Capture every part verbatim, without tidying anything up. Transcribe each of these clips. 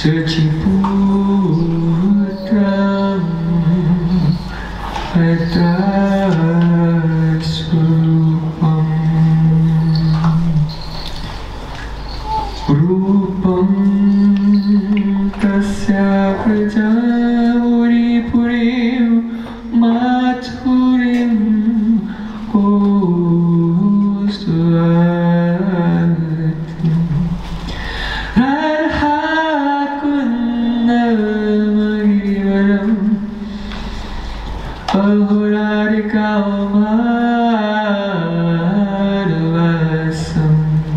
Suchiputram Atasrupam Rupam Tasya Prajamuri Purim Mathurim Kostvati Radha Ahurarika Marvasam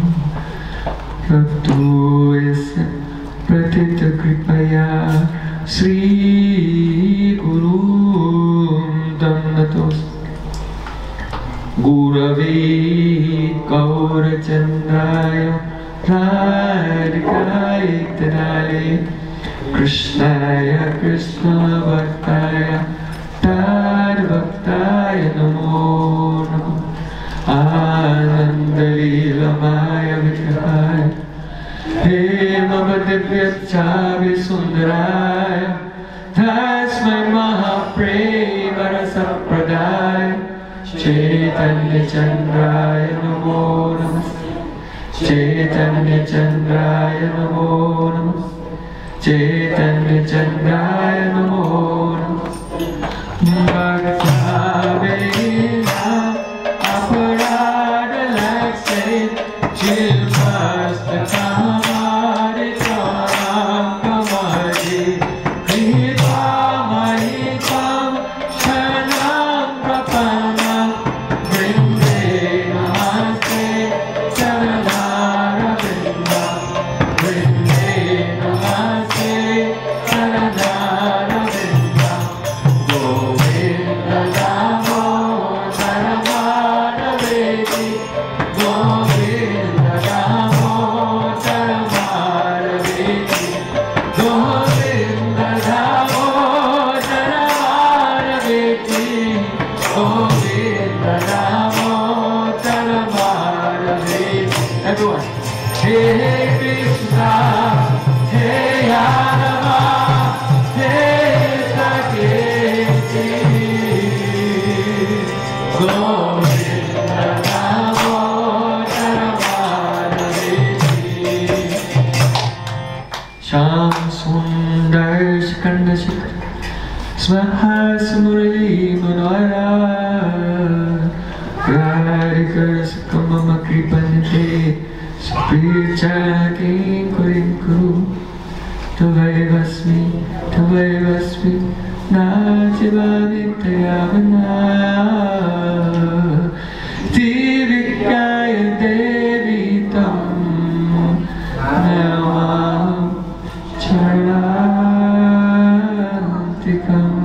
Raptoyasya Pratita Kripaya Sri Gurum Damnatos Gurave Gaurachandraya Radhikaya Tadale Krishnaya Krishna Bhaktaya Tad Bhaktaya Namo Namo Anandalilamaya Vigrahaya Hemavadivyachavi Sundaraya Tasmai Mahaprema Rasapradaya Chaitanya Chandraya Namo Namaste Chaitanya Chandraya Namo Namaste Chaitanya Chandraya Namo Namaste Bhagavena Aparada Laksait Chilmasta Kamari Karam Kamari Kripa Mahikam Shanam Prapanam Vrinde Namaste Saranara Vrinda Vrinde Namaste Saranara Vrinda Govinda Damo Saramara Veti Govinda Damo Saramara Veti Govinda Damo Saramara Veti Govinda Damo Saramara Veti. Everyone. Hey Krishna, Hey Yadava, Hey Saketi, Govinda Namo Saramara Veti. Sham Sundar Shikanda Shikar Smaha Smurli Manohara Radhika Sukamama Kripanite Supricha King Kurim Kuru Tavai Vasmi Tavai Vasmi Najivani Tayavana Divikaya Devi Tam Namam Charantikam.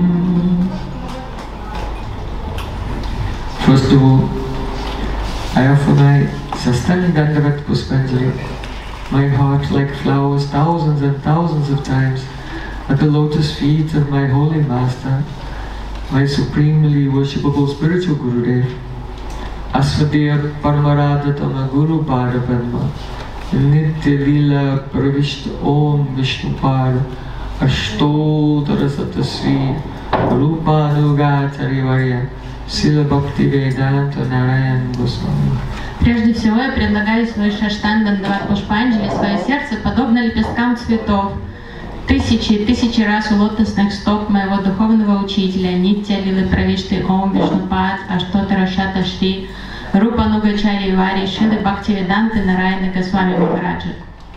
First of all, I offer my Sastani Dandavat Puspanjali, my heart like flowers thousands and thousands of times at the lotus feet of my holy master, my supremely worshipable spiritual Gurudev, Asvadev Paramaradhatama Guru Bharapadma, Nitya Lila Pravishta Om Vishnupad, Ashtodara Satasvi, Rupanugacharya Varya, Sila Bhakti Vedanta Narayan Goswami. Прежде всего я предлагаю свой Шаштан Дандават Пушпанджали, свое сердце, подобно лепесткам цветов, тысячи и тысячи раз у лотосных стоп моего духовного учителя Нитья Лилы Правишты Ом Вишнупад Аштотара Шата Шри Рупанугачарьи Вари Шилы Бхактивиданты Нараяна Госвами Махараджа.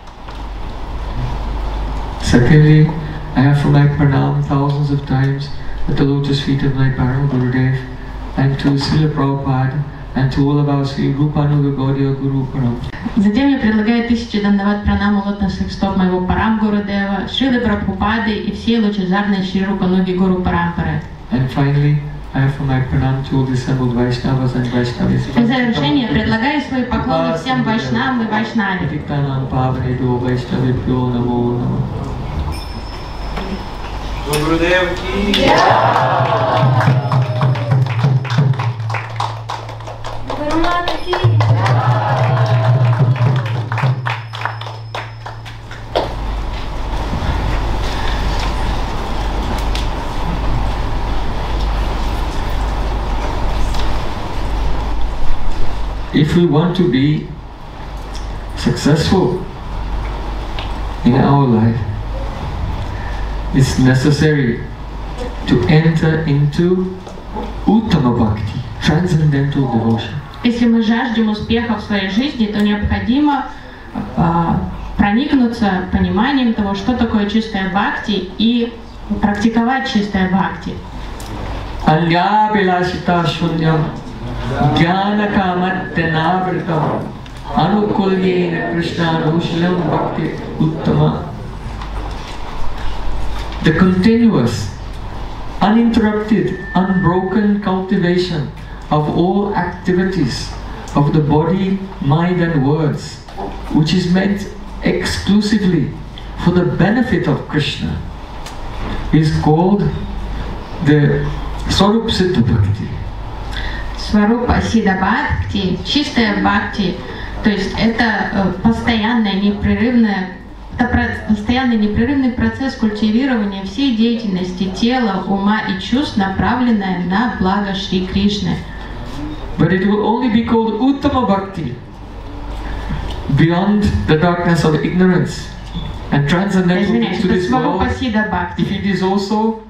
Secondly, I offer my pranam thousands of times at the lotus feet of my Param Gurudev and to Srila Prabhupada and to all of our Sri Rupanuga Gaudiya Guru Param. Затем я предлагаю тысячи дандават пранам у лотосных стоп моего Парам Гурудева, Шрилы Прабхупады и всей лучезарной Шри Рупануги Гуру Парампары. And finally, I offer my pranam to all the assembled Vaishnavas and Vaishnavis. В завершение предлагаю свои поклоны всем Вайшнавам и Вайшнаве. Tiktanam Pavanedo Vaishnavibhyo Namo Namo. Гурудев ки Гурумата ки if we want to be successful in our life, it's necessary to enter into Uttama Bhakti, transcendental devotion. Если мы жаждем успеха в своей жизни, то необходимо э, проникнуться пониманием того, что такое чистая бхакти, и практиковать чистое бхакти. Anya Bilashita Shunyam Jnana Kamatyanavritam Anukulyena Krishna Rushalam Bhakti Uttama. The continuous, uninterrupted, unbroken cultivation of all activities of the body, mind and words, which is meant exclusively for the benefit of Krishna, is called the Swarup Siddha Bhakti. Сварупа Сидха Бхакти, чистая бхакти, то есть это постоянное, непрерывное, это постоянный непрерывный процесс культивирования всей деятельности тела, ума и чувств, направленная на благо Шри Кришны. But it will only be called Uttama Bhakti, beyond the darkness of ignorance and transcendental to this world, if it is also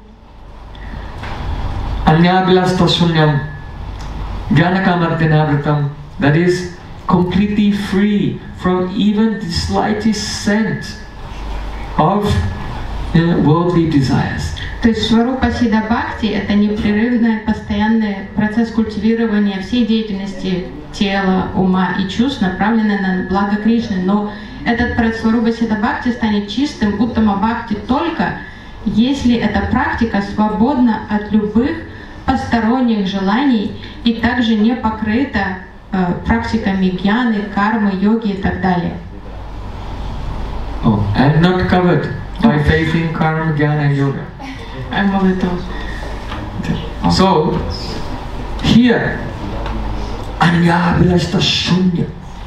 Anyabilasta Shunyam Jnanakamartyanavritam, that is completely free from even the slightest scent of uh, worldly desires. То есть Сварупа Сидха Бхакти — это непрерывный, постоянный процесс культивирования всей деятельности тела, ума и чувств, направленный на благо Кришны. Но этот процесс Сварупа Сидха Бхакти станет чистым Уттама Бхакти только если эта практика свободна от любых посторонних желаний и также не покрыта э, практиками гьяны, кармы, йоги и так далее. Oh, and not covered by faith in karma, jnana and yoga. I'm a little... Okay. So, here, Anyabilashta Shunya,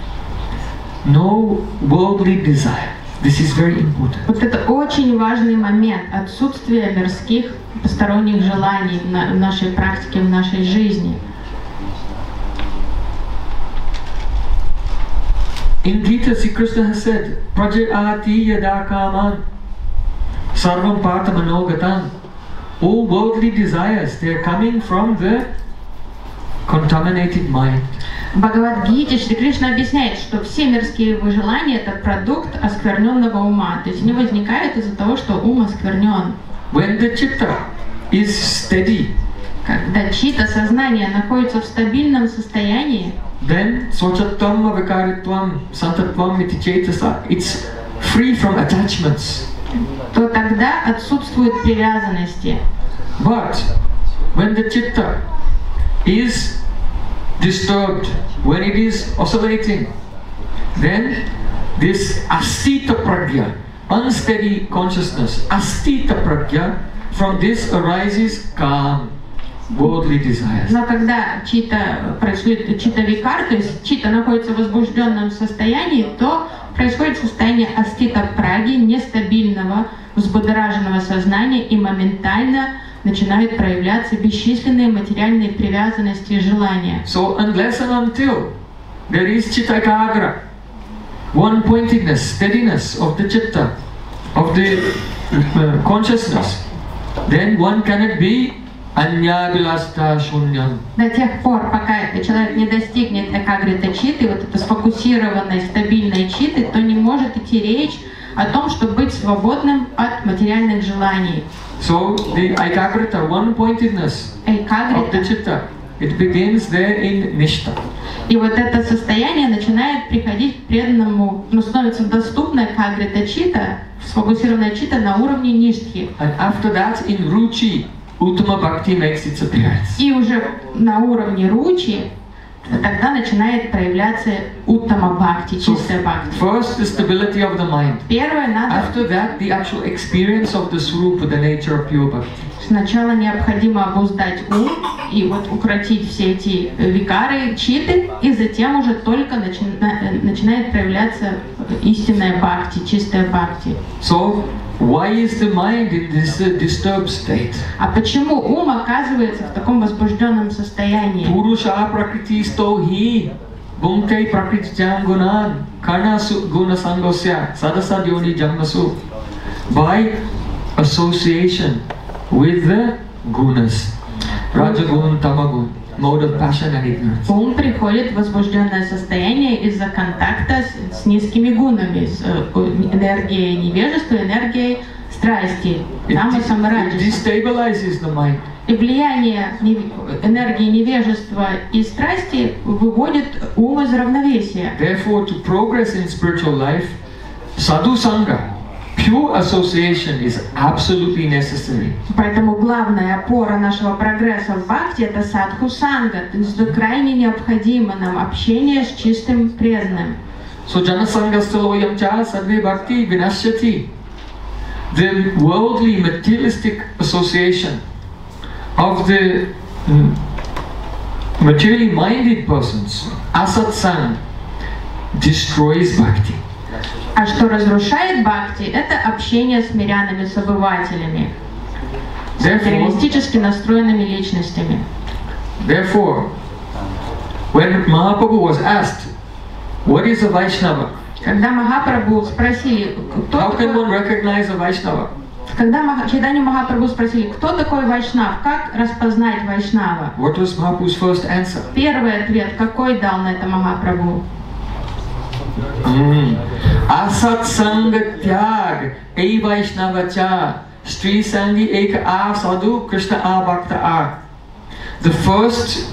no worldly desire. This is very important. Вот это очень важный момент, отсутствие мирских посторонних желаний в нашей практике, в нашей жизни. In Gita, Sri Krishna has said, Prajayati yada kaman sarvam parthamanogatam. All worldly desires, they are coming from the contaminated mind. В Бхагавад-гите Шри Кришна объясняет, что все мирские желания — это продукт оскверненного ума. То есть они возникают из-за того, что ум осквернен. When the chitta is steady, когда чита, сознание, находится в стабильном состоянии, then swachattam avikaritvam santatvam iti cetasa, it's free from attachments. То тогда отсутствует привязанности. But when the chitta is disturbed, when it is oscillating, then this astita pragya, unsteady consciousness, astita pragya, from this arises calm, worldly desires. Но когда чита происходит чита-викар, то есть чита находится в возбужденном состоянии, то происходит состояние астита праги, нестабильного, взбудораженного сознания, и моментально начинают проявляться бесчисленные материальные привязанности и желания. So unless and until there is chitta ekagra, one pointedness, steadiness of the chitta, of the uh, consciousness, then one cannot be anyabilasta shunyam. До тех пор, пока этот человек не достигнет экагрита читы, вот этой сфокусированной, стабильной читы, то не может идти речь о том, чтобы быть свободным от материальных желаний. So the ekagrita, one pointedness of the chitta, it begins there in nishta. И вот это состояние начинает приходить к преданному, ну, становится доступно экагрита чита, сфокусированная чита на уровне ништхи. And after that in ruchi, Uttama Bhakti makes its appearance. И уже на уровне ручи тогда начинает проявляться уттама бхакти, чистая бхакти. First, the stability of the mind. Первое надо. After that, the actual experience of the swarupa, the nature of pure bhakti. Сначала необходимо обуздать ум и вот укротить все эти викары, читы, и затем уже только начи начинает проявляться истинная бхакти, чистая бхакти. So, why is the mind in this uh, disturbed state? А почему ум оказывается в таком возбужденном состоянии? Purusha prakriti stohi Bhungte prakritjam gunan karnasu guna sangosya sadasa yoni jamnasu. By association with the gunas, rajagun, tamagun, mode of passion and ignorance. Ум приходит в возбужденное состояние из-за контакта с, с низкими гунами, с э, энергией невежества, энергией страсти, It, тамасом и it раджасом. destabilizes the mind. И влияние нев- энергии невежества и страсти выводит ум из равновесия. Therefore, to progress in spiritual life, sadhu sangha, pure association, is absolutely necessary. Поэтому главная опора нашего прогресса в бхакти — это садху санга, то есть это крайне необходимо нам общение с чистым преданным. So janasangasthaloyam cha sadve bhakti vinashyati. The worldly materialistic association of the mm, materially minded persons, asatsang, destroys bhakti. А что разрушает бхакти — это общение с мирянами, с обывателями, с Therefore, материалистически настроенными личностями. therefore, when Mahaprabhu was asked, what is a Vaishnava? Когда Махапрабху спросили, кто How can one такой, recognize a Vaishnava? когда Маха- Чайтанья Махапрабху спросили, кто такой вайшнав, как распознать вайшнава? What was Mahaprabhu's first answer? Первый ответ, какой дал на это Махапрабху? Mm. Asat Sanga Tyag, E Vaishnava Cha, Sri Sangi Eka A Sadhu, Krishna A Bhakta A. The first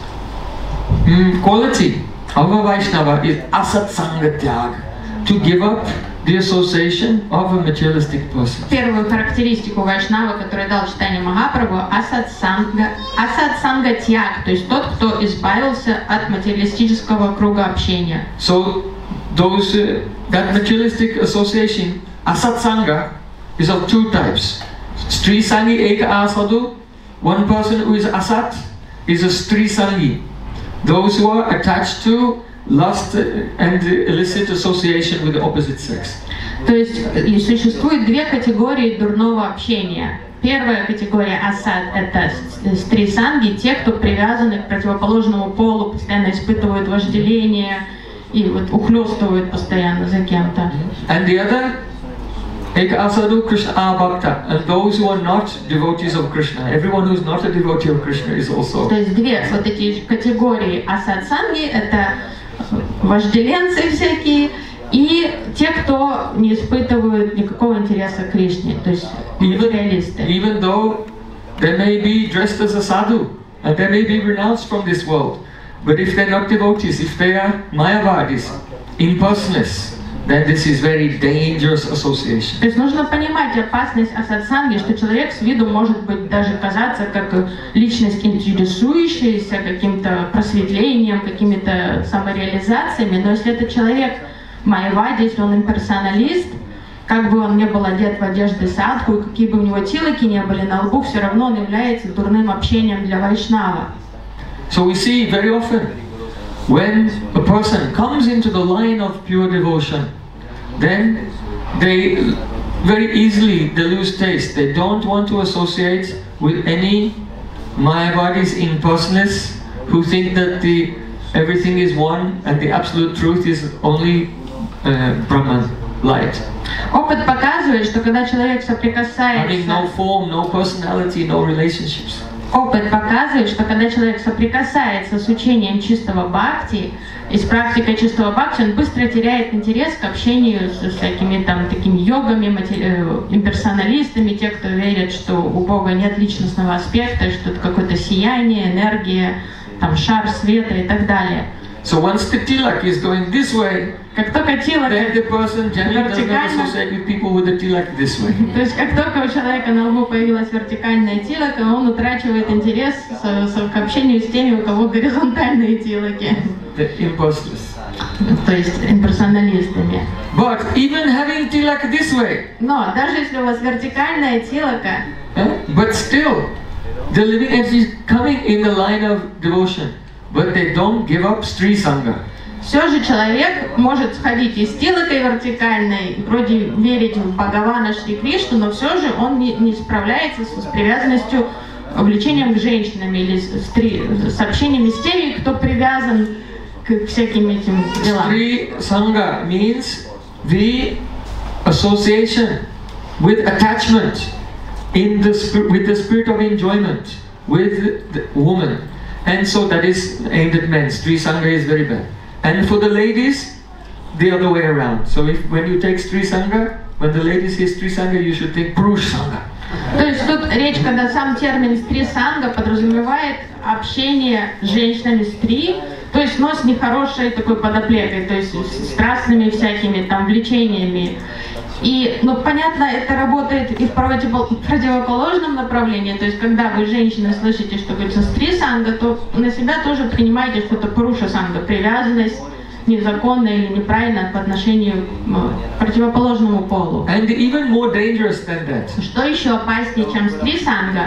mm, quality of a Vaishnava is Asat Sanga Tyag, to give up the association of a materialistic person. Первую характеристику вайшнава, которую дал Чайтанья Махапрабху, асад санга, асад санга тьяг, то есть тот, кто избавился от материалистического круга общения. So those uh, that materialistic association, Asat Sangha, is of two types. Sri Sangi Eka Asadu, one person who is Asat is a Sri Sangi. Those who are attached to lust and illicit association with the opposite sex. То есть и существует две категории дурного общения. Первая категория асад — это стрисанги, те, кто привязаны к противоположному полу, постоянно испытывают вожделение и вот ухлёстывают постоянно за кем-то. And the other, Eka Asadu Krishna A Bhakta, and those who are not devotees of Krishna. Everyone who is not a devotee of Krishna is also. То есть две вот эти категории асад-санги — это вожделенцы всякие и те, кто не испытывают никакого интереса к Кришне, то есть материалисты. Even though they may be dressed as a sadhu and they may be renounced from this world, but if they're not devotees, if they are mayavadis, impersonalists, then this is very dangerous association. То есть нужно понимать опасность асад-санги, что человек с виду может быть даже казаться как личность интересующаяся каким-то просветлением, какими-то самореализациями, но если это человек майявади, если он имперсоналист, как бы он не был одет в одежды садху, и какие бы у него тилоки не были на лбу, все равно он является дурным общением для вайшнава. So we see very often when a person comes into the line of pure devotion, then they very easily they lose taste. They don't want to associate with any mayavadis, impersonalists who think that the everything is one and the absolute truth is only uh, Brahman, light. Опыт показывает, что когда человек Having соприкасается no form, no personality, no relationships. Опыт показывает, что когда человек соприкасается с учением чистого бхакти и с практикой чистого бхакти, он быстро теряет интерес к общению с всякими там такими йогами, матери... имперсоналистами, те, кто верит, что у Бога нет личностного аспекта, что это какое-то сияние, энергия, там шар света и так далее. So once the tilak is going this way, Как только тилак, then the person generally does not associate with people with the tilak this way. то есть как только у человека на лбу появилась вертикальная тилака, он утрачивает интерес с, с, к общению с теми, у кого горизонтальные тилаки, The impersonalists. то есть имперсоналистами. But even having tilak this way, Но даже если у вас вертикальная тилака, eh, but still, the living entity is coming in the line of devotion, but they don't give up Sri Sangha. все же человек может сходить и с тилакой вертикальной, вроде верить в Бхагавана Шри Кришну, но все же он не, не справляется с, с привязанностью, влечением к женщинам или с, с, с общениями с теми, кто привязан к всяким этим делам. Stri Sangha means the association with attachment in the spirit, with the spirit of enjoyment with the woman. And so that is aimed at men. Stri Sangha is very bad. And for the ladies, the other way around. So if when you take Stri Sangha, when the ladies say Stri Sangha, you should take Purush Sangha. То есть тут речь, когда сам термин стри санга подразумевает общение с женщинами стри, то есть, но с нехорошей такой подоплекой, то есть с страстными всякими там влечениями. И, ну, понятно, это работает и в противоположном направлении, то есть, когда вы, женщины, слышите, что говорится стри санга, то на себя тоже принимаете, что это пуруша санга, привязанность незаконно или неправильно по отношению к противоположному полу. And even more dangerous than that. Что еще опаснее, чем стри санга?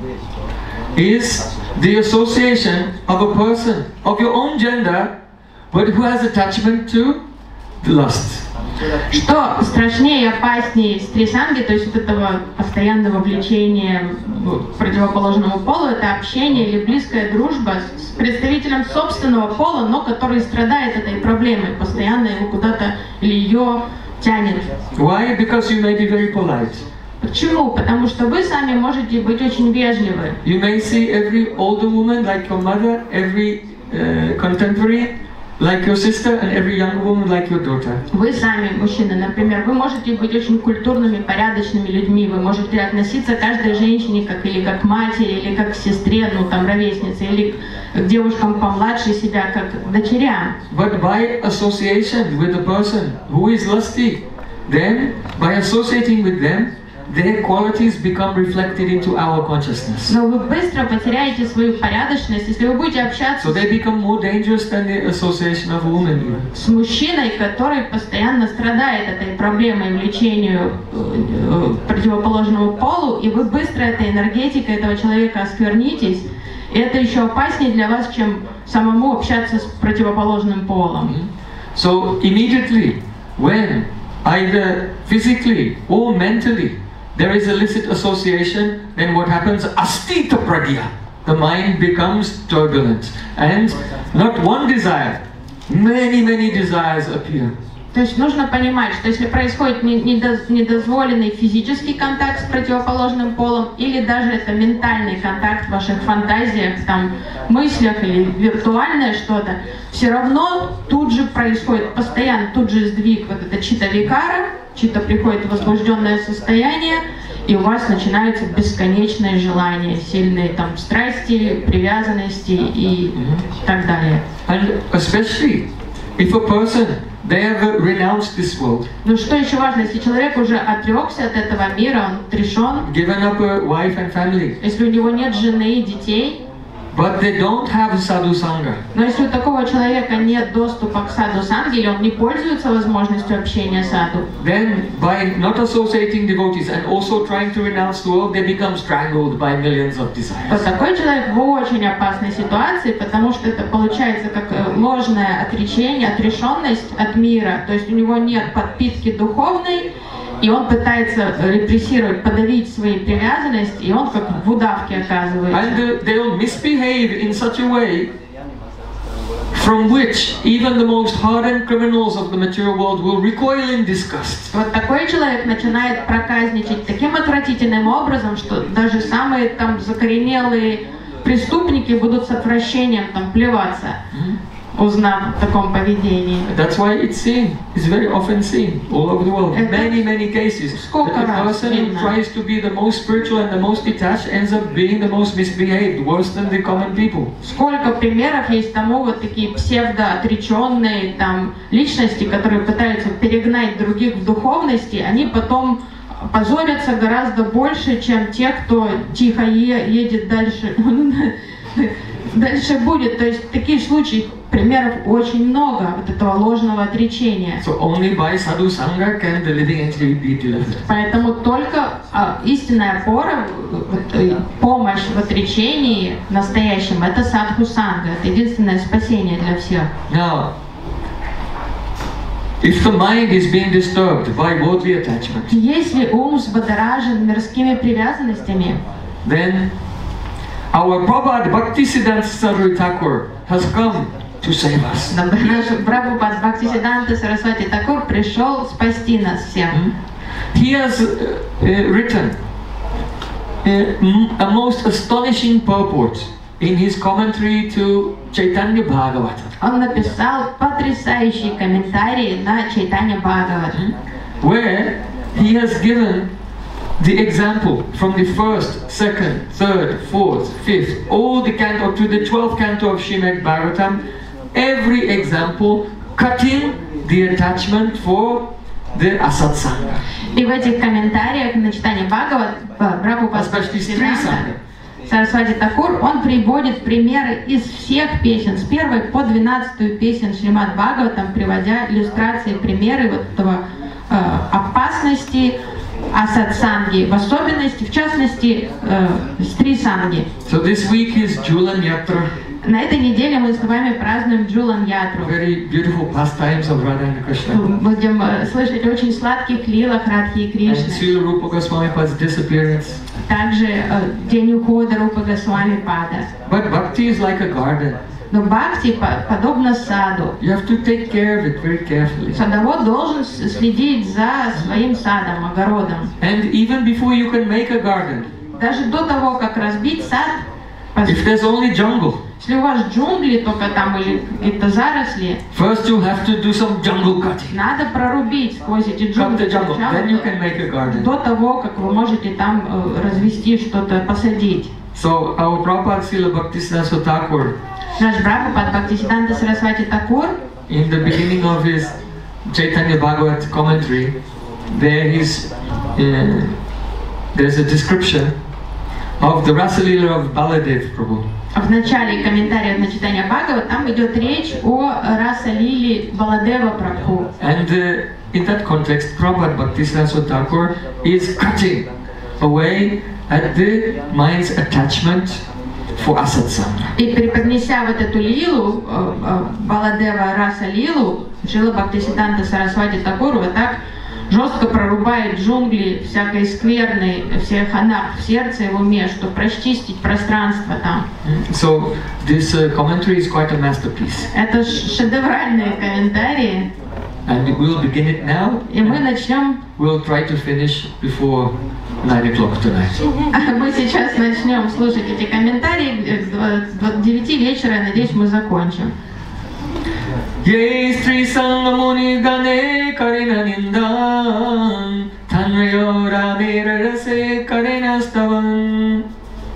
Is the association of a person of your own gender, but who has attachment to the lust. Что страшнее и опаснее стри санги, то есть вот этого постоянного влечения к противоположному полу, это общение или близкая дружба с представителем собственного пола, но который страдает этой проблемой, постоянно его куда-то или ее тянет. Why? Because you may be very polite. Почему? Потому что вы сами можете быть очень вежливы. You may see every older woman like your mother, every uh, contemporary like your sister, and every young woman like your daughter. Вы сами, мужчины, например, вы можете быть очень культурными, порядочными людьми, вы можете относиться к каждой женщине как или как к матери, или как к сестре, ну там ровеснице, или к девушкам помладше себя, как к дочерям. But by association with a person who is lusty, then by associating with them, their qualities become reflected into our consciousness. Но вы быстро потеряете свою порядочность, если вы будете общаться So they become more dangerous than the association of a woman even. с мужчиной, который постоянно страдает этой проблемой влечению к противоположному полу, и вы быстро этой энергетикой этого человека осквернитесь, и это еще опаснее для вас, чем самому общаться с противоположным полом. So immediately, when either physically or mentally there is illicit association, then what happens? Astita pragya. The mind becomes turbulent. And not one desire, many, many desires appear. То есть нужно понимать, что если происходит недозволенный физический контакт с противоположным полом, или даже это ментальный контакт в ваших фантазиях, там, мыслях или виртуальное что-то, все равно тут же происходит постоянно, тут же сдвиг вот это чита викара, чита приходит в возбужденное состояние, и у вас начинаются бесконечные желания, сильные там страсти, привязанности и mm-hmm. так далее. And especially if a person they have renounced this world. Ну что еще важно, если человек уже отрекся от этого мира, он отрешен, given up a wife and family, если у него нет жены и детей, but they don't have sadhu sangha. Но если у такого человека нет доступа к саду санге, или он не пользуется возможностью общения с саду, then by not associating devotees and also trying to renounce the world, they become strangled by millions of то desires. такой человек в очень опасной ситуации, потому что это получается как ложное отречение, отрешенность от мира, то есть у него нет подпитки духовной, и он пытается репрессировать, подавить свои привязанности, и он как в удавке оказывается. And uh, they'll misbehave in such a way from which even the most hardened criminals of the material world will recoil in disgust. Вот такой человек начинает проказничать таким отвратительным образом, что даже самые там закоренелые преступники будут с отвращением там плеваться, узнав о таком поведении. That's why it's seen, it's very often seen all over the world. Many, many cases. That the person who tries to be the most spiritual and the most detached ends up being the most misbehaved, worse than the common people. Сколько примеров есть тому, вот такие псевдоотреченные там личности, которые пытаются перегнать других в духовности, они потом позорятся гораздо больше, чем те, кто тихо е- едет дальше. Дальше будет, то есть таких случаев, примеров очень много вот этого ложного отречения. So only by sadhu sangha can the living entity be delivered. Поэтому только а, истинная опора, вот, помощь в отречении настоящем, это садху санга, это единственное спасение для всех. Now, if the mind is being disturbed by worldly attachment, если ум взбодоражен мирскими привязанностями, then our Prabhupada Bhaktisiddhanta Saraswati Thakur has come to save us. Но наш Прабхупад Бхактисиданта Сарасвати Такур пришел спасти нас всех. He has uh, uh, written uh, a most astonishing purport in his commentary to Chaitanya Bhagavata. Он написал потрясающие комментарии на Чайтанья Бхагавата, where he has given the example from the first, second, third, fourth, fifth, all the canto to the twelfth canto of Srimad Bhagavatam, every example cutting the attachment for the asatsanga. И в этих комментариях на читание Бхагават Прабхупад Бхактисиданта Сарасвати Такур, он приводит примеры из всех песен, с первой по двенадцатую песен Шримад Бхагаватам, приводя иллюстрации, примеры вот этого э, опасности асатсанги, в особенности, в частности, э, стрисанги. So this week is Julan Yatra. На этой неделе мы с вами празднуем Джулан Ятру. Very beautiful pastimes of Radha and Krishna. Будем э, слышать очень сладких лилах Радхи и And Кришны. Srila Rupa Goswami Pad's disappearance. Также э, день ухода Рупа Госвами Пада. But bhakti is like a garden. Но бхакти по- подобно саду. You have to take care of it very carefully. Садовод должен с- следить за своим садом, огородом. And even before you can make a garden, Даже до того, как разбить сад, пос- if there's only jungle, если у вас джунгли только там или какие-то заросли, first you have to do some jungle cutting. надо прорубить сквозь эти Cut джунгли the jungle, сначала, then you can make a garden. до того, как вы можете там э, развести что-то, посадить. So our Prabhupada Srila Bhaktisiddhanta Thakur, Наш Прабхупад Бхактисиданта Сарасвати Такур, in the beginning of his Chaitanya Bhagavat commentary, there is uh, there's a description of the Rasalila of Baladev Prabhu. в начале комментариев на читание Бхагават, там идет речь о Раса Лили Баладева Прабху. And uh, in that context, Prabhupada Bhaktisiddhanta Thakur is cutting away at the mind's attachment for asatsanga. И преподнеся вот эту лилу, э, э, Баладева Раса Лилу, Шрила Бхактисиданта Сарасвати Такур вот так жестко прорубает джунгли всякой скверной, всех анарх в сердце и в уме, чтобы расчистить пространство там. So this uh, commentary is quite a masterpiece. Это ш- шедевральные комментарии, And we'll begin it now. и мы начнем, We'll try to finish before nine o'clock tonight. мы сейчас начнем слушать эти комментарии, к два- к девяти вечера, я надеюсь, мы закончим. Ye Sri Sangamuni Gane Karina Nindan Tanrayo Ramera Rase Karina Stavan.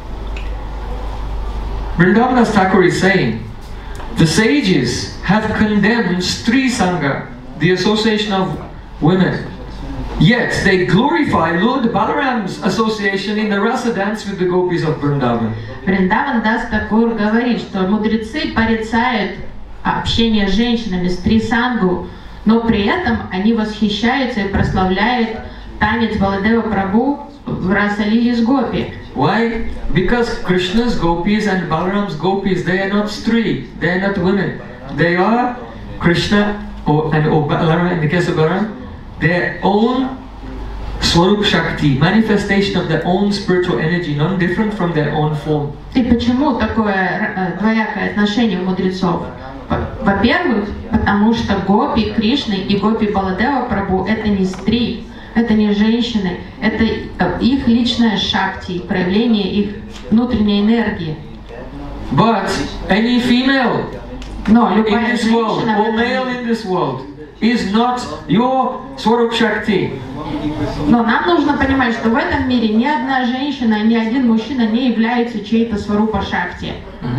Vrindavan Thakur is saying, the sages have condemned Stri Sangha, the association of women. Yet they glorify Lord Balaram's association in the rasa dance with the gopis of Vrindavan. Вриндаван Дас Такур говорит, что мудрецы порицают общение с женщинами, стрисангу, но при этом они восхищаются и прославляют танец Баладева Прабху в Расалиле с Гопи. Why? Because Krishna's gopis and Balaram's gopis, they are not Stri, they are not women. They are Krishna or, and or Balaram, in the case of Balaram, their own Swarup Shakti, manifestation of their own spiritual energy, non different from their own form. И почему такое э, двоякое отношение у мудрецов? Во- Во-первых, потому что гопи Кришны и гопи Баладева Прабху это не стри, это не женщины, это э, их личная шакти, проявление их внутренней энергии. But any female Но in любая this world, женщина в or этом male мире- in this world, is not your Swarup Shakti. Но нам нужно понимать, что в этом мире ни одна женщина, ни один мужчина не является чьей-то сварупа шакти.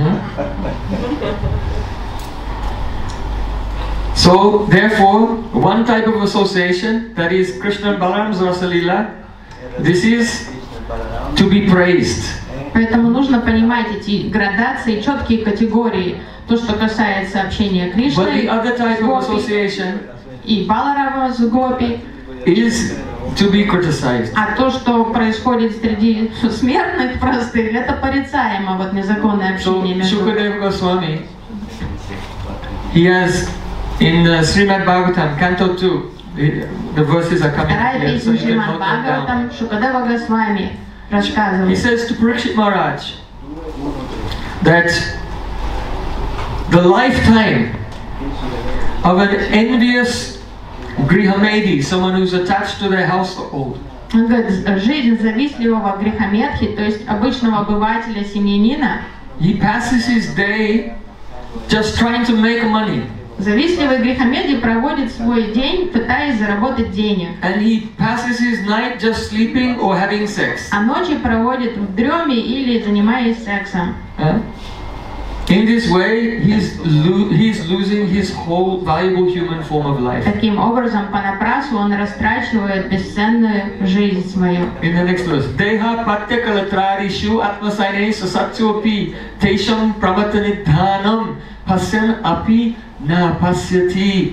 So, therefore, one type of association, that is Krishna and Balaram's Rasalila, this is to be praised. Поэтому нужно понимать эти градации, четкие категории. То, что касается общения But Кришны the other type с of Гопи association и Баларама с Гопи, is to be criticized. а то, что происходит среди смертных простых, это порицаемо, вот незаконное So, общение между... Shukadeva Goswami, he has in uh, Srimad Bhagavatam, Canto two, the, the verses are coming Вторая here, so песня you can Шримад note them down. Бхагаватам, Шукадева Госвами He рассказывает. says to Parikshit Maharaj that the lifetime of an envious grihamedi, someone who's attached to their household. Он говорит, жизнь завистливого грехометхи, то есть обычного обывателя, семьянина, he passes his day just trying to make money. Завистливый грехомедий проводит свой день, пытаясь заработать денег. And he passes his night just sleeping or having sex. А ночи проводит в дреме или занимаясь сексом. Huh? In this way, he's, lo he's losing his whole valuable human form of life. Таким образом, понапрасу он растрачивает бесценную жизнь свою. In the next verse, Deha patya kalatrarishu atmasane sasatyopi tesham pramatanidhanam pasyan api na pasyati.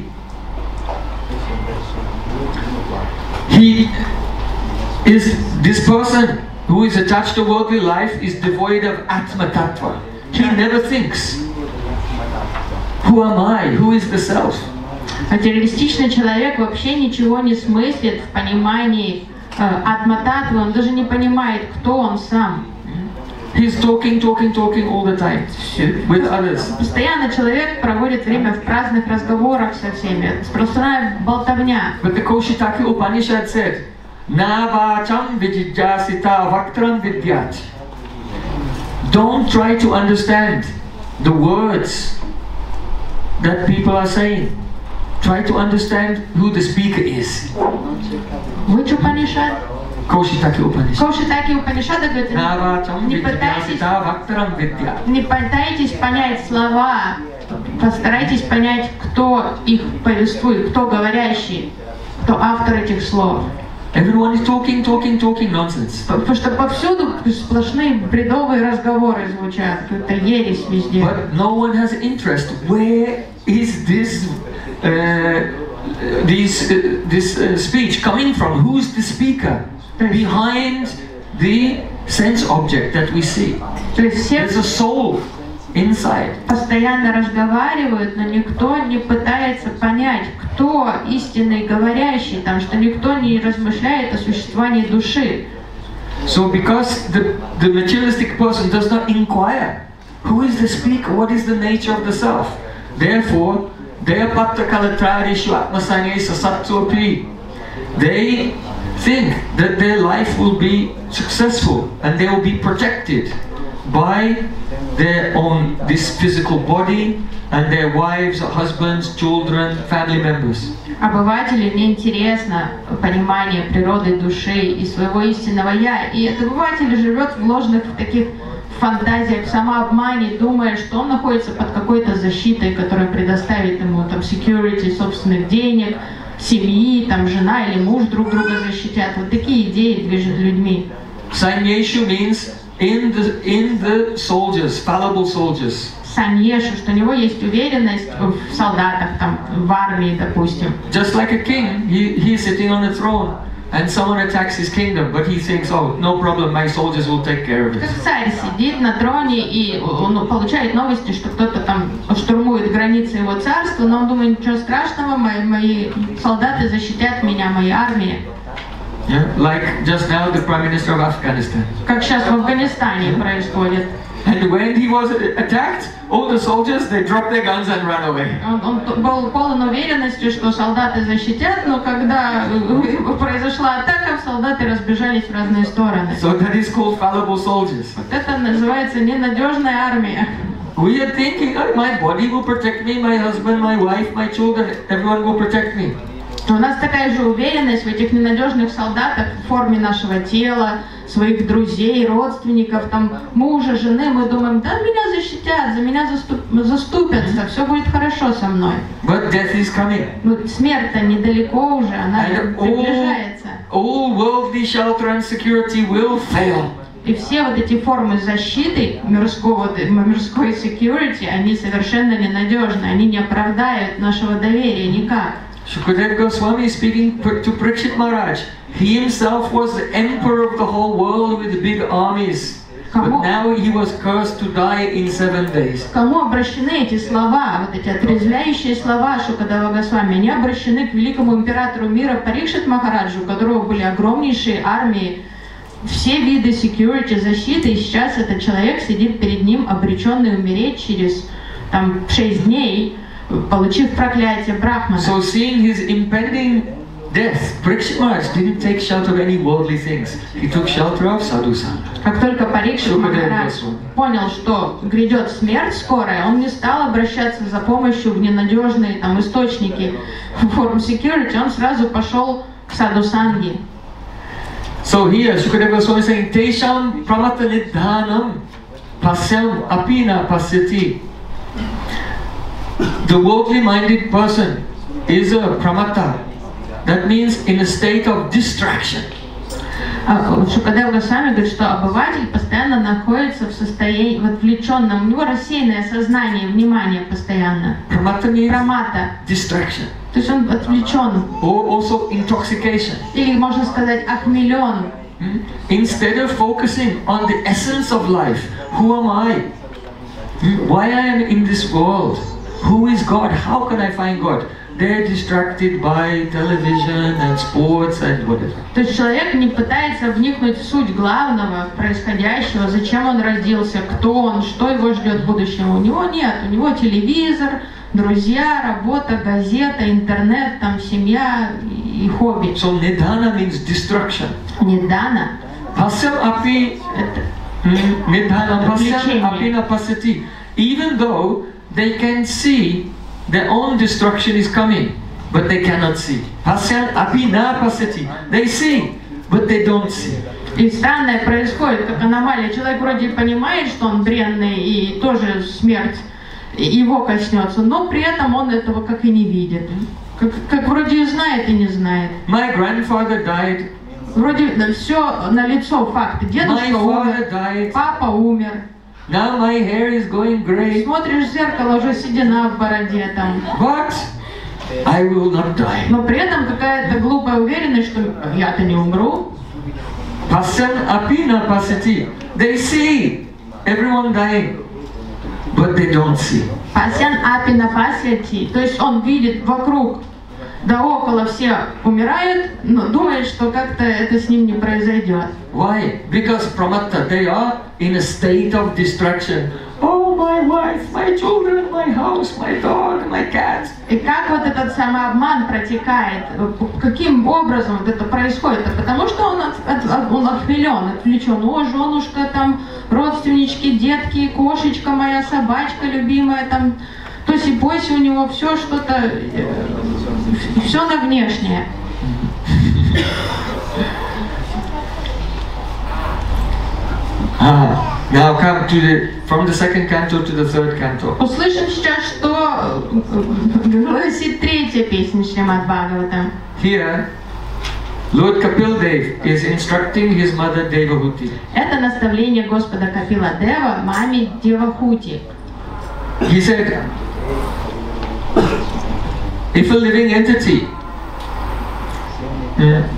He is, this person who is attached to worldly life is devoid of atma tattva. He never thinks, who am I? Who is the self? Материалистичный человек вообще ничего не смыслит в понимании э, атма-татвы, он даже не понимает, кто он сам. He's talking, talking, talking all the time with others. Постоянно человек проводит время в праздных разговорах со всеми, сплошная болтовня. But the Kaushitaki Upanishad said, Na vacham vijijasita vaktram vidyat. Don't try to understand the words that people are saying. Try to understand who the speaker is. Which Upanishad? Kaushitaki Upanishad. Kaushitaki Upanishad говорит, Na vacham не пытайтесь, vijijasita vaktram vidyat. не пытайтесь понять слова, постарайтесь понять, кто их повествует, кто говорящий, кто автор этих слов. Everyone is talking, talking, talking nonsense. Потому что повсюду сплошные бредовые разговоры звучат, какая-то ересь везде. But no one has interest. Where is this, uh, this, uh, this uh, speech coming from? Who's the speaker behind the sense object that we see? То есть все There's a soul inside. постоянно разговаривают, но никто не пытается понять, кто истинный говорящий, там, что никто не размышляет о существовании души. So because the, the materialistic person does not inquire, who is the speaker, what is the nature of the self? Therefore, they think that their life will be successful and they will be protected by their own, this physical body and their wives, husbands, children, family members. Обывателю неинтересно понимание природы души и своего истинного «я». И этот обыватель живет в ложных таких фантазиях, самообмане, думая, что он находится под какой-то защитой, которая предоставит ему там security собственных денег, семьи, там жена или муж друг друга защитят. Вот такие идеи движут людьми. Sanyeshu means in the, in the soldiers, fallible soldiers. Саньешу, что у него есть уверенность в солдатах, там, в армии, допустим. Just like a king, he, he's sitting on a throne and someone attacks his kingdom, but he thinks, oh, no problem, my soldiers will take care of it. Как царь сидит на троне и он получает новости, что кто-то там штурмует границы его царства, но он думает, ничего страшного, мои, мои солдаты защитят меня, мои армии. Yeah? Like just now the Prime Minister of Afghanistan. Как сейчас в Афганистане происходит. And when he was attacked, all the soldiers, they dropped their guns and ran away. Он, он был полон уверенности, что солдаты защитят, но когда произошла атака, солдаты разбежались в разные стороны. So that is called fallible soldiers. Вот это называется ненадежная армия. We are thinking, oh, my body will protect me, my husband, my wife, my children, everyone will protect me. У нас такая же уверенность в этих ненадежных солдатах в форме нашего тела, своих друзей, родственников, там, мужа, жены. Мы думаем, да, меня защитят, за меня заступ, заступятся, все будет хорошо со мной. But death is coming. Но смерть-то недалеко уже, она And приближается. All, all worldly shelter and security will fail. И все вот эти формы защиты мирского, мирской security, они совершенно ненадежны, они не оправдают нашего доверия никак. Shukadeva Goswami speaking to Parikshit Maharaj. He himself was the emperor of the whole world with big armies. But now he was cursed to die in seven days. Кому обращены эти слова, вот эти отрезвляющие слова Шукадева Госвами? Они обращены к великому императору мира Парикшит Махараджу, у которого были огромнейшие армии, все виды security, защиты, и сейчас этот человек сидит перед ним, обреченный умереть через там шесть дней, получив проклятие Брахмана. So seeing his impending death, Parikshit Maharaj didn't take shelter of any worldly things. He took shelter of sadhu sangha. Как только Парикшит Махарадж понял, что грядет смерть скорая, он не стал обращаться за помощью в ненадежные там источники форм security, он сразу пошел к саду-санге. So here, Shukadeva Goswami is saying, Tesham pramata nidhanam pasyam apina pasyati. The worldly minded person is a pramata. That means in a state of distraction. Шукадев Госвами говорит, что обыватель постоянно находится в состоянии, в отвлеченном, у него рассеянное сознание, внимание постоянно. Pramata means Прамата. distraction. То есть он отвлечен. Or also intoxication. Или можно сказать охмелен. Hmm? Instead of focusing on the essence of life, who am I? Hmm? Why I am in this world? Who is God? How can I find God? They're distracted by television and sports and whatever. То есть человек не пытается вникнуть в суть главного, происходящего, зачем он родился, кто он, что его ждет в будущем. У него нет, у него телевизор, друзья, работа, газета, интернет, там семья и хобби. So nidhana means destruction. Нидана. Pasyam api nidhana pasyam api na pasyati. Even though they can see their own destruction is coming, but they cannot see. Pasyam api na pasyati. They see, but they don't see. И странное происходит, как аномалия. Человек вроде понимает, что он бренный и тоже смерть его коснется, но при этом он этого как и не видит. Как, как вроде и знает и не знает. My grandfather died. Вроде да, все налицо факты. Дедушка умер, died. папа умер. Now my hair is going grey. Смотришь в зеркало, уже седина в бороде там. But I will not die. Но при этом какая-то глупая уверенность, что я-то не умру. Pasyam api na pasyati. They see everyone dying, but they don't see. Пасян апи на пасяти. То есть он видит вокруг, да около все умирают, но думает, что как-то это с ним не произойдет. Why? Because pramata, they are in a state of distraction. Oh, my wife, my children, my house, my dog, my cat. И как вот этот самообман протекает, каким образом вот это происходит? Потому что он, от, от, он отхмелен, отвлечен. О, женушка, там, родственнички, детки, кошечка моя, собачка любимая, там, то есть и бойся у него все что-то, все на внешнее. Ah, now come to the, from the second canto to the third canto. Услышим сейчас, что гласит третья песня Шримад Бхагаватам. Here, Lord Kapil Dev is instructing his mother Devahuti. Это наставление Господа Капила Дева маме Девахути. He said, if a living entity uh,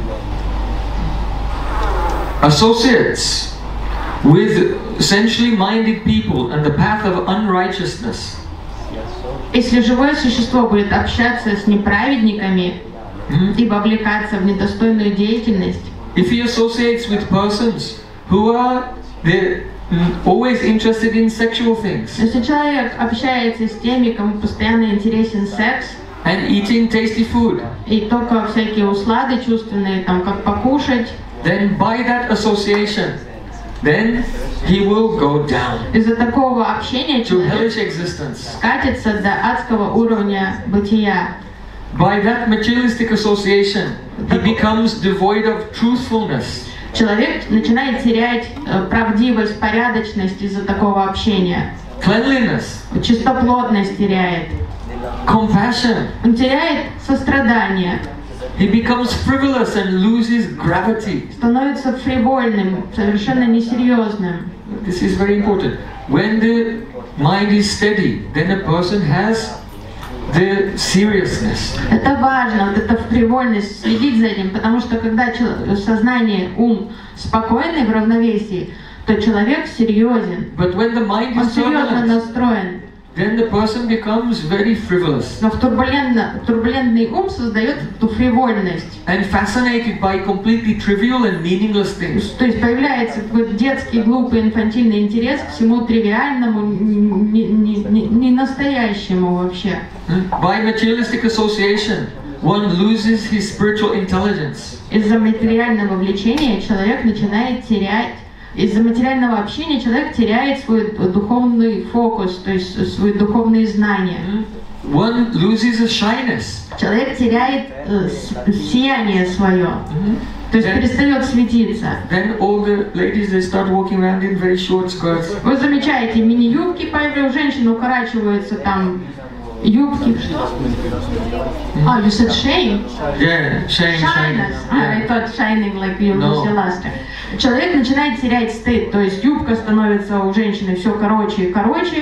associates with essentially minded people and the path of unrighteousness, если живое существо будет общаться с неправедниками mm-hmm. и вовлекаться в недостойную деятельность, if he associates with persons who are the, mm, always interested in sexual things, если человек общается с теми, кому постоянно интересен секс, and eating tasty food, и только всякие услады чувственные, там как покушать, then by that association, then he will go down из-за такого общения to человек hellish existence. скатится до адского уровня бытия. By that materialistic association, he becomes devoid of truthfulness. Человек начинает терять э, правдивость, порядочность из-за такого общения. Cleanliness, Чистоплотность теряет. compassion. Он теряет сострадание. He becomes frivolous and loses gravity. Становится фривольным, совершенно несерьезным. This is very important. When the mind is steady, then a person has the seriousness. Это важно, вот эта фривольность, следить за этим, потому что когда сознание, ум спокойный, в равновесии, то человек серьезен. But when the mind Он is серьезно turbulent, настроен. then the person becomes very frivolous Но в турбулентно, турбулентный ум создает эту фривольность. and fascinated by completely trivial and meaningless things. То есть появляется какой-то детский, глупый, инфантильный интерес к всему тривиальному, не, не, не, не настоящему вообще. By materialistic association, one loses his spiritual intelligence. Из-за материального влечения человек начинает терять, из-за материального общения человек теряет свой духовный фокус, то есть свои духовные знания. One loses a shyness. Человек теряет э, сияние свое, то есть Then- перестает светиться. Then all the ladies, they start walking around in very short skirts. Вы замечаете, мини-юбки, появляются, у женщин укорачиваются там юбки. Что? А, you said shame? Yeah, shame, Shyness. shame. Ah, I thought shining like you No. lose luster. Человек начинает терять стыд, то есть юбка становится у женщины все короче и короче.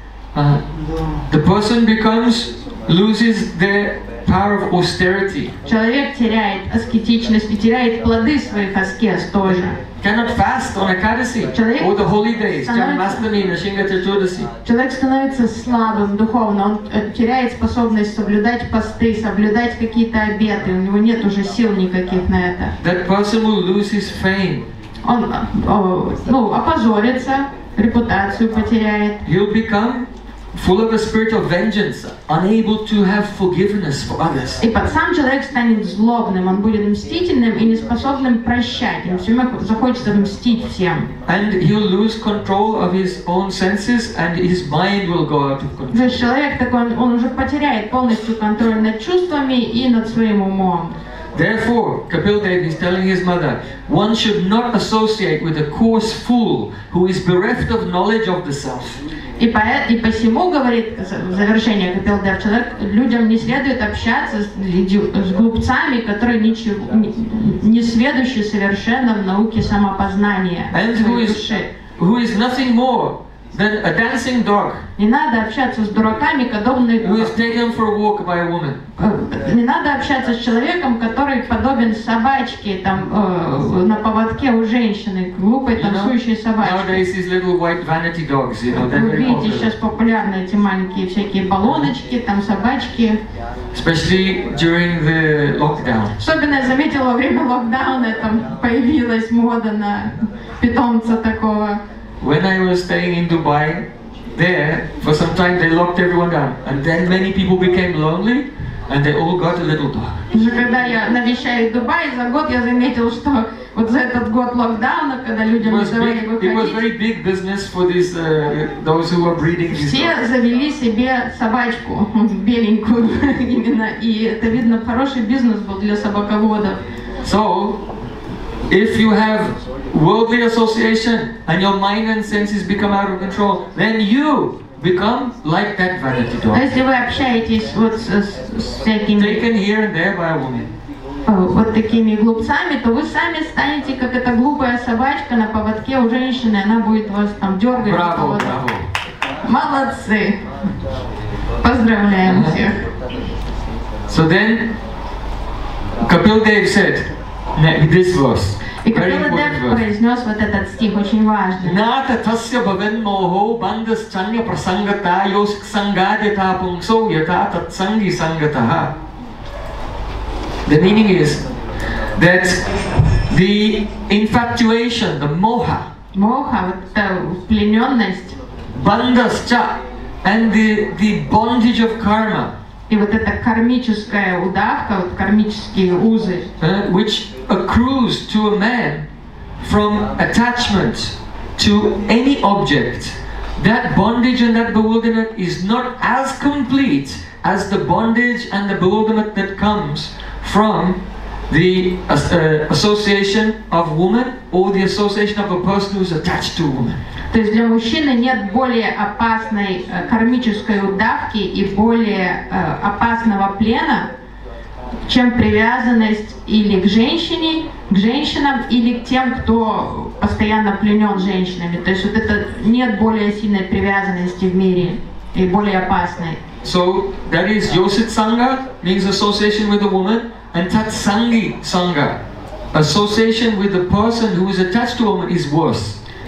Uh, the person becomes, loses their power of austerity. Человек теряет аскетичность и теряет плоды своих аскез тоже. Cannot fast on Ekadasi Человек or the holy days, становится- Janmashtami, Nashinga Chaturdasi. Человек становится слабым духовно, он э, теряет способность соблюдать посты, соблюдать какие-то обеты, у него нет уже сил никаких на это. That person will lose his fame. Он э, о, ну, опозорится, репутацию потеряет. He'll become full of a spirit of vengeance, unable to have forgiveness for others. И под сам человек станет злобным, он будет мстительным и неспособным прощать. Ему все время захочется мстить всем. And he'll lose control of his own senses and his mind will go out of control. То есть человек такой, он, он уже потеряет полностью контроль над чувствами и над своим умом. Therefore, Kapil Dev is telling his mother, one should not associate with a coarse fool who is bereft of knowledge of the self. И, по, и посему, говорит в завершение Капилдев, человек, людям не следует общаться с, иди- с глупцами, которые ничего, не, не сведущи совершенно в науке самопознания And who своей is, души. who is nothing more than a dancing dog Не надо общаться с дураками, подобные, who is taken for a walk by a woman. э, не надо общаться с человеком, который подобен собачке там, э, на поводке у женщины, глупой You know, танцующей собачке. nowadays these little white vanity dogs, you know, they're Вы very видите, popular. сейчас популярны эти маленькие всякие баллоночки, там собачки. Especially during the lockdown. Особенно я заметила во время локдауна, там появилась мода на питомца такого. When I was staying in Dubai, there, for some time they locked everyone down. And then many people became lonely and they all got a little dog. Уже когда я навещаю Дубай, за год я заметила, что вот за этот год локдауна, когда It людям не was, давали big, it was выходить, very big business for these, uh, those who were breeding these все dogs. завели себе собачку, беленькую именно. И это, видно, хороший бизнес был для собаководов. So, if you have worldly association and your mind and senses become out of control, then you become like that vanity Но dog. если вы общаетесь вот с, с- с всякими Taken here and there by a woman. э, вот такими глупцами, то вы сами станете как эта глупая собачка на поводке у женщины, она будет вас там дергать. за Bravo, поводок. bravo. Молодцы! Поздравляем всех! So then, Kapil Dev said, ne- this verse, И very Капила important Дев verse. произнес вот этот стих, очень важный. Nata tasya bhavan moho bandhas chanya prasangata yosik sangadeta pungso yata tat sangi sangataha. The meaning is that the infatuation, the moha, Моха, вот эта плененность, bandhas cha, and the, the bondage of karma, и вот эта кармическая удавка, вот кармические узы, uh, which accrues to a man from attachment to any object, that bondage and that bewilderment is not as complete as the bondage and the bewilderment that comes from the uh, uh, association of woman or the association of a person who is attached to a woman. То есть для мужчины нет более опасной э, кармической удавки и более э, опасного плена, чем привязанность или к женщине, к женщинам, или к тем, кто постоянно пленен женщинами. То есть вот это нет более сильной привязанности в мире и более опасной. So that is Yosit Sangha, means association with a woman, and Tat Sangi Sangha, association with the person who is attached to a woman, is worse.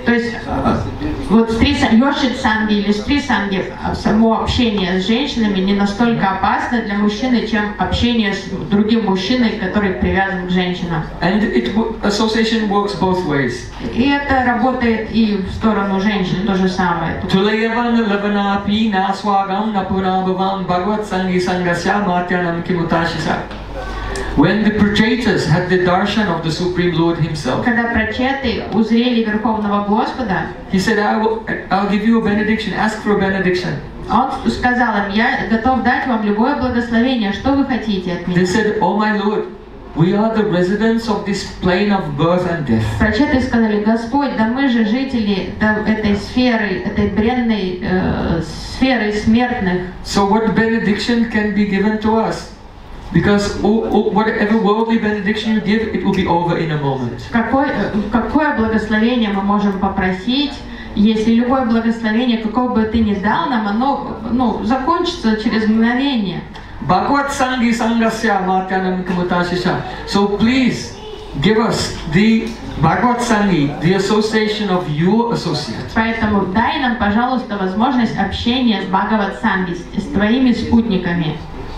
То есть э, вот стри йошит санги или стри санги, само общение с женщинами не настолько опасно для мужчины, чем общение с другим мужчиной, который привязан к женщинам. And it association works both ways. И это работает и в сторону женщин, то же самое. Tuleyavan lavanapi na swagam na punabhavam bhagavad sangi sangasya matyanam kimutashisa. When the Prachetas had the darshan of the Supreme Lord Himself, Когда прачеты узрели Верховного Господа, He said, I will, I'll give you a benediction, ask for a benediction. Он сказал им: я готов дать вам любое благословение, что вы хотите от They меня. said, Oh my Lord, we are the residents of this plane of birth and death. Прачеты сказали: Господь, да мы же жители да, этой сферы, этой бренной э, сферы смертных. So what benediction can be given to us? Because oh, oh, whatever worldly benediction you give, it will be over in a moment. Какой, э, какое благословение мы можем попросить, если любое благословение, какое бы ты ни дал нам, оно ну, закончится через мгновение. Bhagavad Sangi Sangasya Matyanam Kamutashisha. So please give us the Bhagavad Sangi, the association of your associates. Поэтому дай нам, пожалуйста, возможность общения с Бхагават Санги, с твоими спутниками.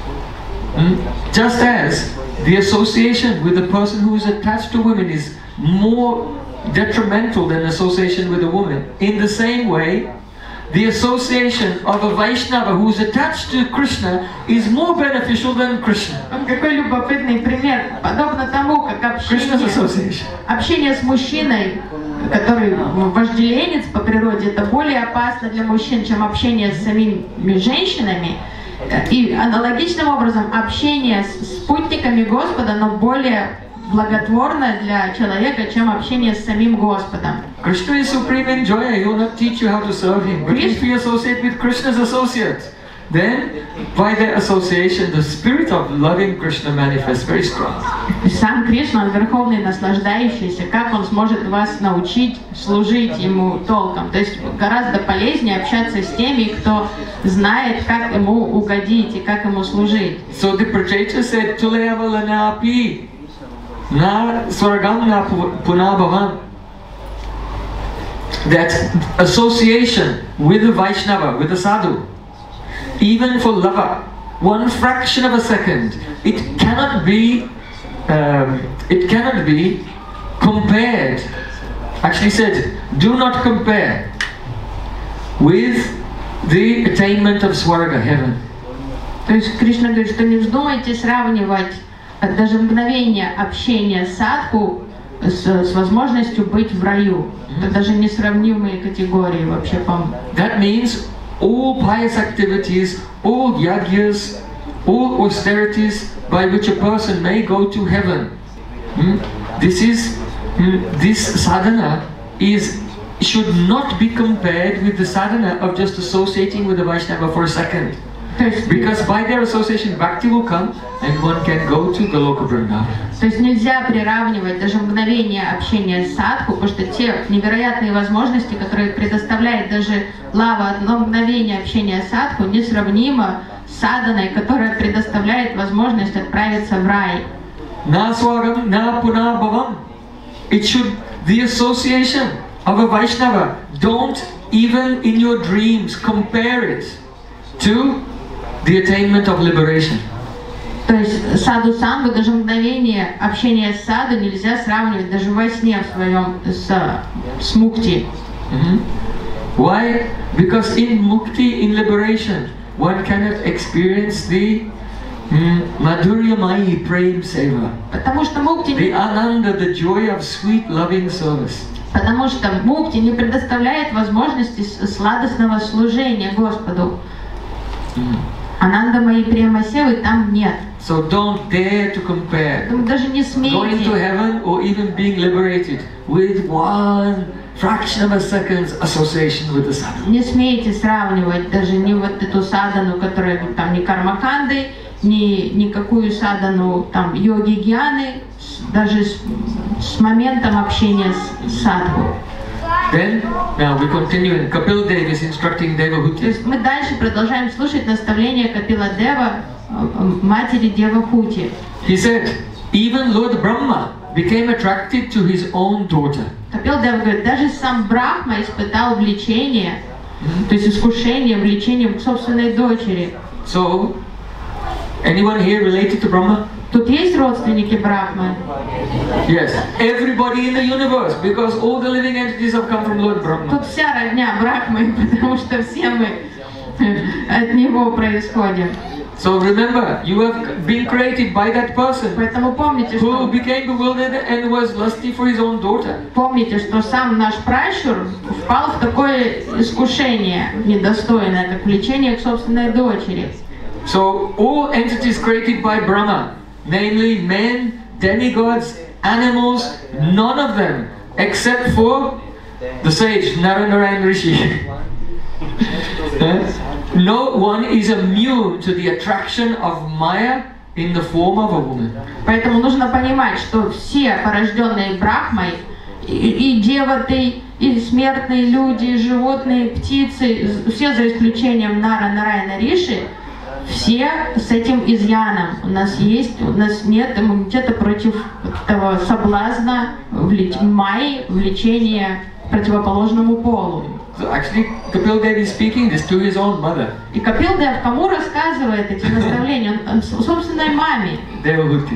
Mm? Just as the association with the person who is attached to women is more detrimental than association with a woman, in the same way, the association of a Vaishnava who is attached to Krishna is more beneficial than Krishna. Какой любопытный пример. Подобно тому, как Krishna's общение, association. общение с мужчиной, который вожделенец по природе, это более опасно для мужчин, чем общение с самими женщинами. И аналогичным образом общение с спутниками Господа, но более благотворно для человека, чем общение с самим Господом. Krishna is supreme enjoyer. He will not teach you how to serve him. But if you associate with Krishna's associates, then by their association, the spirit of loving Krishna manifests very strong. Сам Кришна, он верховный наслаждающийся, как он сможет вас научить служить ему толком? То есть гораздо полезнее общаться с теми, кто знает, как ему угодить и как ему служить. So the Prachetas said, Tuleyavalanapi na swargam na punabhavam. That association with the Vaishnava, with the sadhu, even for lava, one fraction of a second, it cannot be, um, it cannot be compared. Actually said, do not compare with the attainment of Swarga, heaven. То есть Кришна говорит, что не вздумайте сравнивать даже мгновение общения с садху с, с возможностью быть в раю. Это даже несравнимые категории вообще, по-моему. That means all pious activities, all yagyas, all austerities by which a person may go to heaven. Hmm? This is, hmm, this sadhana is, should not be compared with the sadhana of just associating with the Vaishnava for a second. Because by their association, bhakti will come and one can go to Goloka Vrindavan. То есть нельзя приравнивать даже мгновение общения с садху, потому что те невероятные возможности, которые предоставляет даже лава, одно мгновение общения с садху, несравнимо с саданой, которая предоставляет возможность отправиться в рай. Na swagam, na punabhavam. It should, the association of a Vaishnava, don't even in your dreams compare it to the attainment of liberation. То есть саду сангу, даже мгновение общения с саду нельзя сравнивать даже во сне в своем с, с мукти. Mm-hmm. Why? Because in mukti, in liberation, one cannot experience the mm, madhurya mayi prem seva. Потому что мукти The ananda, the joy of sweet loving service. Потому что мукти не предоставляет возможности сладостного служения Господу. Mm. Ананда моей премасевы там нет. So don't dare to compare Поэтому даже не going to смейте, heaven or even being liberated with one fraction of a second's association with the sadhu. не смейте сравнивать даже не вот эту садану, которая там не кармаканды, ни никакую садану там йоги гьяны, с- даже с, с моментом общения с, с садху. Then, now we continue, and Kapil Dev is instructing То Devahuti. есть мы дальше продолжаем слушать наставления Капила Дева, э, э, матери Девахути. He said, even Lord Brahma became attracted to his own daughter. Капилдев говорит, даже сам Брахма испытал влечение, то есть искушение, влечением к собственной дочери. So, anyone here related to Brahma? Тут есть родственники Брахмы? Yes, everybody in the universe, because all the living entities have come from Lord Brahma. Тут вся родня Брахмы, потому что все мы от него происходим. So remember, you have been created by that person Поэтому помните, who что became bewildered and was lusty for his own daughter. помните, что сам наш пращур впал в такое искушение недостойное, как влечение к собственной дочери. So all entities created by Brahma, namely men, demigods, animals, none of them, except for the sage Narayana Rishi. No one is immune to the attraction of Maya in the form of a woman. Поэтому нужно понимать, что все порожденные Брахмой, и, и деваты, и смертные люди, и животные, птицы, все за исключением Нара, Нараяна, Риши, все с этим изъяном. У нас есть, у нас нет иммунитета против этого соблазна, влеч... майи, влечения к противоположному полу. So actually, Kapildev is speaking this to his own mother. И Капилдев кому рассказывает эти наставления? Он, он собственной маме. Devahuti.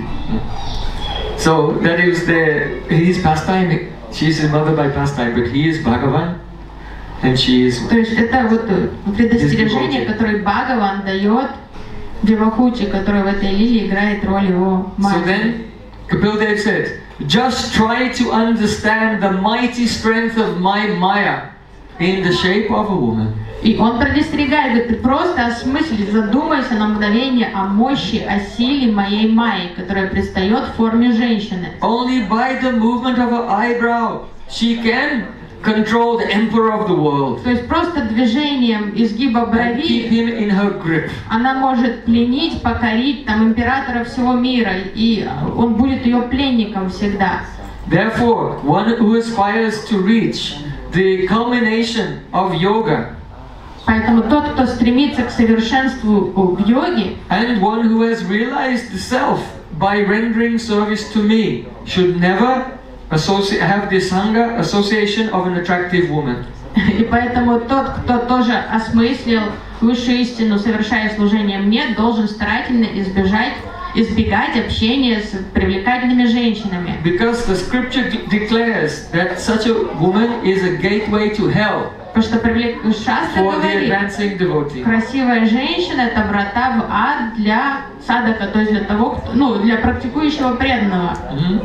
So that is the his pastime. She is his mother by pastime, but he is Bhagavan, and she is. То есть это вот предостережение, которое Бхагаван дает Девахути, который в этой лилии играет роль его So матери. then, Kapildev said, "Just try to understand the mighty strength of my Maya in the shape of a woman." И он предостерегает, говорит, ты просто осмысли, задумайся на мгновение о мощи, о силе моей Майи, которая предстает в форме женщины. Only by the movement of her eyebrow she can control the emperor of the world То есть просто движением изгиба and keep брови him in her grip. она может пленить, покорить там императора всего мира, и он будет ее пленником всегда. Therefore, one who aspires to reach the culmination of yoga Поэтому тот, кто стремится к совершенству в йоге, and one who has realized the self by rendering service to me should never associate, have the sangha association of an attractive woman. и поэтому тот, кто тоже осмыслил высшую истину, совершая служение мне, должен старательно избежать, избегать общения с привлекательными женщинами. Because the scripture de- declares that such a woman is a gateway to hell Потому что привлек... Шастра for the говорит, advancing devotee. красивая женщина — это врата в ад для садака, то есть для того, кто, ну, для практикующего преданного. Mhm.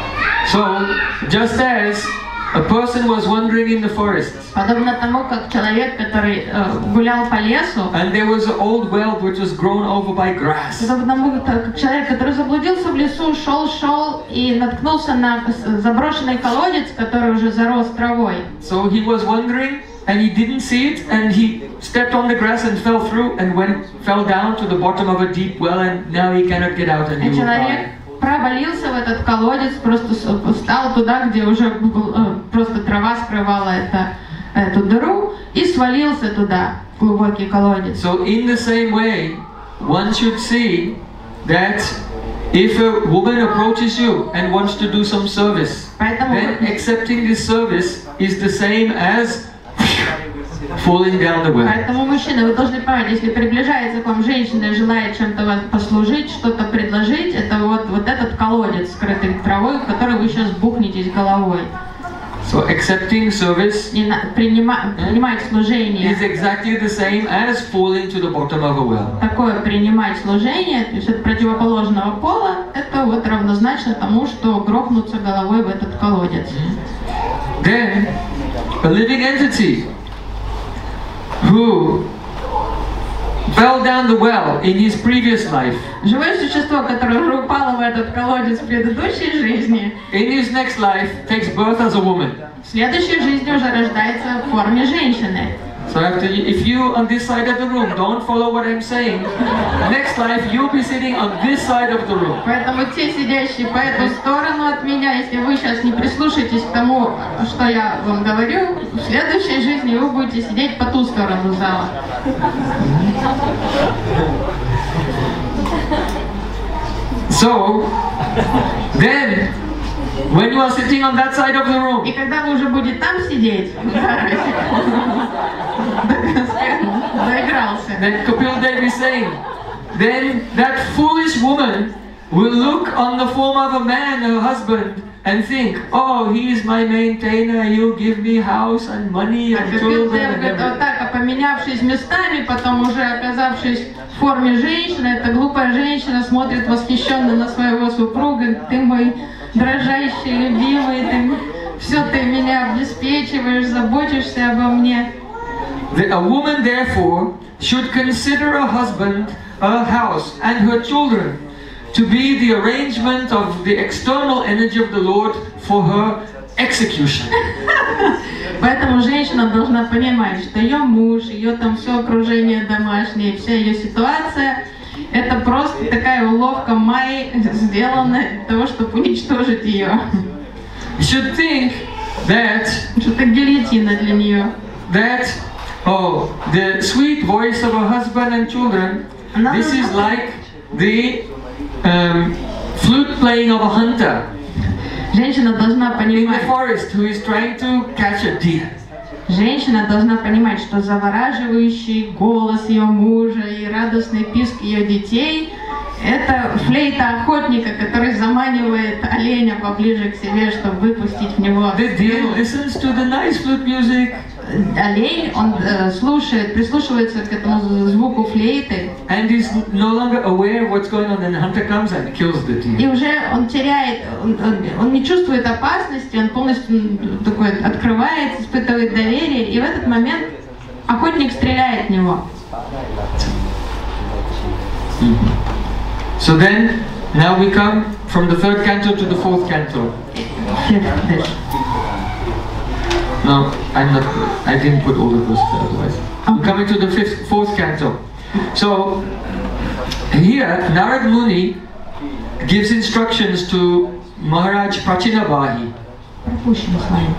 So, just as a person was wandering in the forest Подобно тому, как человек, который э, гулял по лесу, and there was an old well which was grown over by grass. подобно тому, как человек, который заблудился в лесу, шел-шел и наткнулся на заброшенный колодец, который уже зарос травой. So he was wandering and he didn't see it and he stepped on the grass and fell through and went fell down to the bottom of a deep well and now he cannot get out and he И will человек die. провалился в этот колодец, просто встал туда, где уже э, просто трава скрывала это, эту дыру, и свалился туда, в глубокий колодец. So in the same way, one should see that if a woman approaches you and wants to do some service, Поэтому, then accepting this service is the same as falling down the well. поэтому, мужчины, вы должны понимать, если приближается к вам женщина и желает чем-то вас послужить, что-то предложить, это вот, вот этот колодец, скрытый травой, в который вы сейчас бухнетесь головой. So accepting service И на- принима- принимать служение, is exactly the same as falling to the bottom of a well. такое принимать служение, то есть от противоположного пола, это вот равнозначно тому, что грохнуться головой в этот колодец. Then, a living entity who fell down the well in his previous life, Живое существо, которое уже упало в этот колодец в предыдущей жизни, in his next life takes birth as a woman. в следующей жизни уже рождается в форме женщины. So after, if you on this side of the room don't follow what I'm saying, next life you'll be sitting on this side of the room. Поэтому те, сидящие по эту сторону от меня, если вы сейчас не прислушаетесь к тому, что я вам говорю, в следующей жизни вы будете сидеть по ту сторону зала. So then When you are sitting on that side of the room, И когда вы уже будете там сидеть, заигрался. then Kapil Dev is saying, then that foolish woman will look on the form of a man, her husband, and think, oh, he is my maintainer, he'll give me house and money Так and Капил children Дев and говорит, вот everything. так, а поменявшись местами, потом уже оказавшись в форме женщины, эта глупая женщина смотрит восхищенно на своего супруга, ты мой дрожащий, любимый, ты, все ты меня обеспечиваешь, заботишься обо мне. The- A woman, therefore, should consider a husband, a house, and her children to be the arrangement of the external energy of the Lord for her execution. Поэтому женщина должна понимать, что ее муж, ее там все окружение домашнее, вся ее ситуация, это просто такая уловка Майи, сделанная для того, чтобы уничтожить ее. You should think that Что-то гильотина для нее. that oh, the sweet voice of a husband and children, No, this no, is no. like the um, flute playing of a hunter Женщина должна in the понимать, forest who is trying to catch a deer. женщина должна понимать, что завораживающий голос ее мужа и радостный писк ее детей — это флейта охотника, который заманивает оленя поближе к себе, чтобы выпустить в него The deer стрелу. listens to the nice flute music Олень, он э, слушает, прислушивается к этому звуку флейты, and is no longer aware of what's going on. Then the hunter comes and kills the и deer. уже он теряет, он, он- он не чувствует опасности, он полностью м, такой открывается, испытывает доверие, и в этот момент охотник стреляет в него. So then, now we come from the third canto to the fourth canto. No, I'm not. I didn't put all the verses otherwise. We're coming to the fifth, fourth canto. So here, Narad Muni gives instructions to Maharaj Prachinabahi. Пропущен слайд.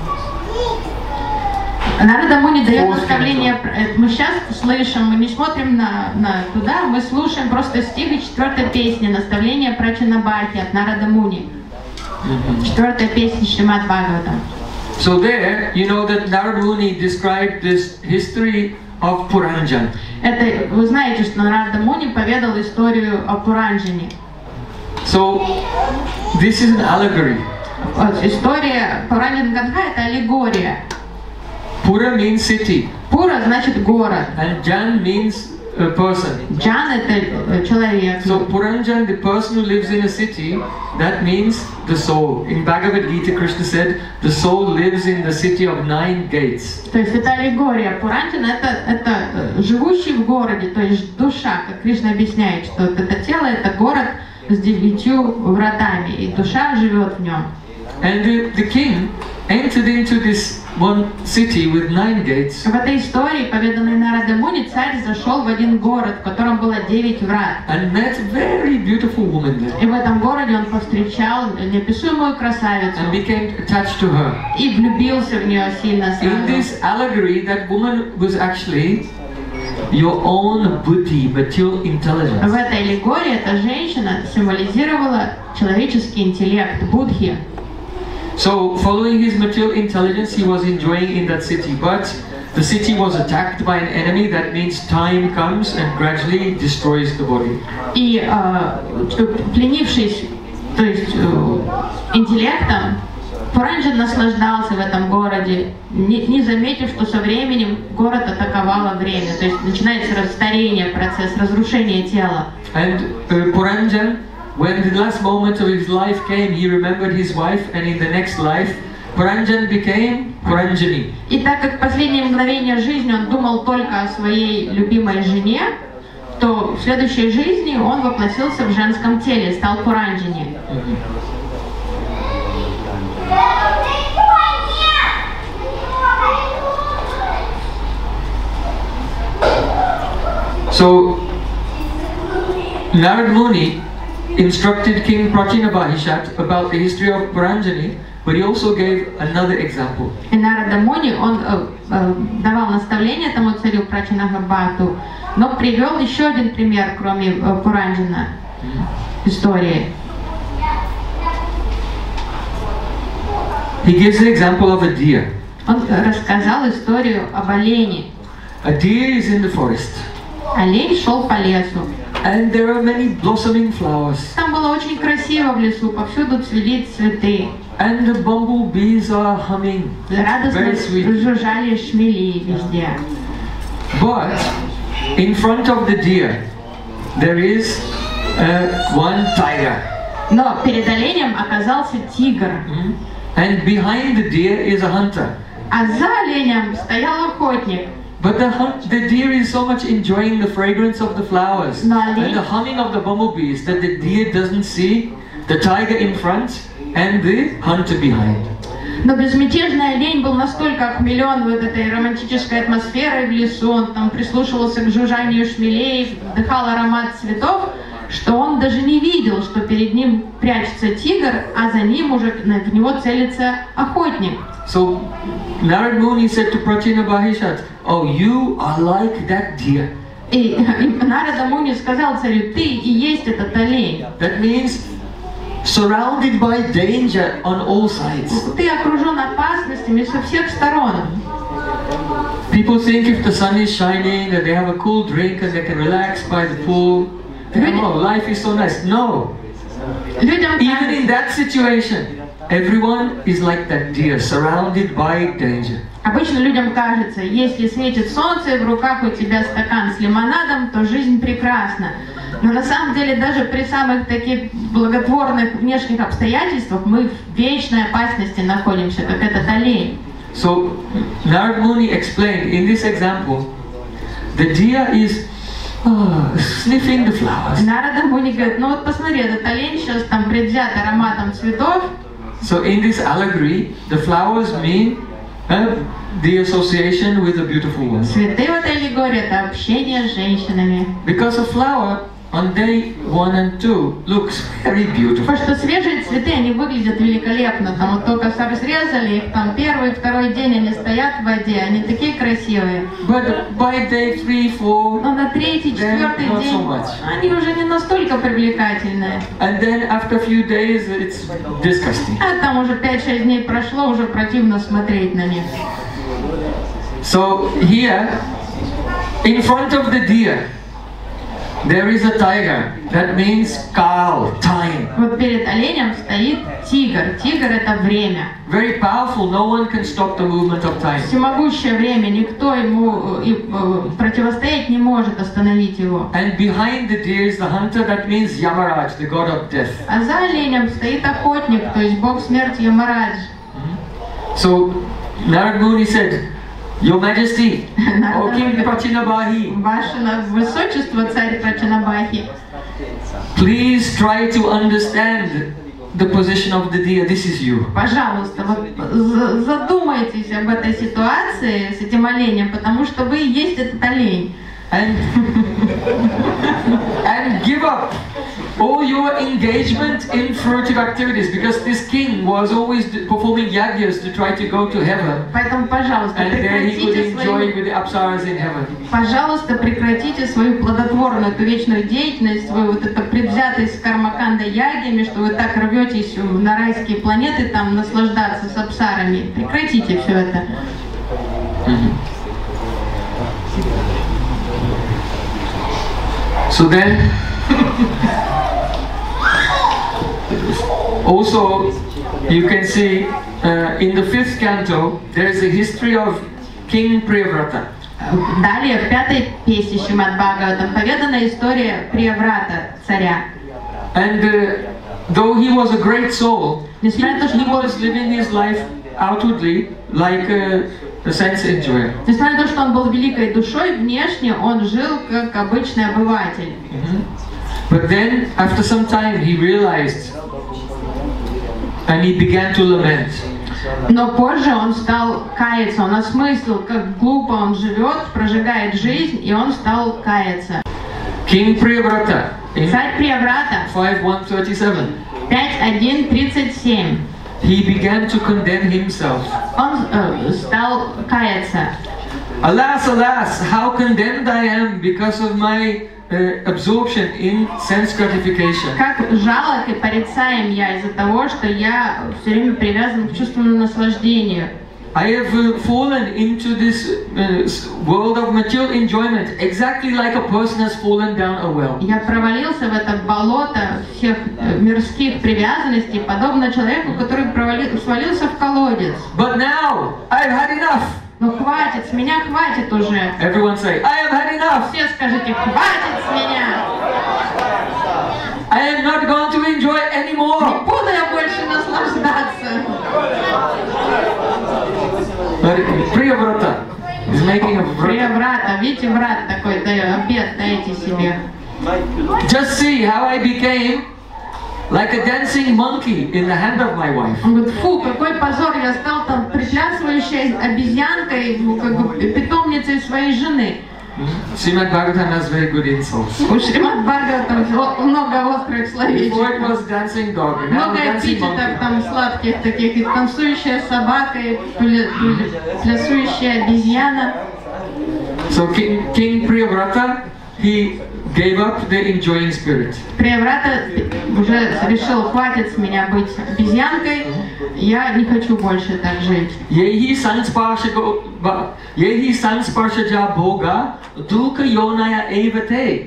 Нарада Муни дает Fourth наставление. э, Мы сейчас слышим, мы не смотрим на, на туда, мы слушаем просто стих из четвертой песни, наставление Прачанабахи от Нарада Муни. Четвертая песня Шримад Бхагаватам. So there, you know that Narad Muni described this history of Puranjan. Это, вы знаете, что Нарада Муни поведал историю о Пуранджане. So this is an allegory. Вот, история Пуранджан Гадха — это аллегория. Pura means city, Пура значит город. and Jan means a person. Джан — это э, человек. So Puranjan, the person who lives in a city, that means the soul. In Bhagavad Gita, Krishna said, the soul lives in the city of nine gates. То есть это аллегория. Пуранджан — это, это э, живущий в городе, то есть душа, как Кришна объясняет, что вот это тело — это город с девятью вратами, и душа живет в нем. And the, the king entered into this one city with nine gates, В этой истории, поведанной Нарада Муни, царь зашел в один город, в котором было девять врат. and met a very beautiful woman there, И в этом городе он повстречал неописуемую красавицу and became attached to her. и влюбился в нее сильно In сразу. this allegory, that woman was actually your own buddhi, material В intelligence. этой аллегории эта женщина символизировала человеческий интеллект, будхи. So, following his material intelligence, he was enjoying in that city. But the city was attacked by an enemy. That means time comes and gradually destroys the body. И э, пленившись, то есть э, интеллектом, Пуранджан наслаждался в этом городе, не, не заметив, что со временем город атаковало время. То есть начинается старение, процесс разрушения тела. And uh, Puranjan, when the last moment of his life came, he remembered his wife, and in the next life, Puranjan became Puranjani. И так как в последнее мгновение жизни он думал только о своей любимой жене, то в следующей жизни он воплотился в женском теле, стал Пуранджани. So, Narad Muni instructed King Prachinabahishat about the history of Puranjani, but he also gave another example. И Нарада Муни, он э, э, давал наставление этому царю Прачанагабхату, но привел еще один пример, кроме э, Пуранджана, истории. he gives the example of a deer. Он рассказал историю об олене. A deer is in the forest, Олень шел по лесу. and there are many blossoming flowers, Там было очень красиво в лесу, повсюду цвели цветы. and the bumblebees are humming. Радостно Very sweet. жужжали шмели везде. But in front of the deer, there is uh, one tiger, Но перед оленем оказался тигр, and behind the deer is a hunter. а за оленем стоял охотник. But the, hunt, the deer is so much enjoying the fragrance of the flowers No, олень- and the humming of the bumblebees that the deer doesn't see the tiger in front and the hunter behind. Но безмятежный олень был настолько охмелен вот этой романтической атмосферой в лесу, он там прислушивался к жужжанию шмелей, вдыхал аромат цветов, что он даже не видел, что перед ним прячется тигр, а за ним уже в него целится охотник. So Narad Muni said to Prachinabahishat, "Oh, you are like that deer." И, и Нарада Муни сказал царю: ты и есть этот олень. That means surrounded by danger on all sides. Ты окружен опасностями со всех сторон. People think if the sun is shining that they have a cool drink and they can relax by the pool. They think, oh, life is so nice. No. Людям Even кажется, in that situation, everyone is like that deer, surrounded by danger. обычно людям кажется, если светит солнце и в руках у тебя стакан с лимонадом, то жизнь прекрасна. Но на самом деле даже при самых таких благотворных внешних обстоятельствах мы в вечной опасности находимся, как этот олень. So Narad Muni explained in this example, the deer is oh, sniffing the flowers. Нарада Муни говорит: ну вот посмотри, этот олень сейчас там предвзят ароматом цветов. So in this allegory, the flowers mean uh, the association with a beautiful woman. Цветы в этой аллегории — это общение с женщинами. Because a flower on day one and two looks very beautiful. Потому что свежие цветы, они выглядят великолепно. Там вот только срезали их, там первый, второй день они стоят в воде, они такие красивые. But by day three, four, Но на третий, четвертый not so день much. они уже не настолько привлекательные. And then after a few days, it's disgusting. А там уже пять-шесть дней прошло, уже противно смотреть на них. So here, in front of the deer, there is a tiger. That means kal, time. Вот перед оленем стоит тигр. Тигр — это время. Very powerful. No one can stop the movement of time. Всемогущее время, никто ему э, э, противостоять не может, остановить его. And behind the deer is the hunter. That means Yamaraj, the god of death. А за оленем стоит охотник, то есть бог смерти Ямарадж. So Narad Muni said, Your Majesty, O King Prachinabahi, Ваше Высочество, царь Прачанабахи, please try to understand the position of the deer. This is you. пожалуйста, вот за- задумайтесь об этой ситуации с этим оленем, потому что вы и есть этот олень. And, and give up all your engagement in fruitive activities, because this king was always performing yagyas to try to go to heaven, Поэтому, пожалуйста, and there he could прекратите enjoy свою, with the apsaras in heaven. пожалуйста, прекратите свою плодотворную, эту вечную деятельность, свою вот эту предвзятость с кармаканда ягами, что вы так рветесь на райские планеты, там наслаждаться с апсарами. Прекратите все это. So then, also you can see uh, in the fifth canto there is a history of King Priyavrata. Далее, в пятой песне Шримад Бхагаватам поведана история Прияврата, царя. And uh, though he was a great soul, he, Несмотря на то, что he он был- was living his life outwardly like a, a sense enjoyer. Несмотря на то, что он был великой душой, внешне он жил как обычный обыватель. But then, after some time, he realized, and he began to lament. Но позже он стал каяться, он осмыслил, как глупо он живет, прожигает жизнь, и он стал каяться. King Priyavrata in Царь Прияврата, five one thirty-seven, пять один тридцать семь, he began to condemn himself. он э, стал каяться. Alas, alas, how condemned I am because of my uh, absorption in sense gratification. Как жалок и порицаем я из-за того, что я все время привязан к чувственному наслаждению. I have uh, fallen into this uh, world of material enjoyment, exactly like a person has fallen down a well. Я провалился в это болото всех э, мирских привязанностей, подобно человеку, который провали... свалился в колодец. But now, I've had enough. Ну хватит, с меня хватит уже. Everyone say, I have had enough. Все скажите, хватит с меня. I am not going to enjoy Не anymore. буду я больше наслаждаться. But Priyavrata is making a vrata. Приобрата, видите, брат такой, да, обед дайте себе. Just see how I became like a dancing monkey in the hand of my wife. Он говорит, фу, какой позор, я стал там приплясывающей обезьянкой, ну, как бы питомницей своей жены. Srimad Bhagavatam has very good insults. У Шримад Бхагаватам много острых Before it словечек. was dancing dog, and now Много dancing эпитетов monkey. там сладких таких, и танцующая собака, и пля- пля- плясующая обезьяна. So King, King Priyavrata, he gave up the enjoying spirit. Приобрата уже решил, хватит с меня быть обезьянкой, я не хочу больше так жить. Yehi sansparsha go- ba- yehi sansparsha ja bhoga dukha yonaya evate.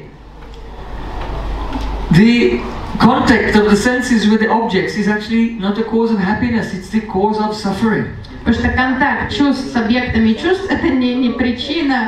The contact of the senses with the objects is actually not a cause of happiness, it's the cause of suffering. Потому что контакт чувств с объектами чувств это не, не причина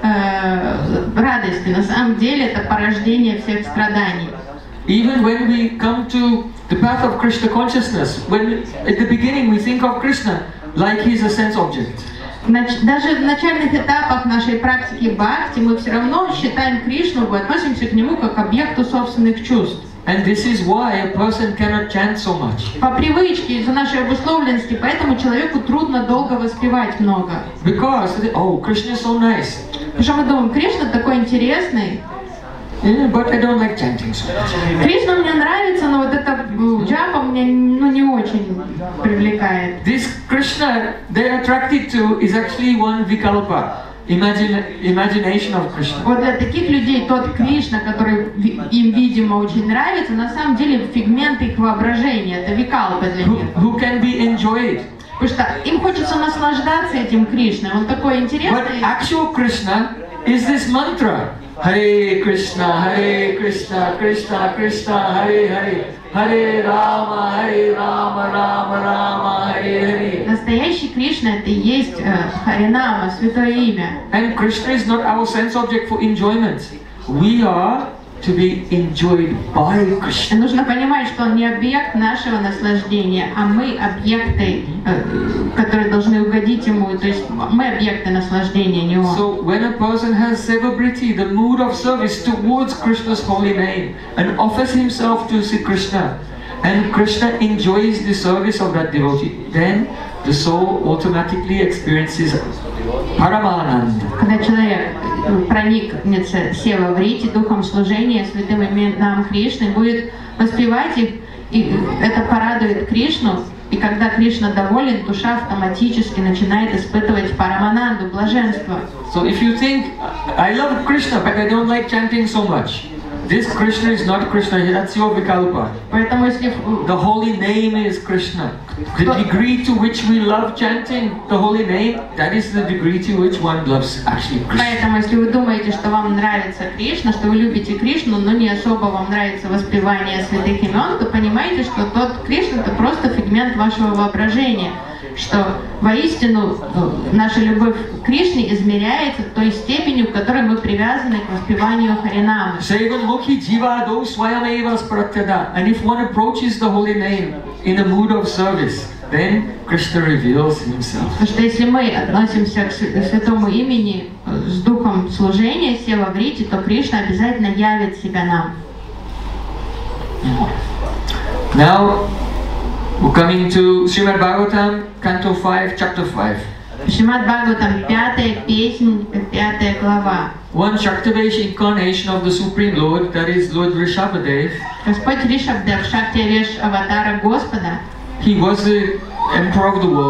э, радости. На самом деле это порождение всех страданий. Even when we come to the path of Krishna consciousness, when at the beginning we think of Krishna like he's a sense object. Нач- Даже в начальных этапах нашей практики бхакти мы все равно считаем Кришну, мы относимся к нему как к объекту собственных чувств. And this is why a person cannot chant so much. По привычке, из-за нашей обусловленности, поэтому человеку трудно долго воспевать много. Because, oh, Krishna is so nice. Потому что мы думаем, Кришна такой интересный, Yeah, but I don't like chanting so much. Кришна мне нравится, но вот это м, джапа меня ну, не очень привлекает. This Krishna they're attracted to is actually one vikalpa, imagine, imagination of Krishna. Вот для таких людей тот Кришна, который ви- им, видимо, очень нравится, на самом деле фигмент их воображения, это викалпа для Who, них. who can be enjoyed. Потому что им хочется наслаждаться этим Кришной, он такой But интересный. actual Krishna is this mantra. Hare Krishna, Hare Krishna, Krishna Krishna, Hare Hare, Hare Rama, Hare Rama, Rama Rama, Hare Hare. Настоящий Кришна это и есть э, Харинама, святое имя. And Krishna is not our sense object for enjoyment. We are to be enjoyed by И Krishna. нужно понимать, что он не объект нашего наслаждения, а мы объекты, э, которые должны угодить ему. То есть мы объекты наслаждения, не он. So when a person has sevabriti, the mood of service towards Krishna's holy name, and offers himself to Sri Krishna, and Krishna enjoys the service of that devotee, then the soul automatically experiences Paramananda. Когда человек проникнется сева в рити, духом служения, святым именам Кришны, будет воспевать их, и это порадует Кришну. И когда Кришна доволен, душа автоматически начинает испытывать парамананду, блаженство. So if you think, I love Krishna but I don't like chanting so much, this Krishna is not Krishna, that's your vikalpa. Поэтому если The holy name is Krishna. The degree to which we love chanting the holy name, that is the degree to which one loves actually Krishna. Поэтому, если вы думаете, что вам нравится Кришна, что вы любите Кришну, но не особо вам нравится воспевание святых имен, то понимаете, что тот Кришна это просто фигмент вашего воображения. Что воистину э, наша любовь к Кришне измеряется той степенью, в которой мы привязаны к воспеванию Харинамы. Sevan mukhi jiva do swayameva spratyada. And if one approaches the holy name in a mood of service, then Krishna reveals himself. Потому что если мы относимся к свя- святому имени э, с духом служения, сева в рите, то Кришна обязательно явит себя нам. Now, we're coming to Srimad Bhagavatam, Canto five, Chapter five. Шримад Бхагаватам, пятая песнь, пятая глава. One Shaktavesh incarnation of the Supreme Lord, that is Lord Rishabhadev, Господь Ришабдев, Шактивеш аватара Господа, he was the emperor of the world.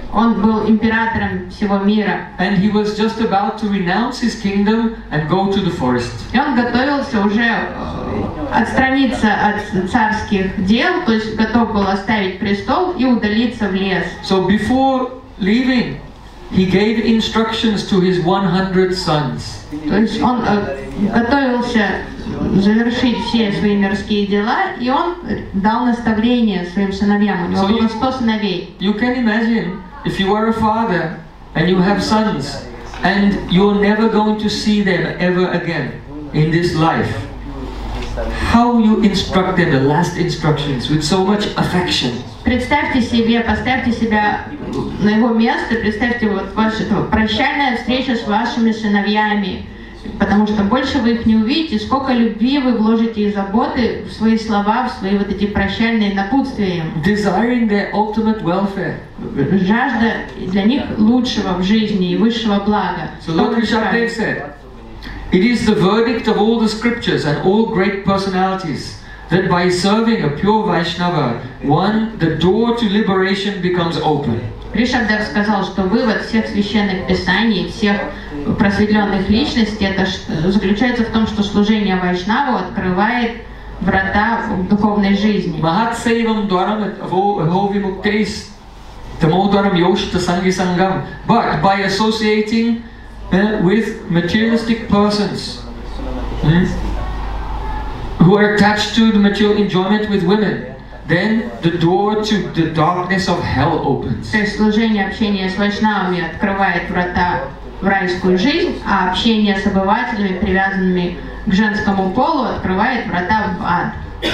Он был императором всего мира. And he was just about to renounce his kingdom and go to the forest. И он готовился уже э, отстраниться от царских дел, то есть готов был оставить престол и удалиться в лес. So before leaving, he gave instructions to his one hundred sons. То есть он э, готовился завершить все свои мирские дела, и он дал наставление своим сыновьям. У него So было you- сто сыновей. You can imagine if you are a father and you have sons and you're never going to see them ever again in this life. How you instruct them, the last instructions, with so much affection. Представьте себе, поставьте себя на его место, представьте вот ваша прощальная встреча с вашими сыновьями, потому что больше вы их не увидите, сколько любви вы вложите и заботы в свои слова, в свои вот эти прощальные напутствия им. Desiring their ultimate welfare. Жажда для них лучшего в жизни и высшего блага. So Lord Rishabdev said, it is the verdict of all the scriptures and all great personalities that by serving a pure Vaishnava, one, the door to liberation becomes open. Ришабдев сказал, что вывод всех священных писаний, всех просветленных личностей, это заключается в том, что служение Вайшнаву открывает врата в духовной жизни. Mahat Sevam Dwaram Hovimuktes Tamodwaram Yoshita Sangi Sangam. But by associating uh, with materialistic persons hmm, who are attached to the material enjoyment with women, then the door to the darkness of hell opens. То есть служение, общение с вайшнавами открывает врата в райскую жизнь, а общение с обывателями, привязанными к женскому полу, открывает врата в ад.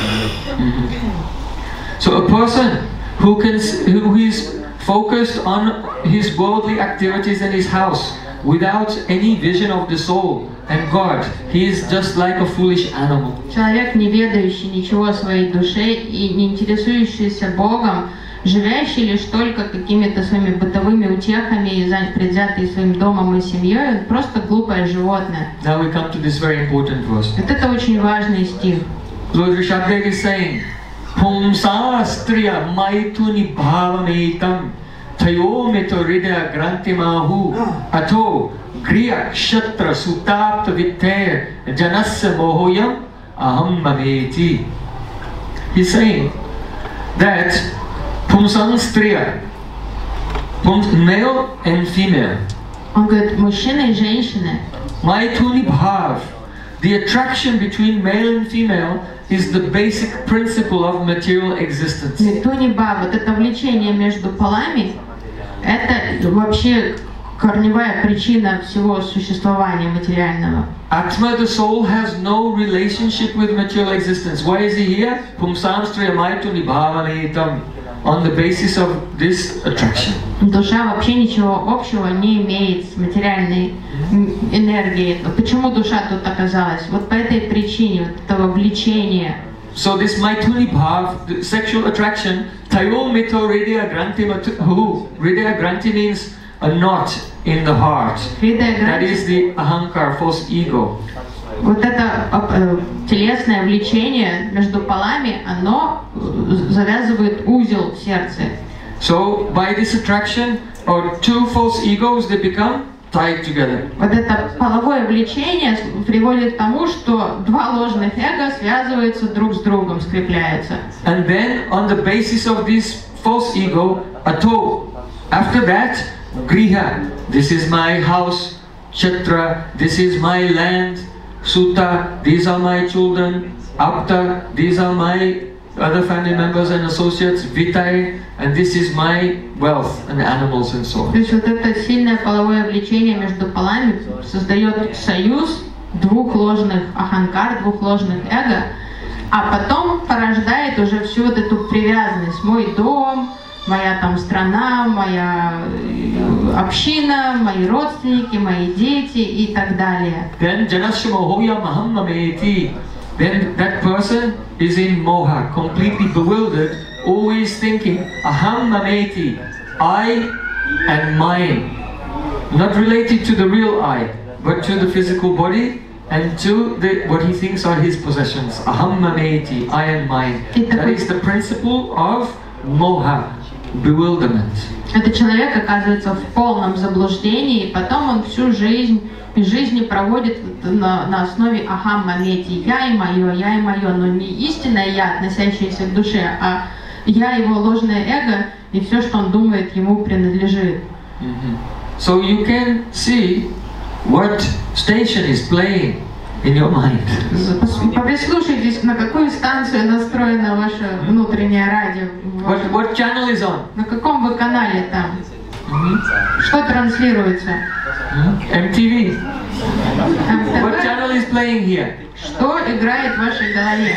So a person who can who is focused on his worldly activities in his house without any vision of the soul and God, he is just like a foolish animal. Человек, не ведающий ничего о своей душе и не интересующийся Богом, живящий лишь только какими-то своими бытовыми утехами и занят предвзятый своим домом и семьей, он просто глупое животное. Now we come to this very important verse. Вот это очень важный стих. Lord Rishabdev is saying, Pumsastriya maituni bhavametam thayometo ridya grantimahu ato griya kshatra sutapta vittaya janasya mohoyam aham mameti. He's saying that Pumsastriya, male and female, Он говорит, мужчины и женщины, Maituni Bhav, the attraction between male and female is the basic principle of material existence. Митуни Ба, вот это влечение между полами, это вообще корневая причина всего существования материального. Atma, the soul, has no relationship with material existence. Why is he here? Pumsamstriya Maituni Bhavanitam, on the basis of this attraction. Душа вообще ничего общего не имеет с материальной энергией. Почему душа тут оказалась? Вот по этой причине, вот этого влечения. So this Maituni Bhav, the sexual attraction, Tayo Mito Hridaya Granti Matu, Hridaya Granti means a knot in the heart. That is the ahankar, false ego. Вот это э, телесное влечение между полами, оно завязывает узел в сердце. So by this attraction, or two false egos, they become tied together. Вот это половое влечение приводит к тому, что два ложных эго связываются друг с другом, скрепляются. And then on the basis of this false ego, ato, after that, griha, this is my house, chatra, this is my land, sutta, these are my children, apta, these are my other family members and associates, vitai, and this is my wealth and animals and so on. То есть вот это сильное половое влечение между полами создает союз двух ложных аханкар, двух ложных эго, а потом порождает уже всю вот эту привязанность. Мой дом, моя там страна, моя община, мои родственники, мои дети и так далее. Then janasya mohoya mahammameti. Then that person is in moha, completely bewildered, always thinking, aham mameti, I and mine. Not related to the real I, but to the physical body and to the, what he thinks are his possessions. Aham mameti, I and mine. That is the principle of moha. bewilderment. Этот человек оказывается в полном заблуждении, и потом он всю жизнь и жизни проводит на, на основе ахам-мамети. Я и мое, я и мое, но не истинное я, относящееся к душе, а я, его ложное эго, и все, что он думает, ему принадлежит. Mm-hmm. So you can see what station is playing in your mind. Прислушайтесь, на какую станцию настроено ваше внутреннее радио. What, what channel is on? На каком вы канале там? Mm-hmm. Что транслируется? Mm-hmm. эм ти ви. What channel is playing here? Что играет в вашей голове?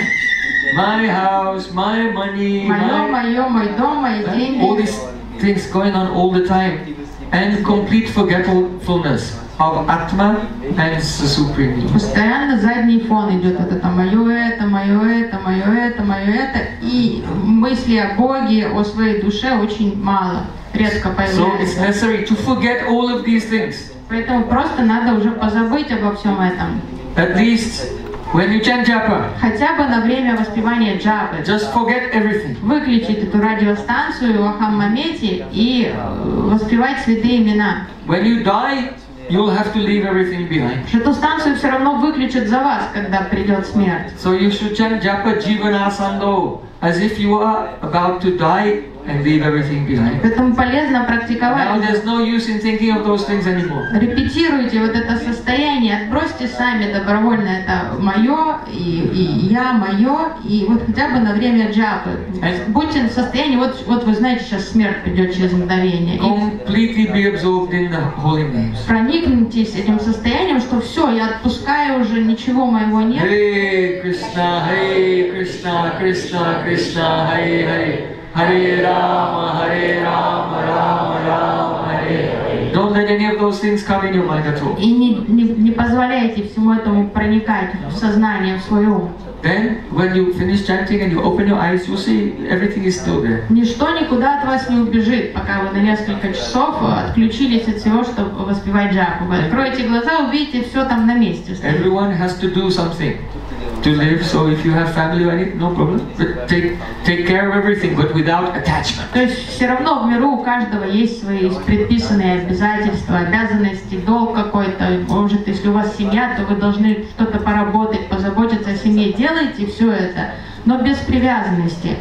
My house, my money, Мое, my... мое, мой дом, мои деньги. All these things going on all the time. And complete forgetfulness of Atma and the Supreme. Постоянно задний фон идет. Вот это мое это, мое это, мое это, мое это. И мысли о Боге, о своей душе очень мало. Редко So it's появляется. necessary to forget all of these things. Поэтому просто надо уже позабыть обо всем этом. At least when you chant japa, Хотя бы на время воспевания джапы. just forget everything. Выключить эту радиостанцию Ахам-мамети и воспевать святые имена. When you die, you'll have to leave everything behind. Эту станцию все равно выключат за вас, когда придет смерть. So you should chant japa jivanasando, as if you are about to die and leave everything behind. Поэтому полезно Now практиковать. there's no use in thinking of those things anymore. Репетируйте вот это состояние, отбросьте сами добровольно это мое и, и я мое, и вот хотя бы на время джапы. Будьте в состоянии, вот, вот вы знаете, сейчас смерть придет через мгновение. И Completely be absorbed in the holy names. проникнитесь этим состоянием, что все, я отпускаю уже, ничего моего нет. Hare Krishna, Hare Krishna, Krishna Krishna, Hare Hare, Hare Rama, Hare Rama, Rama Rama, Hare Hare. Don't let any of those things come in your mind at all. И не, не, не позволяйте всему этому проникать в сознание, в свой ум. Then, when you finish chanting and you open your eyes, you'll see everything is still there. Ничто никуда от вас не убежит, пока вы на несколько часов отключились от всего, чтобы воспевать джапу. Вы откроете глаза, увидите, все там на месте стоит. Everyone has to do something to live, so if you have family or anything, no problem. But take, take care of everything, but without attachment. То есть все равно в миру у каждого есть свои предписанные обязательства, обязанности, долг какой-то. Может, если у вас семья, то вы должны что-то поработать, позаботиться о семье. Делайте все это, но без привязанности.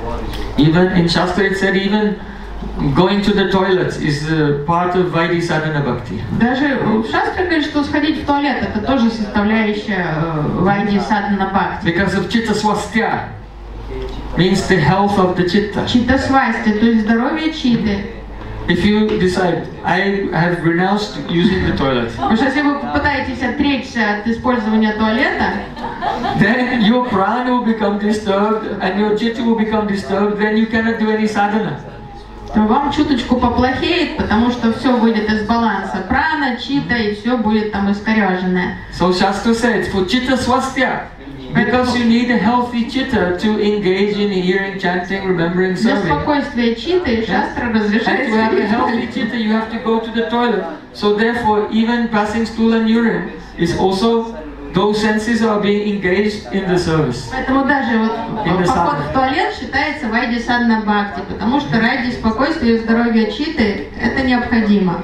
Even in Shastra it said even going to the toilets is uh, part of Vaidhi Sadhana Bhakti. Даже в Шастре говорит, что сходить в туалет это тоже составляющая Вайди Садхана Бхакти. Because of Chitta Swastya means the health of the Chitta. Чита свасти, то есть здоровье читы. If you decide, I have renounced using the toilet, Потому что если вы попытаетесь отречься от использования туалета, then your prana will become disturbed and your Chitta will become disturbed, then you cannot do any sadhana. то вам чуточку поплохеет, потому что все выйдет из баланса. Прана, чита, и все будет там искореженное. So Shastra says, for Chitta Swastya, because you need a healthy Chitta to engage in hearing, chanting, remembering, Для serving. спокойствия читы Шастра And to разрешает have a сходить в healthy туалет. Chitta, you have to go to the toilet. So therefore, even passing stool and urine is also, those senses are being engaged in the service. Поэтому даже вот In the поход sadhana. в туалет считается Вайди Садхана Бхакти, потому что ради спокойствия и здоровья читы это необходимо.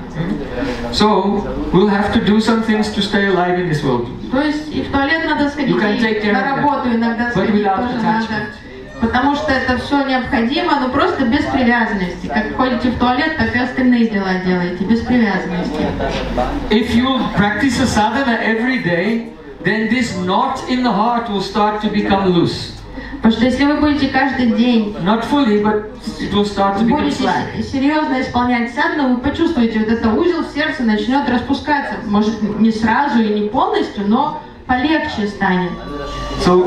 So, we'll have to do some things to stay alive in this world. То есть и в туалет надо сходить, You can take и care на of that. работу иногда But сходить without тоже attachment. надо. Потому что это все необходимо, но просто без привязанности. Как ходите в туалет, так и остальные дела делаете, без привязанности. If you practice a sadhana every day, then this knot in the heart will start to become loose. Потому что если вы будете каждый день Not fully, but it will start to become будете slack. серьезно исполнять садхану, вы почувствуете, вот это узел в сердце начнет распускаться. Может, не сразу и не полностью, но полегче станет. So,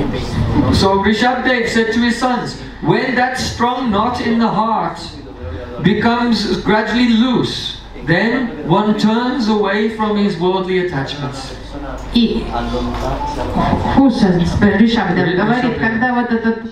so Rishabdev said to his sons, when that strong knot in the heart becomes gradually loose, then one turns away from his worldly attachments. И Хуса Ришабдев говорит, когда вот этот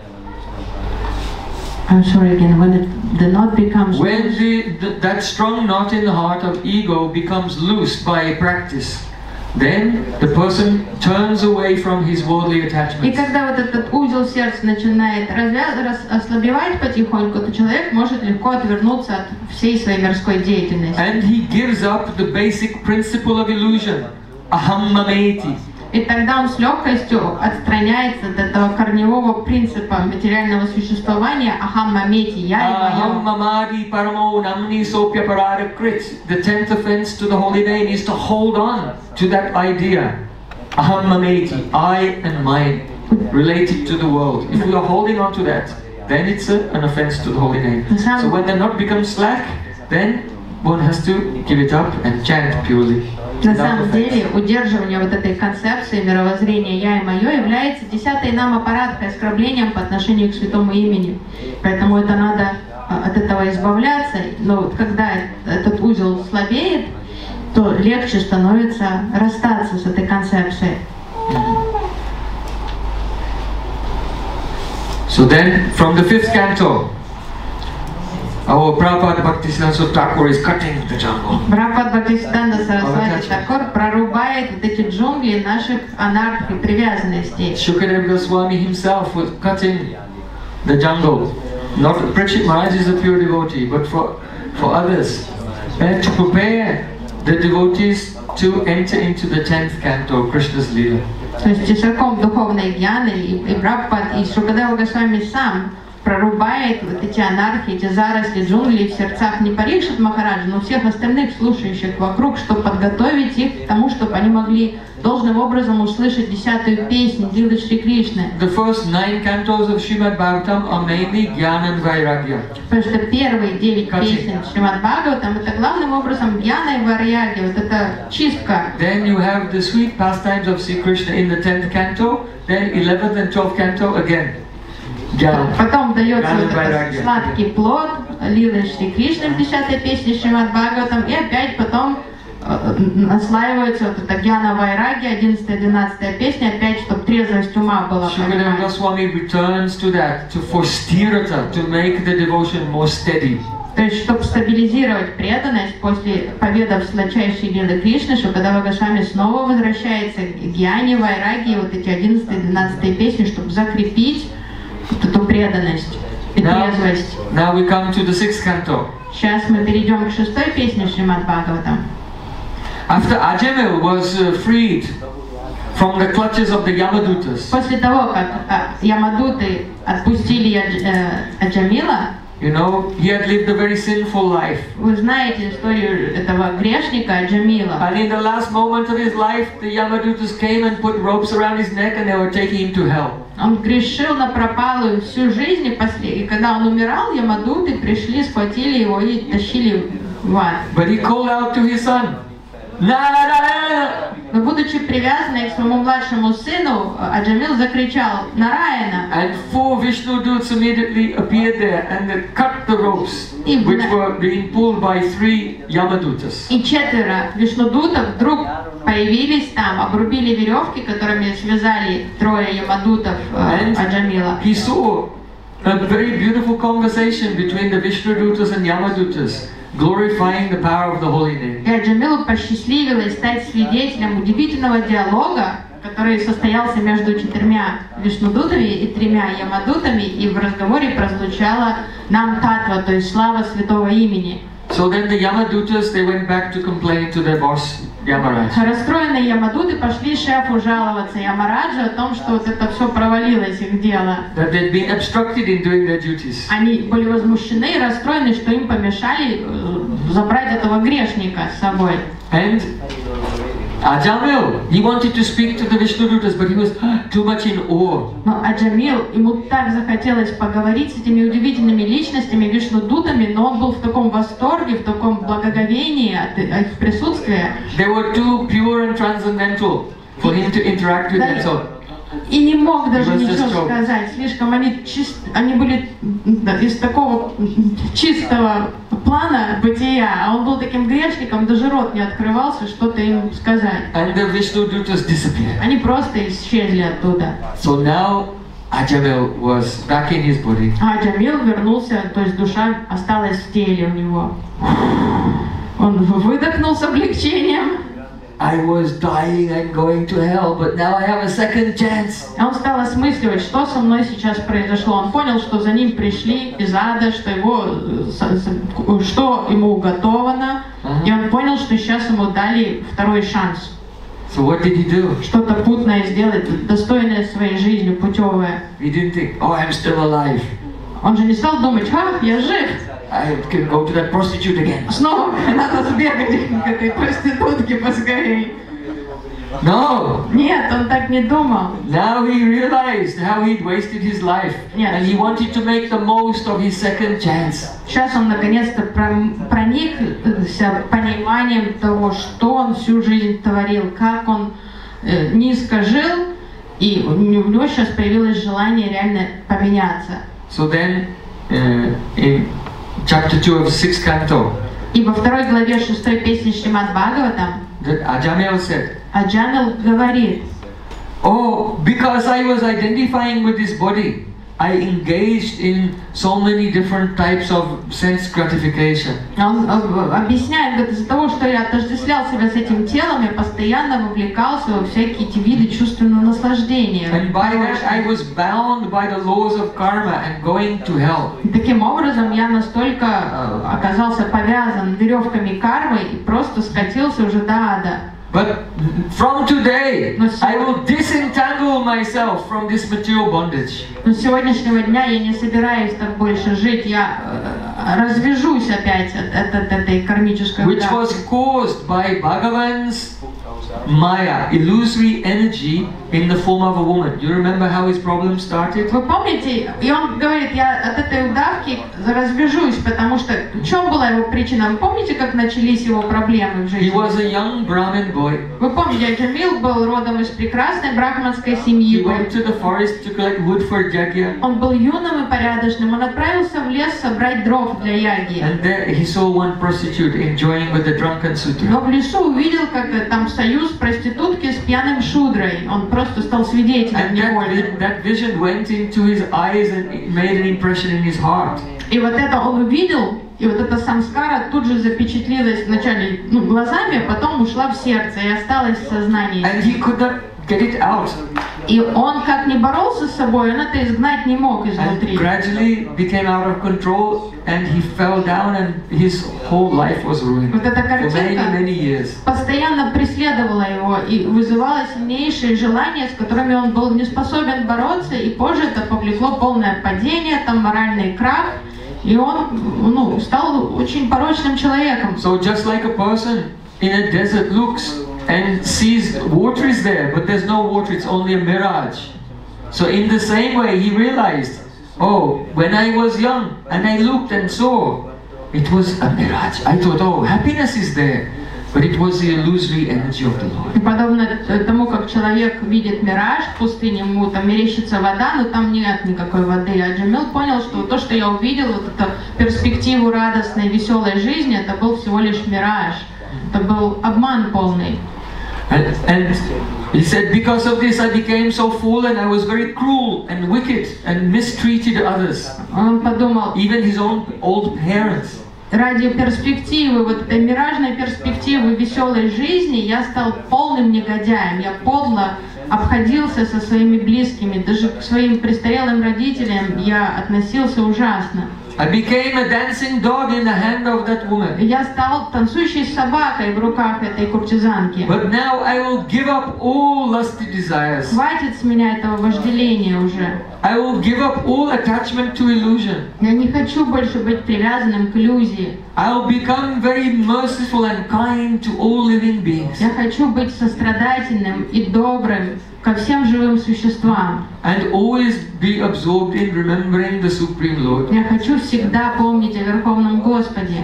I'm sorry again, when it, the knot becomes When loose, the, the, that strong knot in the heart of ego becomes loose by practice, then the person turns away from his worldly И attachments. когда вот этот узел сердца начинает развя- рас- ослабевать потихоньку, то человек может легко отвернуться от всей своей мирской деятельности. And he gives up the basic principle of illusion, aham mameti. И тогда он с легкостью отстраняется от этого корневого принципа материального существования ахам мамети, я и Aham мое. mamadi paramo namni sopya paradakrit. The tenth offense to the holy name is to hold on to that idea. Aham mameti, I and mine, related to the world. If we are holding on to that, then it's a, an offense to the holy name. So when the knot becomes slack, then one has to give it up and chant purely. На самом деле, удерживание вот этой концепции мировоззрения «я и мое» является десятой нам аппараткой, оскорблением по отношению к святому имени. Поэтому это надо а, от этого избавляться. Но вот когда этот узел слабеет, то легче становится расстаться с этой концепцией. So then, from the fifth canto, our Prabhupada Bhaktisiddhanta Saraswati Thakur is cutting the jungle. Прабхупада Бхактисиданта Сарасвати Такур прорубает вот эти джунгли наших анархий, привязанностей. Shukadeva Goswami himself was cutting the jungle. Not Parikshit Maharaj is a pure devotee, but for for others, and to prepare the devotees to enter into the tenth canto, Krishna's Leela. То есть тесаком духовной гьяны и, и Прабхупад, и Шукадева Госвами сам прорубает вот эти анархии, эти заросли джунглей в сердцах не Парикшит Махараджа, но всех остальных слушающих вокруг, чтобы подготовить их к тому, чтобы они могли должным образом услышать десятую песню Лилы Шри Кришны. The first nine cantos of Srimad Bhagavatam are mainly Jnana and Vairagya. Потому что первые девять песен Шримад Бхагаватам это главным образом гьяна и вайрагья, вот это чистка. Then you have the sweet pastimes of Sri Krishna in the tenth canto, then eleventh and twelfth canto again. Jnana. Потом дается Jnana вот and этот Vairagya. сладкий плод Лилы Шри Кришны в десятой песне Шримад Бхагаватам, и опять потом э, наслаивается вот эта гьяна вайрагья, одиннадцатая-двенадцатая песня, опять, чтобы трезвость ума была. Shukadeva понимаете. Goswami returns to that, to for sthirata, to make the devotion more steady. То есть, чтобы стабилизировать преданность после победы в сладчайшей Лилы Кришны, Шукадева Госвами снова возвращается к гьяне, вайрагьи, вот эти одиннадцатая-двенадцатая песни, чтобы закрепить вот эту преданность и Now, трезвость. now we come to the sixth canto. Сейчас мы перейдем к шестой песне Шримад Бхагаватам. After Ajamil was uh, freed from the clutches of the Yamadutas, После того, как а, Ямадуты отпустили Ядж- э, Аджамила, you know, he had lived a very sinful life. вы знаете историю этого грешника Аджамила. And in the last moment of his life, the Yamadutas came and put ropes around his neck and they were taking him to hell. Он грешил на пропалую всю жизнь, и, после, и когда он умирал, Ямадуты пришли, схватили его и тащили в ад. But he called out to his son, Narayana! Но будучи привязанной к своему младшему сыну, Аджамил закричал «Нараяна!» And four Vishnu Duts immediately appeared there and they cut the ropes, which were being pulled by three Yamadutas. И четверо вишнудутов вдруг появились там, обрубили веревки, которыми связали трое ямадутов э, Аджамила. He saw a very beautiful conversation between the Vishnu Dutas and Yamadutas, glorifying the power of the holy name. И Аджамилу посчастливилось стать свидетелем удивительного диалога, который состоялся между четырьмя вишнудутами и тремя ямадутами, и в разговоре прозвучала нам татва, то есть слава святого имени. So then the Yamadutas, they went back to complain to their boss, Yamaraj. Расстроенные ямадуты пошли шефу жаловаться Ямараджу о том, что вот это все провалилось, их дело. That they'd been obstructed in doing their duties. Они были возмущены и расстроены, что им помешали э, забрать этого грешника с собой. And Ajamil, he wanted to speak to the Vishnu Dutas, but he was too much in awe. Но Аджамил, ему так захотелось поговорить с этими удивительными личностями, вишнудутами, но он был в таком восторге, в таком благоговении от их присутствия. They were too pure and transcendental for him to interact with them. So И не мог даже He was ничего just сказать. Слишком они, чист, они были да, из такого чистого плана бытия, а он был таким грешником, даже рот не открывался что-то им сказать. and the Vishnu Dutas disappeared. Они просто исчезли оттуда. So now Ajamil was back in his body. А Аджамил вернулся, то есть душа осталась в теле у него. Он выдохнул с облегчением. I was dying and going to hell, but now I have a second chance. Он стал осмысливать, что со мной сейчас произошло. Он понял, что за ним пришли из ада, что, его, что ему уготовано. Uh-huh. И он понял, что сейчас ему дали второй шанс. So what did he do? Что-то путное сделать, достойное своей жизни, путевое. He didn't think, oh, I'm still alive. Он же не стал думать, а, я жив. I can go to that prostitute again. Снова надо сбегать к этой проститутке поскорее. No. Нет, он так не думал. Now he realized how he'd wasted his life, Нет. and he wanted to make the most of his second chance. Сейчас он наконец-то проникся пониманием того, что он всю жизнь творил, как он э, низко жил, и у него сейчас появилось желание реально поменяться. So then, uh, in chapter two of sixth canto, И во второй главе шестой песни Шримад Бхагаватам Ajamil said, Аджамил говорит: oh, because I was identifying with this body, I engaged in so many different types of sense gratification. Он объясняет, говорит, из-за того, что я отождествлял себя с этим телом, я постоянно вовлекался во всякие эти виды чувственного наслаждения. And by that I was bound by the laws of karma and going to hell. И таким образом я настолько оказался повязан веревками кармы и просто скатился уже до ада. But from today, I will disentangle myself from this material bondage. Но с сегодняшнего дня я не собираюсь так больше жить. Я э, развяжусь опять от, от, от этой кармической Which удавки. was caused by Bhagavan's Maya, illusory energy in the form of a woman. Do you remember how his problem started? Вы помните? И он говорит, я от этой удавки развяжусь, потому что в чем была его причина? Вы помните, как начались его проблемы в жизни? He was a young Brahmin boy. Вы помните, Аджамил был родом из прекрасной брахманской семьи. He went to the forest to collect wood for yajna. Он был юным и порядочным. Он отправился в лес собрать дров для яги. And there he saw one prostitute enjoying with the drunken sutra. Но в лесу увидел, как там союз проститутки с пьяным шудрой. Он просто стал свидетелем And невольно. that, that vision went into his eyes and it made an impression in his heart. И вот это он увидел, и вот эта самскара тут же запечатлилась вначале ну, глазами, а потом ушла в сердце и осталась в сознании. And he could not get it out. И он как не боролся с собой, он это изгнать не мог And изнутри. gradually became out of control and he fell down and his whole life was ruined Вот эта for many, картинка many years. постоянно преследовала его и вызывала сильнейшие желания, с которыми он был не способен бороться, и позже это повлекло полное падение, там моральный крах, и он ну, стал очень порочным человеком. So just like a person in a desert looks and sees water is there, but there's no water, it's only a mirage. So in the same way he realized, oh, when I was young and I looked and saw, it was a mirage. I thought, oh, happiness is there, but it was the illusory energy of the Lord. И подобно тому, как человек видит мираж в пустыне, ему там мерещится вода, но там нет никакой воды. А Джамил понял, что то, что я увидел, вот эту перспективу радостной, веселой жизни, это был всего лишь мираж. Это был обман полный. And, and he said, because of this I became so full and I was very cruel and wicked and mistreated others, Он подумал, even his own old parents. ради перспективы, вот этой миражной перспективы веселой жизни, я стал полным негодяем. Я подло обходился со своими близкими, даже к своим престарелым родителям я относился ужасно. I became a dancing dog in the hand of that woman. Я стал танцующей собакой в руках этой куртизанки. But now I will give up all lusty desires. Хватит с меня этого вожделения уже. I will give up all attachment to illusion. Я не хочу больше быть привязанным к иллюзии. I will become very merciful and kind to all living beings. Я хочу быть сострадательным и добрым ко всем живым существам. And always be absorbed in remembering the Supreme Lord. Я хочу всегда помнить о Верховном Господе.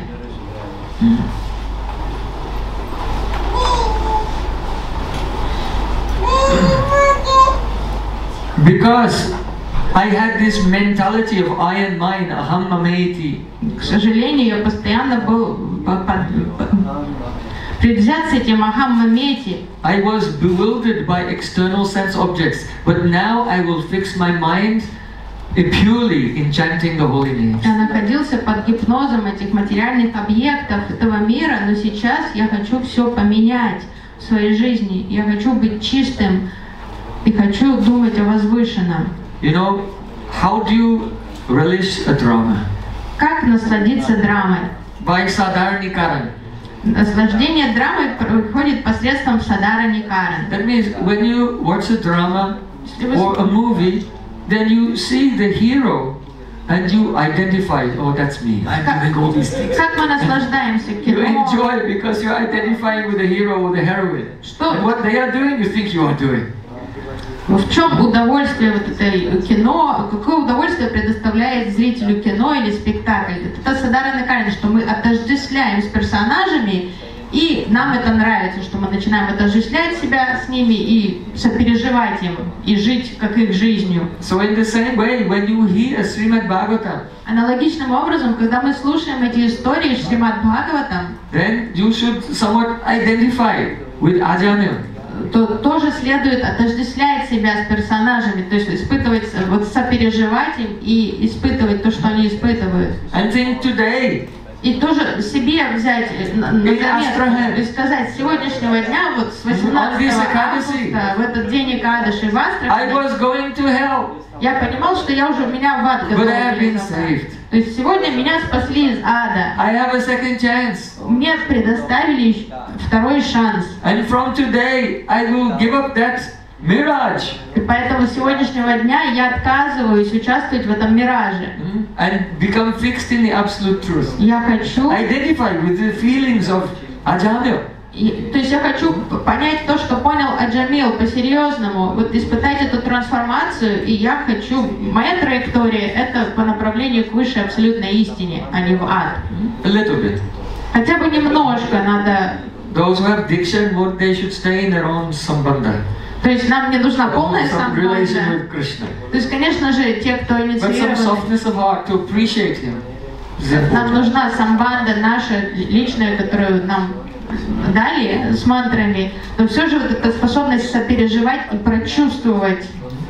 Because I had this mentality of I and mine, aham mameti. К сожалению, я постоянно был предвзят с этим ахам мамети. I was bewildered by external sense objects, but now I will fix my mind purely in chanting the holy names. Я находился под гипнозом этих материальных объектов этого мира, но сейчас я хочу все поменять. в своей жизни. Я хочу быть чистым и хочу думать о возвышенном. You know, how do you relish a drama? Как насладиться драмой? By Sadharanikaran. Наслаждение драмой происходит посредством Садараникаран. That means when you watch a drama or a movie, then you see the hero and you identify, oh, that's me. I'm doing all these things. Как мы наслаждаемся You кино? enjoy because you're identifying with the hero or the heroine. Что? And what they are doing, you think you are doing. В чем удовольствие вот это кино, какое удовольствие предоставляет зрителю кино или спектакль? Это Садараникаран, что мы отождествляем с персонажами, и нам это нравится, что мы начинаем отождествлять себя с ними и сопереживать им, и жить как их жизнью. So in the same way, when you hear Srimad Bhagavatam, Аналогичным образом, когда мы слушаем эти истории Шримад Бхагаватам, then you should somewhat identify with Ajamil. то тоже следует отождествлять себя с персонажами, то есть испытывать, вот сопереживать им и испытывать то, что они испытывают. And think today, И тоже себе взять на, на заметку и сказать, с сегодняшнего дня, вот с восемнадцатого августа, в этот день Экадаши в I Астрахани, was going to hell, я понимал, что я уже, меня в ад but I have been готовы. saved. То есть сегодня меня спасли из ада. I have a second chance. Мне предоставили второй шанс. And from today, I will give up that mirage. И поэтому с сегодняшнего дня я отказываюсь участвовать в этом мираже. And become fixed in the absolute truth. Я хочу, Identify with the feelings of Ajamil. и, то есть я хочу понять то, что понял Аджамил по-серьезному, вот испытать эту трансформацию, и я хочу, моя траектория это по направлению к высшей абсолютной истине, а не в ад. A little bit. Хотя бы немножко надо, Those who have diksha and what they should stay in their own sambandha. то есть нам не нужна полная Some relation самбандha. with Krishna. То есть, конечно же, те, кто But some инициированы, softness of heart to appreciate him is нам important. нужна самбанда наша личная, которую нам дали с мантрами, но все же вот эта способность сопереживать и прочувствовать,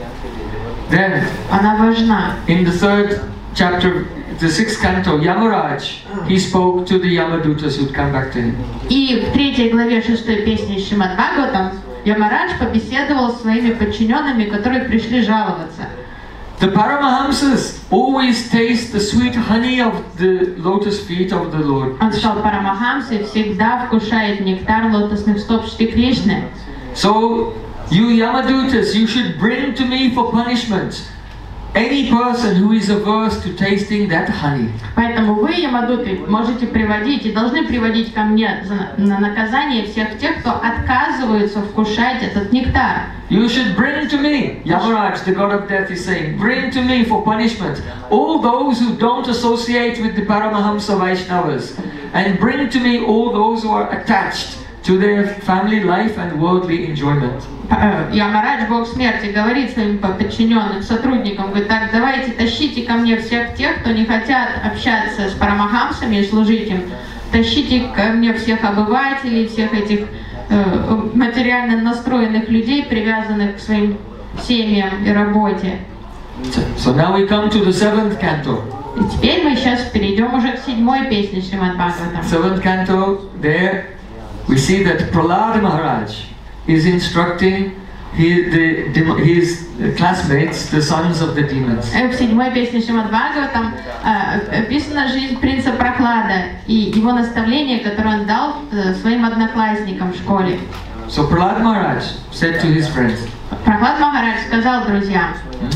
Then, она важна. in the third chapter, the sixth canto, Yamaraj, he spoke to the Yamadutas who'd come back to him. И в третьей главе шестой песни Шримад Бхагаватам Ямарадж побеседовал с своими подчиненными, которые пришли жаловаться. The Paramahamsas always taste the sweet honey of the lotus feet of the Lord. Он сказал, Парамахамсы всегда вкушает нектар лотосных стоп Шри Кришны. So, you Yamadutas, you should bring to me for punishment any person who is averse to tasting that honey. Поэтому вы, Ямадуты, можете приводить и должны приводить ко мне за, на наказание всех тех, кто отказывается вкушать этот нектар. You should bring to me, Yamaraj, the god of death, is saying, bring to me for punishment all those who don't associate with the Paramahamsa Vaishnavas, and bring to me all those who are attached to their family life and worldly enjoyment. Ямарадж, бог смерти, говорит своим подчиненным сотрудникам, говорит, так, давайте тащите ко мне всех тех, кто не хотят общаться с парамахамсами и служить им. Тащите ко мне всех обывателей, всех этих э, материально настроенных людей, привязанных к своим семьям и работе. So now we come to the seventh canto. И теперь мы сейчас перейдем уже к седьмой песне Шримад Бхагаватам. Seventh canto, there we see that Prahlad Maharaj is instructing his, the, his classmates, the sons of the demons. В седьмой песне Шримад Бхагаватам э, описана жизнь принца Прохлада и его наставление, которое он дал э, своим одноклассникам в школе. So Prahlad Maharaj said to his friends, Прохлад Махарадж сказал друзьям,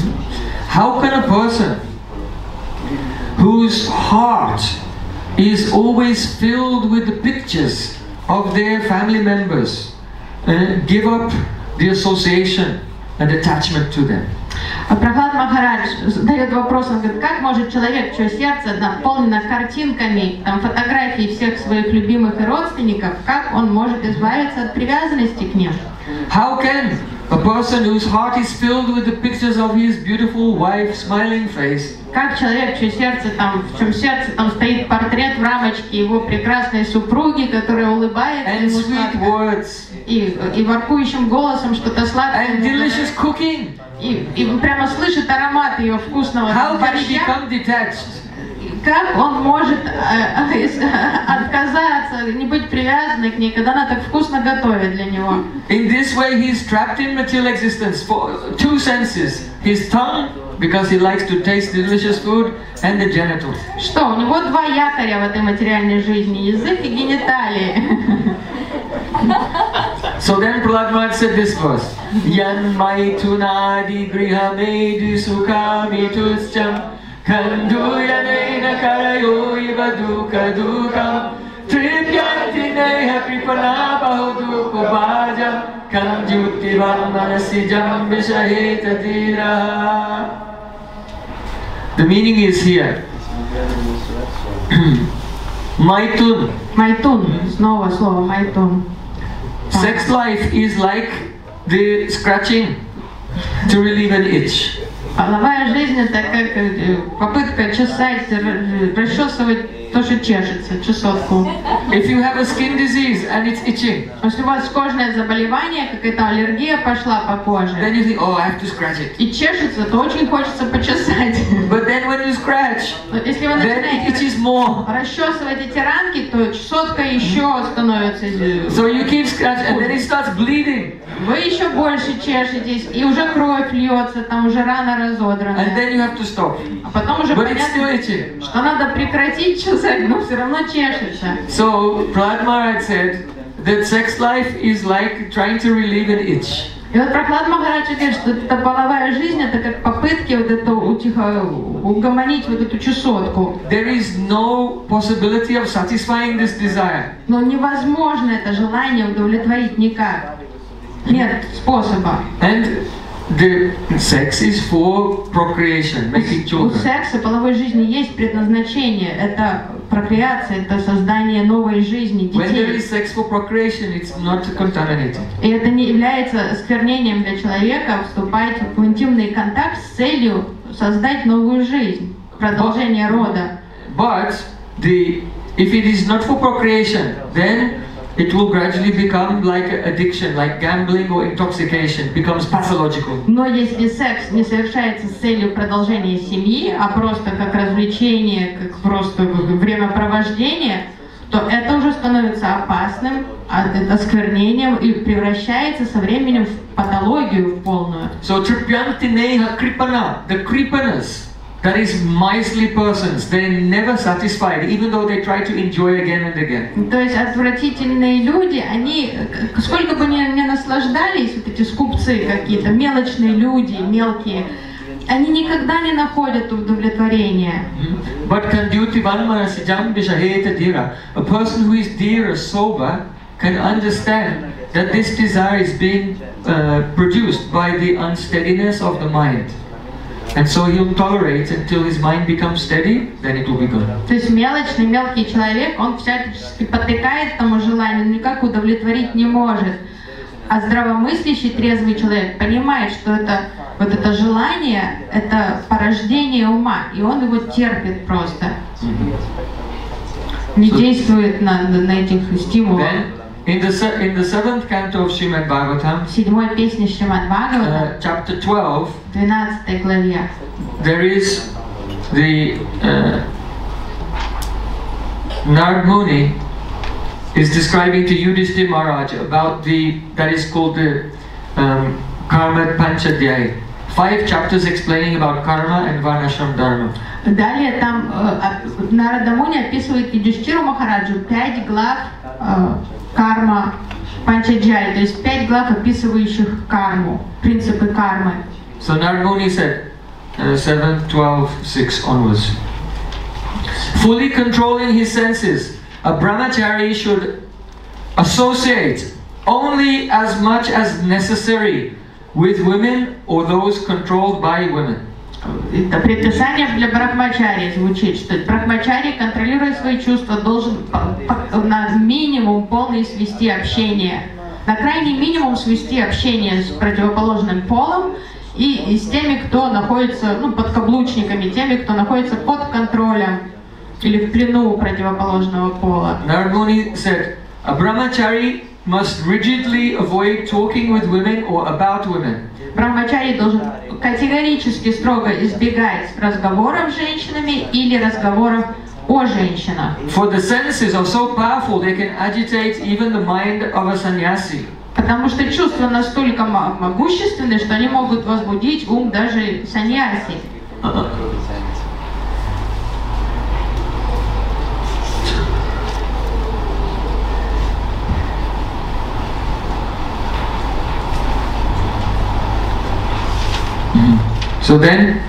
how can a person whose heart is always filled with the pictures of their family members uh, give up the association and attachment to them? Прохлад Махарадж задает вопрос, он говорит, как может человек, чье сердце наполнено картинками, там, фотографий всех своих любимых и родственников, как он может избавиться от привязанности к ним? How can a person whose heart is filled with the pictures of his beautiful wife's smiling face Как человек, чье сердце там, в чем сердце там стоит портрет в рамочке его прекрасной супруги, которая улыбается and ему sweet сладко, words и, и воркующим голосом что-то сладкое, and ему delicious говорит, cooking, и, и прямо слышит аромат ее вкусного how can he борща. become detached? как он может э, отказаться, не быть привязанной к ней, когда она так вкусно готовит для него? In this way, he's trapped in material existence for two senses: his tongue, because he likes to taste delicious food, and the genitals. Что, у него два якоря в этой материальной жизни: язык и гениталии. So then Prahlad Maharaj said this verse: Yan maitunadi grihamedu sukhami tuscham kanduyanena karayo ivaduka dukam tripyanti neha kripana bahudu kubajam kanjuti varmanasijam vishaheta dira. The meaning is here. Maitun. Майтун, снова слово майтун. Sex life is like the scratching to relieve an itch. Половая жизнь это как э, попытка чесать, р- расчесывать то, что чешется, чесотку. If you have a skin disease and it's itching, Если у вас кожное заболевание, какая-то аллергия пошла по коже, then you think, oh, I have to scratch it. и чешется, то очень хочется почесать. But then when you scratch, Но если вы then it начинаете itches more. расчесывать эти ранки, то чесотка еще становится. э, So you keep scratching and then it starts bleeding. Вы еще больше чешетесь, и уже кровь льется, там уже рана And разодранная. then you have to stop. А потом уже But it's still понятно, itching. что надо прекратить чесать, но все равно чешется. So Prahlad Maharaj said that sex life is like trying to relieve an itch. И вот Прохлад Махарадж говорит, что эта половая жизнь, это как попытки вот это утихо, угомонить вот эту чесотку. There is no possibility of satisfying this desire. Но невозможно это желание удовлетворить никак. Нет способа. And the sex is for procreation, making У children. секса, половой жизни есть предназначение. Это прокреация, это создание новой жизни, When there детей. is sex for procreation, it's not contaminated. И это не является осквернением для человека вступать в интимный контакт с целью создать новую жизнь, продолжение рода. But the if it is not for procreation, then it will gradually become like addiction, like gambling or intoxication, becomes pathological. Но если секс не совершается с целью продолжения семьи, а просто как развлечение, как просто времяпровождение, то это уже становится опасным, осквернением и превращается со временем в патологию в полную. So tripyantineha kripana, the kripanas, that is miserly persons, they're never satisfied, even though they try to enjoy again and again. То есть отвратительные люди, они, к- сколько бы ни, ни наслаждались, вот эти скупцы какие-то, мелочные люди, мелкие, они никогда не находят удовлетворения. But kandyuti vanmanasijam vishaheta dira, a person who is dear or sober can understand that this desire is being uh, produced by the unsteadiness of the mind. And so he'll tolerate until his mind becomes steady, then it will be good. То есть мелочный, мелкий человек, он всячески потыкает тому желанию, но никак удовлетворить не может. А здравомыслящий, трезвый человек понимает, что это, вот это желание, это порождение ума, и он его терпит просто. Не действует на, на этих стимулах. Then, in the, se- in the seventh canto of Srimad Bhagavatam, В седьмой песне Шримад Бхагавата, uh, chapter twelve, в двенадцатой главе, there is the uh, Narad Muni is describing to Yudhishthira Maharaj about the, that is called the um, Karma Panchadhyaya. Five chapters explaining about karma and varnashram dharma. далее там э, Нарада Муни описывает Юдхиштиру Махараджу пять глав э, карма Панчаджай, то есть пять глав, описывающих карму, принципы кармы. So Narad Muni said, uh, seven, twelve, six onwards. Fully controlling his senses, a brahmachari should associate only as much as necessary with women or those controlled by women. Это предписание для брахмачари звучит, что брахмачари, контролируя свои чувства, должен по- по- на минимум полный свести общение, на крайний минимум свести общение с противоположным полом и, и с теми, кто находится, ну, под каблучниками, теми, кто находится под контролем или в плену у противоположного пола. Narad Muni said, a brahmachari must rigidly avoid talking with women or about women. Брахмачари должен категорически строго избегать разговоров с женщинами или разговоров о женщинах. For the senses are so powerful they can agitate even the mind of a sannyasi. Потому что чувства настолько могущественны, что они могут возбудить ум даже саньяси. So then,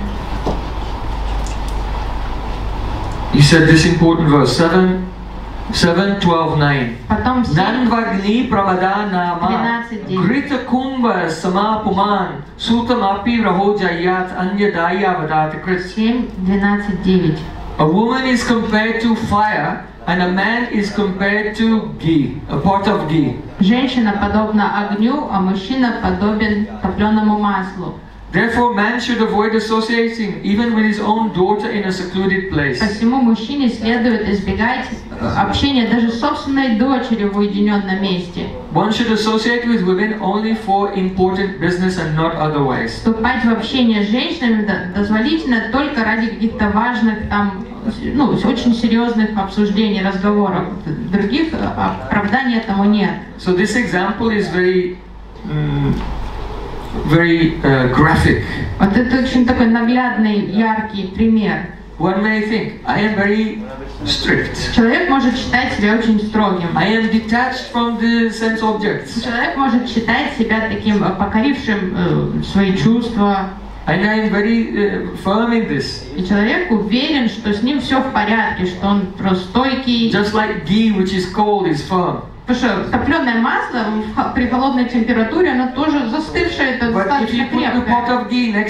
he said this important verse, seven, seven, twelve, nine. Потом Nanvagni pramadana grita kumbha samapuman sutamapi rahojayat anyadaya vadat krit. семь, двенадцать, девять. A woman is compared to fire and a man is compared to ghee, a pot of ghee. Женщина подобна огню, а мужчина подобен топленому маслу. Therefore, man should avoid associating even with his own daughter in a secluded place. Посему мужчине следует избегать общения даже с собственной дочерью в уединенном месте. One should associate with women only for important business and not otherwise. Вступать в общение с женщинами дозволительно только ради каких-то важных, там, ну, очень серьезных обсуждений, разговоров. Других оправданий этому нет. So this example is very um, very uh, graphic. Вот это очень такой наглядный, яркий пример. One may think, I am very strict. Человек может считать себя очень строгим. I am detached from the sense objects. Человек может считать себя таким покорившим э, свои чувства. And I am very uh, firm in this. И человек уверен, что с ним все в порядке, что он просто стойкий. Just like ghee, which is cold, is firm. Потому что топленое масло при холодной температуре, оно тоже застывшее, это достаточно крепкое.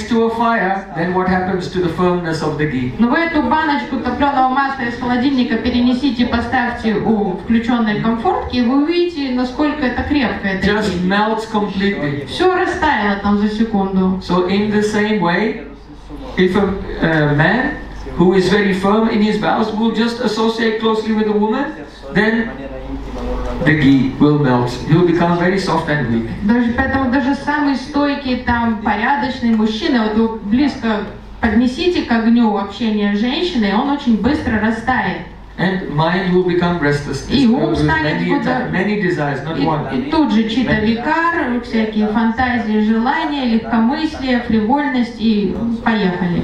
Но вы эту баночку топленого масла из холодильника перенесите и поставьте у включенной комфортки, и вы увидите, насколько это крепкое. Just melts completely. Все растаяло там за секунду. So in the same way, if a uh, man who is very firm in his vows will just associate closely with a woman, then the ghee will melt. He will become very soft and weak. Даже поэтому даже самый стойкий, там, порядочный мужчина, вот вы близко поднесите к огню общения с женщиной, он очень быстро растает. And mind will become restless. И ум станет many, many desires, not и, one. и тут же чьи-то викар, всякие фантазии, желания, легкомыслие, фривольность, и поехали.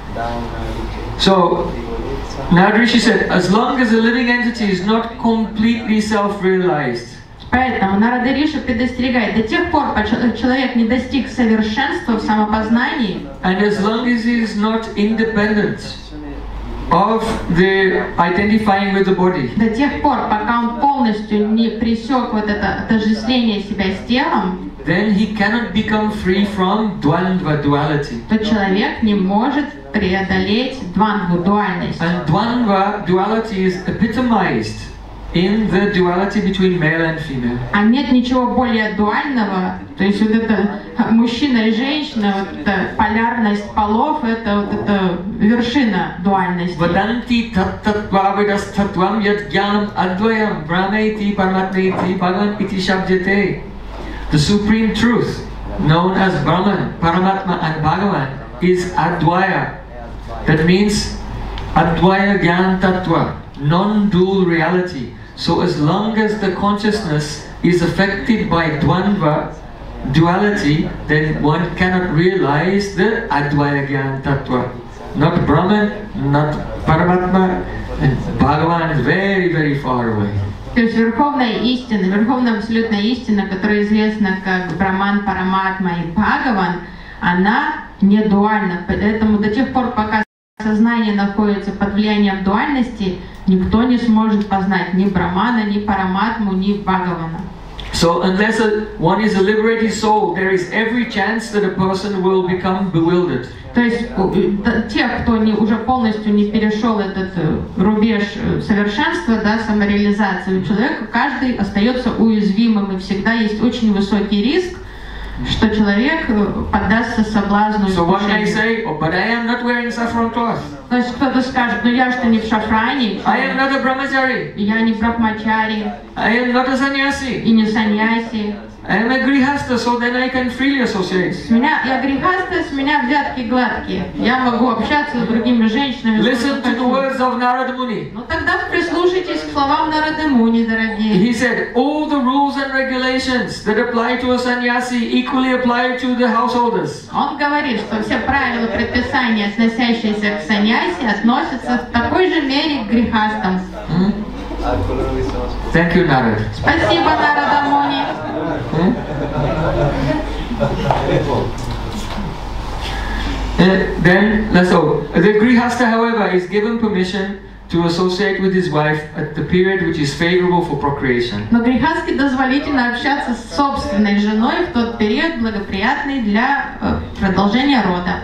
So, now Rishi said, as long as a living entity is not completely self-realized, поэтому Нарада Риши предостерегает, до тех пор, пока человек не достиг совершенства в самопознании, and as long as he is not independent of the identifying with the body, до тех пор, пока он полностью не пресек вот это отождествление себя с телом, then he cannot become free from dvandva, duality. то человек не может преодолеть двандву, дуальность. And dvandva, duality is epitomized in the duality between male and female. А нет ничего более дуального, то есть вот это мужчина и женщина, вот эта полярность полов, это вот эта вершина дуальности. Vadanti tattvavidas tattvam yad jnanam advayam brahmeti paramatmeti bhagavan iti shabdhyate. The supreme truth, known as Brahman, Paramatma and Bhagavan, is Advaya. That means Advaya Gyan Tattva, non-dual reality. So as long as the consciousness is affected by Dvandva, duality, then one cannot realize the Advaya Gyan Tattva. Not Brahman, not Paramatma, and Bhagavan is very, very far away. То есть верховная истина, верховная абсолютная истина, которая известна как Браман, Параматма и Бхагаван, она не дуальна. Поэтому до тех пор, пока сознание находится под влиянием дуальности, никто не сможет познать ни Брамана, ни Параматму, ни Бхагавана. So unless a, one is a liberated soul, there is every chance that a person will become bewildered. То есть те, кто не, уже полностью не перешел этот рубеж совершенства, да, самореализации у человека, каждый остается уязвимым, и всегда есть очень высокий риск, что человек поддастся соблазну So one may искушению. say, oh, but I am not wearing saffron cloth. То есть кто-то скажет, ну я что не в шафране, I am not a brahmachari. я не брахмачари. I am not a sannyasi. и не саньяси. I am a grihasta, so then I can freely associate. С меня, я грехаста, с меня взятки гладкие. Я могу общаться с другими женщинами. Listen to the words of Narada Muni. Ну тогда прислушайтесь к словам Нарады Муни, дорогие. He said, all the rules and regulations that apply to a sannyasi equally apply to the householders. Он говорит, что все правила предписания, относящиеся к саньяси, относятся в такой же мере к грехастам. Hmm? Thank you, Narada. Спасибо, Нарада Муни. Hmm? Uh, then, let's go. The grihasta, however, is given permission to associate with his wife at the period which is favorable for procreation. Но грехастке дозволительно общаться с собственной женой в тот период, благоприятный для э, продолжения рода.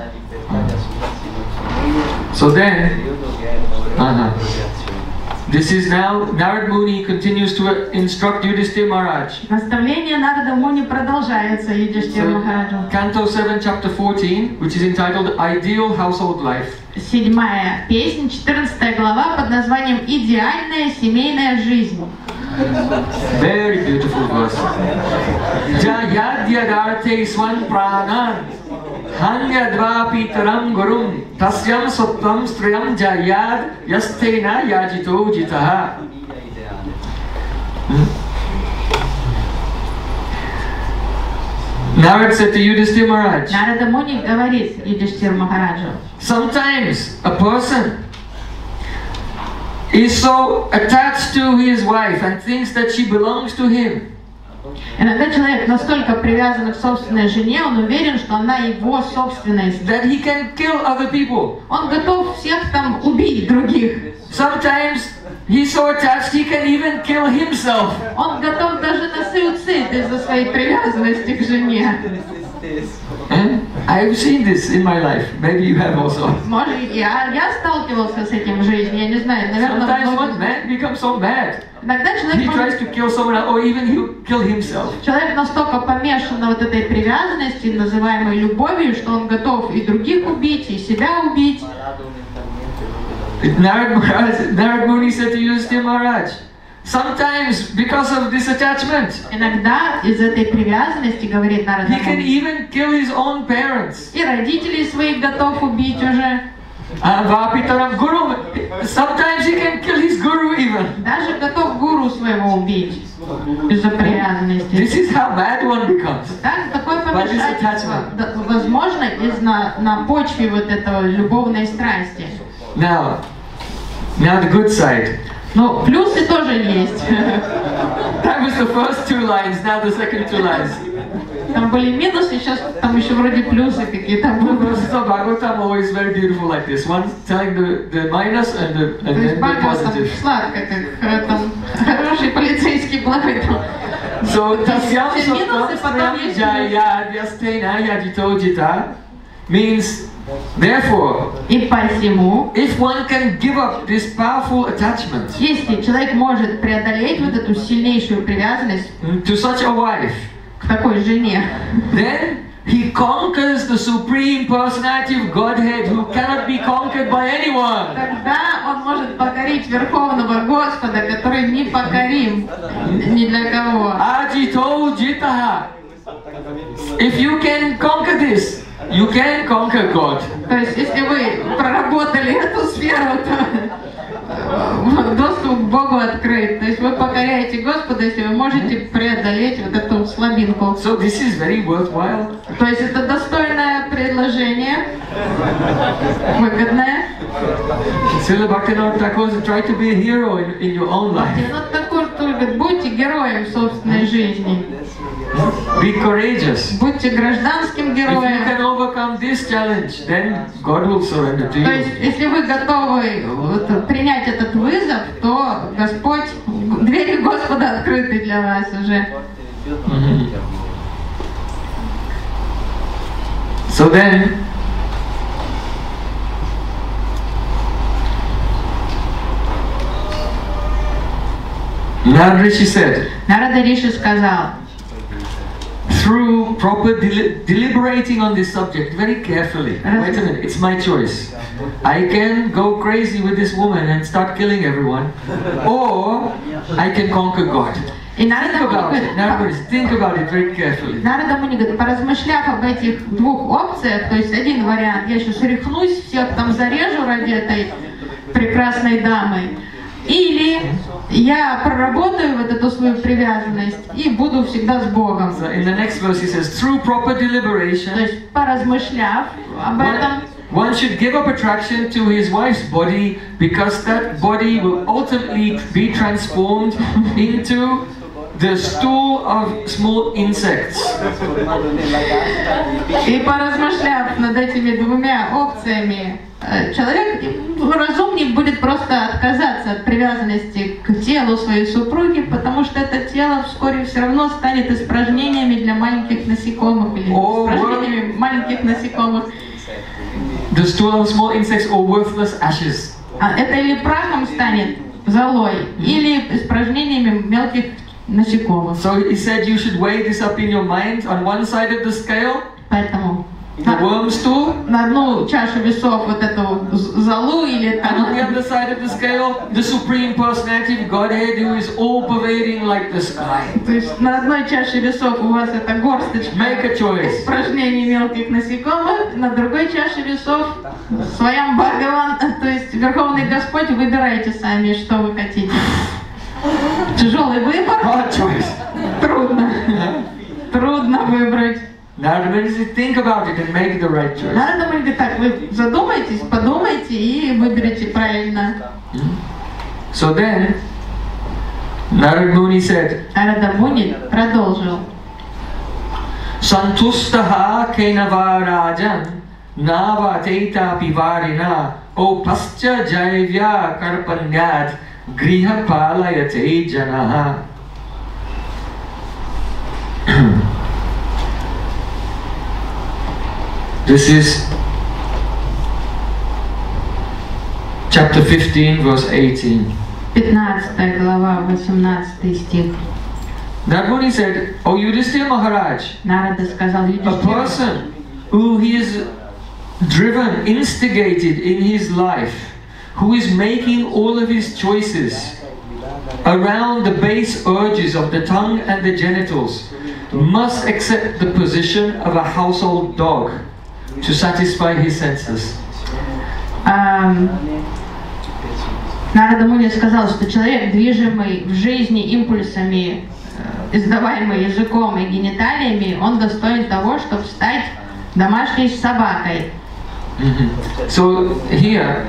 So then, uh-huh. This is now, Narad Muni continues to instruct Yudhishthira Maharaj. Наставление Нарада Муни продолжается Юдхиштхира So, Махараджу. Canto seven, Chapter fourteen, which is entitled Ideal Household Life. Седьмая песня, четырнадцатая глава под названием «Идеальная семейная жизнь». Very beautiful verse. Jayadyadarte swan pranan hanyadvapi taram gurum tasyam sattvam strayam jayad yastena yajito jitaha. Narad said to Yudhishthira Maharaj, Нарада Муни говорит Юдхиштхиру Махараджу: sometimes a person is so attached to his wife and thinks that she belongs to him. иногда человек настолько привязан к собственной жене, он уверен, что она его собственность. That he can kill other people. Он готов всех там убить других. Sometimes he's so attached he can even kill himself. Он готов даже на суицид из-за своей привязанности к жене. Eh? I've seen this in my life. Maybe you have also. Может, я, я сталкивался с этим в жизни, я не знаю, наверное, Sometimes много- one man becomes so mad. Иногда He человек, tries может- to kill someone else or even he'll kill himself. человек настолько помешан на вот этой привязанности, называемой любовью, что он готов и других убить, и себя убить. Narad Maharaj, Narad Muni said to Yudhishthira Maharaj, sometimes because of this attachment, Иногда из этой привязанности, говорит Нарада he can Муни, even kill his own parents. и родителей своих готов убить уже. Uh, Vapitaram Guru. Sometimes he can kill his guru even. Даже готов гуру своего убить из-за привязанности. This is how mad one becomes. Так, такое By this помешательство attachment. да, возможно из на, на почве вот этого любовной страсти. Now, now the good side. Но плюсы тоже есть. That was the first two lines, now the second two lines. Там были минусы, сейчас там еще вроде плюсы какие-то The будут. verses of Bhagavatam are always very beautiful like this. One telling the, the minus and the, То and есть then the Бхагаватам positive. сладко, как э, там хороший полицейский плохой. So, tasyam Все минусы, sattam потом strayam есть jayad yastena yajito jita means, therefore, И посему, if one can give up this powerful attachment если человек может преодолеть вот эту сильнейшую привязанность to such a wife, к такой жене, then he conquers the supreme personality of Godhead who cannot be conquered by anyone. тогда он может покорить Верховного Господа, который не покорим ни для кого. Ajito jitaha. If you can conquer this, you can conquer God. То есть, если вы проработали эту сферу, то доступ к Богу открыт. То есть вы покоряете Господа, если вы можете преодолеть вот эту слабинку. So this is very worthwhile. То есть это достойное предложение, выгодное. Srila Bhaktivinoda Thakur try to be a hero in, in your own life. Вот такой, который говорит, будьте героем собственной жизни. Be courageous. Будьте гражданским If you героем. can overcome this challenge, then God will surrender to То есть, you. если вы готовы вот, принять этот вызов, то Господь, двери Господа открыты для вас уже. Mhm. So then, Narad Rishi said, Нарада Риши сказал, through proper deli deliberating on this subject very carefully. Wait a minute, it's my choice. I can go crazy with this woman and start killing everyone, or I can conquer God. И Think about it. Now, think about it very carefully. Нарада Муни говорит, поразмышляв об этих двух опциях, то есть один вариант, я сейчас рехнусь, всех там зарежу ради этой прекрасной дамы, или я проработаю вот эту свою привязанность и буду всегда с Богом. So in the next verse he says, through proper deliberation, То есть поразмышляв об этом, one should give up attraction to his wife's body because that body will ultimately be transformed into the stool of small insects. И поразмышляв над этими двумя опциями, человек разумнее будет просто отказаться от привязанности к телу своей супруги, потому что это тело вскоре все равно станет испражнениями для маленьких насекомых или испражнениями маленьких насекомых. The stool of small insects or worthless ashes. А это или прахом станет, золой, или испражнениями мелких насекомых. So he said you should weigh this up in your mind. On one side of the scale, Поэтому the worm stool, на одну чашу весов вот эту золу или and on the other side of the scale, the supreme personality of Godhead who is all pervading like the sky. То есть на одной чаше весов у вас это горсточка Make a choice. испражнений мелких насекомых, на другой чаше весов своям Бхагаван, то есть Верховный Господь, выбирайте сами, что вы хотите. Тяжелый выбор. Hard choice. Трудно. Трудно выбрать. Now think about it and make the right choice. Надо думать, так, вы задумайтесь, подумайте и выберите правильно. So then, Narad Muni said, Нарада Муни продолжил. Santustaha kenavarajan nava teta pivarina o pascha jaivya karpanyad griha palayate janaha. This is chapter fifteen, verse eighteen. пятнадцатая глава, восемнадцатый стих. Narad Muni said, "O Yudhishthira Maharaj, Нарада сказал a Юдхистхиру, person who he is driven, instigated in his life, who is making all of his choices around the base urges of the tongue and the genitals, must accept the position of a household dog to satisfy his senses." Нарада Муни сказал, что человек, движимый в жизни импульсами, издаваемый языком и гениталиями, он достоин того, чтобы стать домашней собакой. Mm-hmm. So here,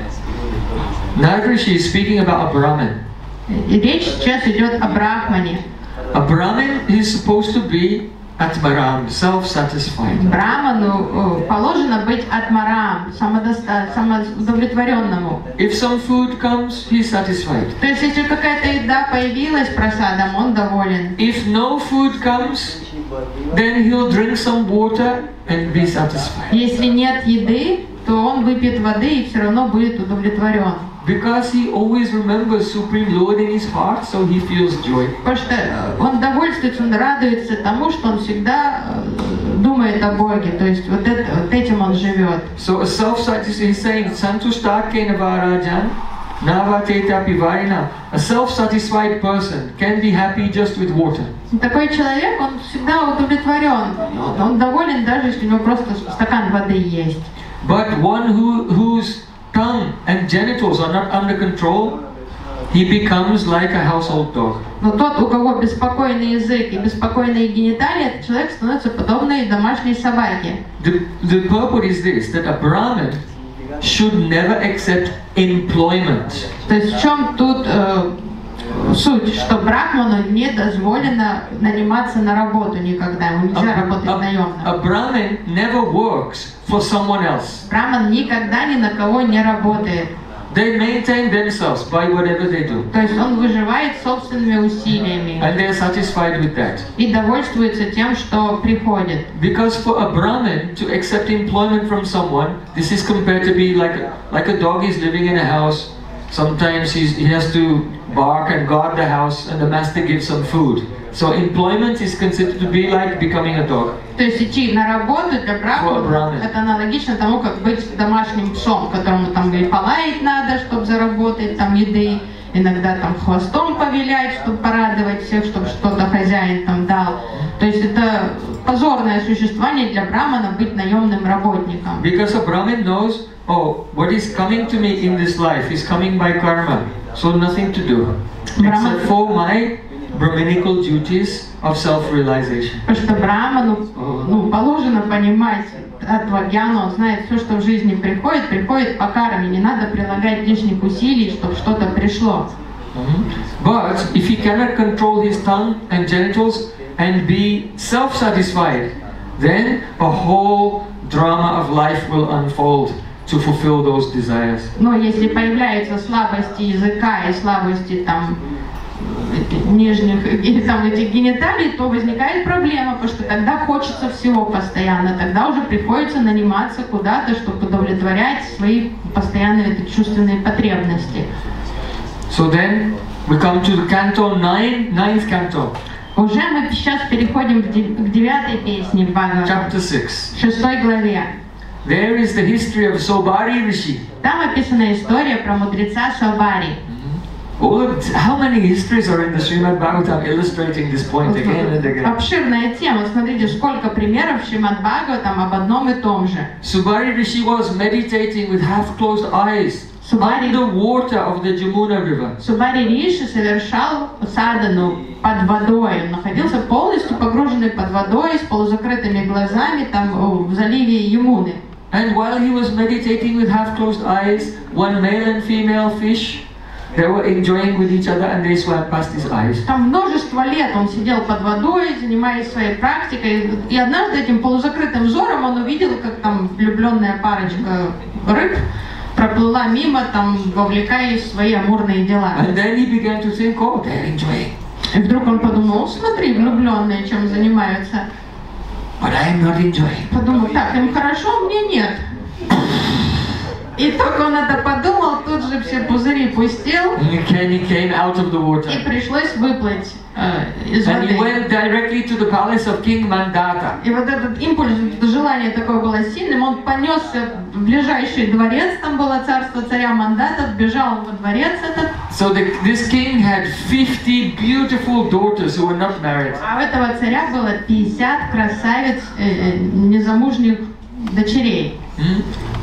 Narad Rishi is speaking about a Brahmin. И речь сейчас идет о брахмане. A Brahmin is supposed to be Atmaram, self-satisfied. Браману положено быть атмарам, самодоста... самоудовлетворенному. If some food comes, he's satisfied. То есть, если какая-то еда появилась просадом, он доволен. If no food comes, then he'll drink some water and be satisfied. Если нет еды, то он выпьет воды и все равно будет удовлетворен. Because he always remembers Supreme Lord in his heart, so he feels joy. Потому что он довольствуется, он радуется тому, что он всегда думает о Боге, то есть вот, это, вот этим он живет. So a self-satisfied, he's saying, Santushtake Navarajan, Navateta Pivarina. A self-satisfied person can be happy just with water. Такой человек, он всегда удовлетворен, он доволен даже, если у него просто стакан воды есть. But one who whose tongue and genitals are not under control, he becomes like a household dog. Но тот, у кого беспокойный язык и беспокойные гениталии, этот человек становится подобной домашней собаке. The, the purport is this, that a Brahmin should never accept employment. То есть в чем тут э, суть, что брахману не дозволено наниматься на работу никогда, ему нельзя A, работать a, наемно. a Brahmin never works for someone else. Брахман никогда ни на кого не работает. They maintain themselves by whatever they do. То есть он выживает собственными усилиями And they are satisfied with that. и довольствуется тем, что приходит. Because for a Brahmin to accept employment from someone, this is compared to be like, like a dog is living in a house. Sometimes he's, he has to bark and guard the house and the master gives some food. So employment is considered to be like becoming a dog. То есть идти на работу для For a брахмана, brahmin. это аналогично тому, как быть домашним псом, которому там и полаять надо, чтобы заработать там еды, иногда там хвостом повилять, чтобы порадовать всех, чтобы что-то хозяин там дал. То есть это позорное существование для брамана быть наемным работником. Because a Brahmin knows, oh, what is coming to me in this life is coming by karma, so nothing to do, Brahman- except for my Brahminical duties of self-realization. Потому что браману ну, положено понимать Татвагьяну, он знает все, что в жизни приходит, приходит по карме, не надо прилагать лишних усилий, чтобы что-то пришло. Mhm. But if he cannot control his tongue and genitals and be self-satisfied, then a whole drama of life will unfold to fulfill those desires. Но если появляются слабости языка и слабости там нижних или там этих гениталий, то возникает проблема, потому что тогда хочется всего постоянно, тогда уже приходится наниматься куда-то, чтобы удовлетворять свои постоянные эти чувственные потребности. So then we come to the canto nine, ninth canto, Уже мы сейчас переходим к дев- к девятой песне Бхагавата, chapter six. шестой главе. There is the history of Sobari Rishi. Там описана история про мудреца Собари. All of, how many histories are in the Srimad Bhagavatam illustrating this point again and again? Обширная тема. Смотрите, сколько примеров в Шримад Бхагаватам об одном и том же. Subari Rishi was meditating with half-closed eyes Subari- under water of the Jamuna river. Субари Риши совершал садану под водой. Он находился полностью погруженный под водой, с полузакрытыми глазами, там о, в заливе Ямуны. And while he was meditating with half-closed eyes, one male and female fish, they were enjoying with each other and they swam past his eyes. Там множество лет он сидел под водой, занимаясь своей практикой, и однажды этим полузакрытым взором он увидел, как там влюбленная парочка рыб проплыла мимо, там вовлекаясь в свои амурные дела. And then he began to think, oh, they're enjoying, И вдруг он подумал, смотри, влюбленные чем занимаются. but I am not enjoying. Подумал, так, им хорошо, мне нет. И только он это подумал, тут же все пузыри пустил, And he came out of the water. и пришлось выплыть э, из And he воды. went directly to the palace of King Mandata. И вот этот импульс, это желание такое было сильным, он понесся в ближайший дворец, там было царство царя Мандата, бежал во дворец этот. So the, this king had fifty beautiful daughters who were not married. А у этого царя было пятьдесят красавиц, э, э, незамужних дочерей. Hmm?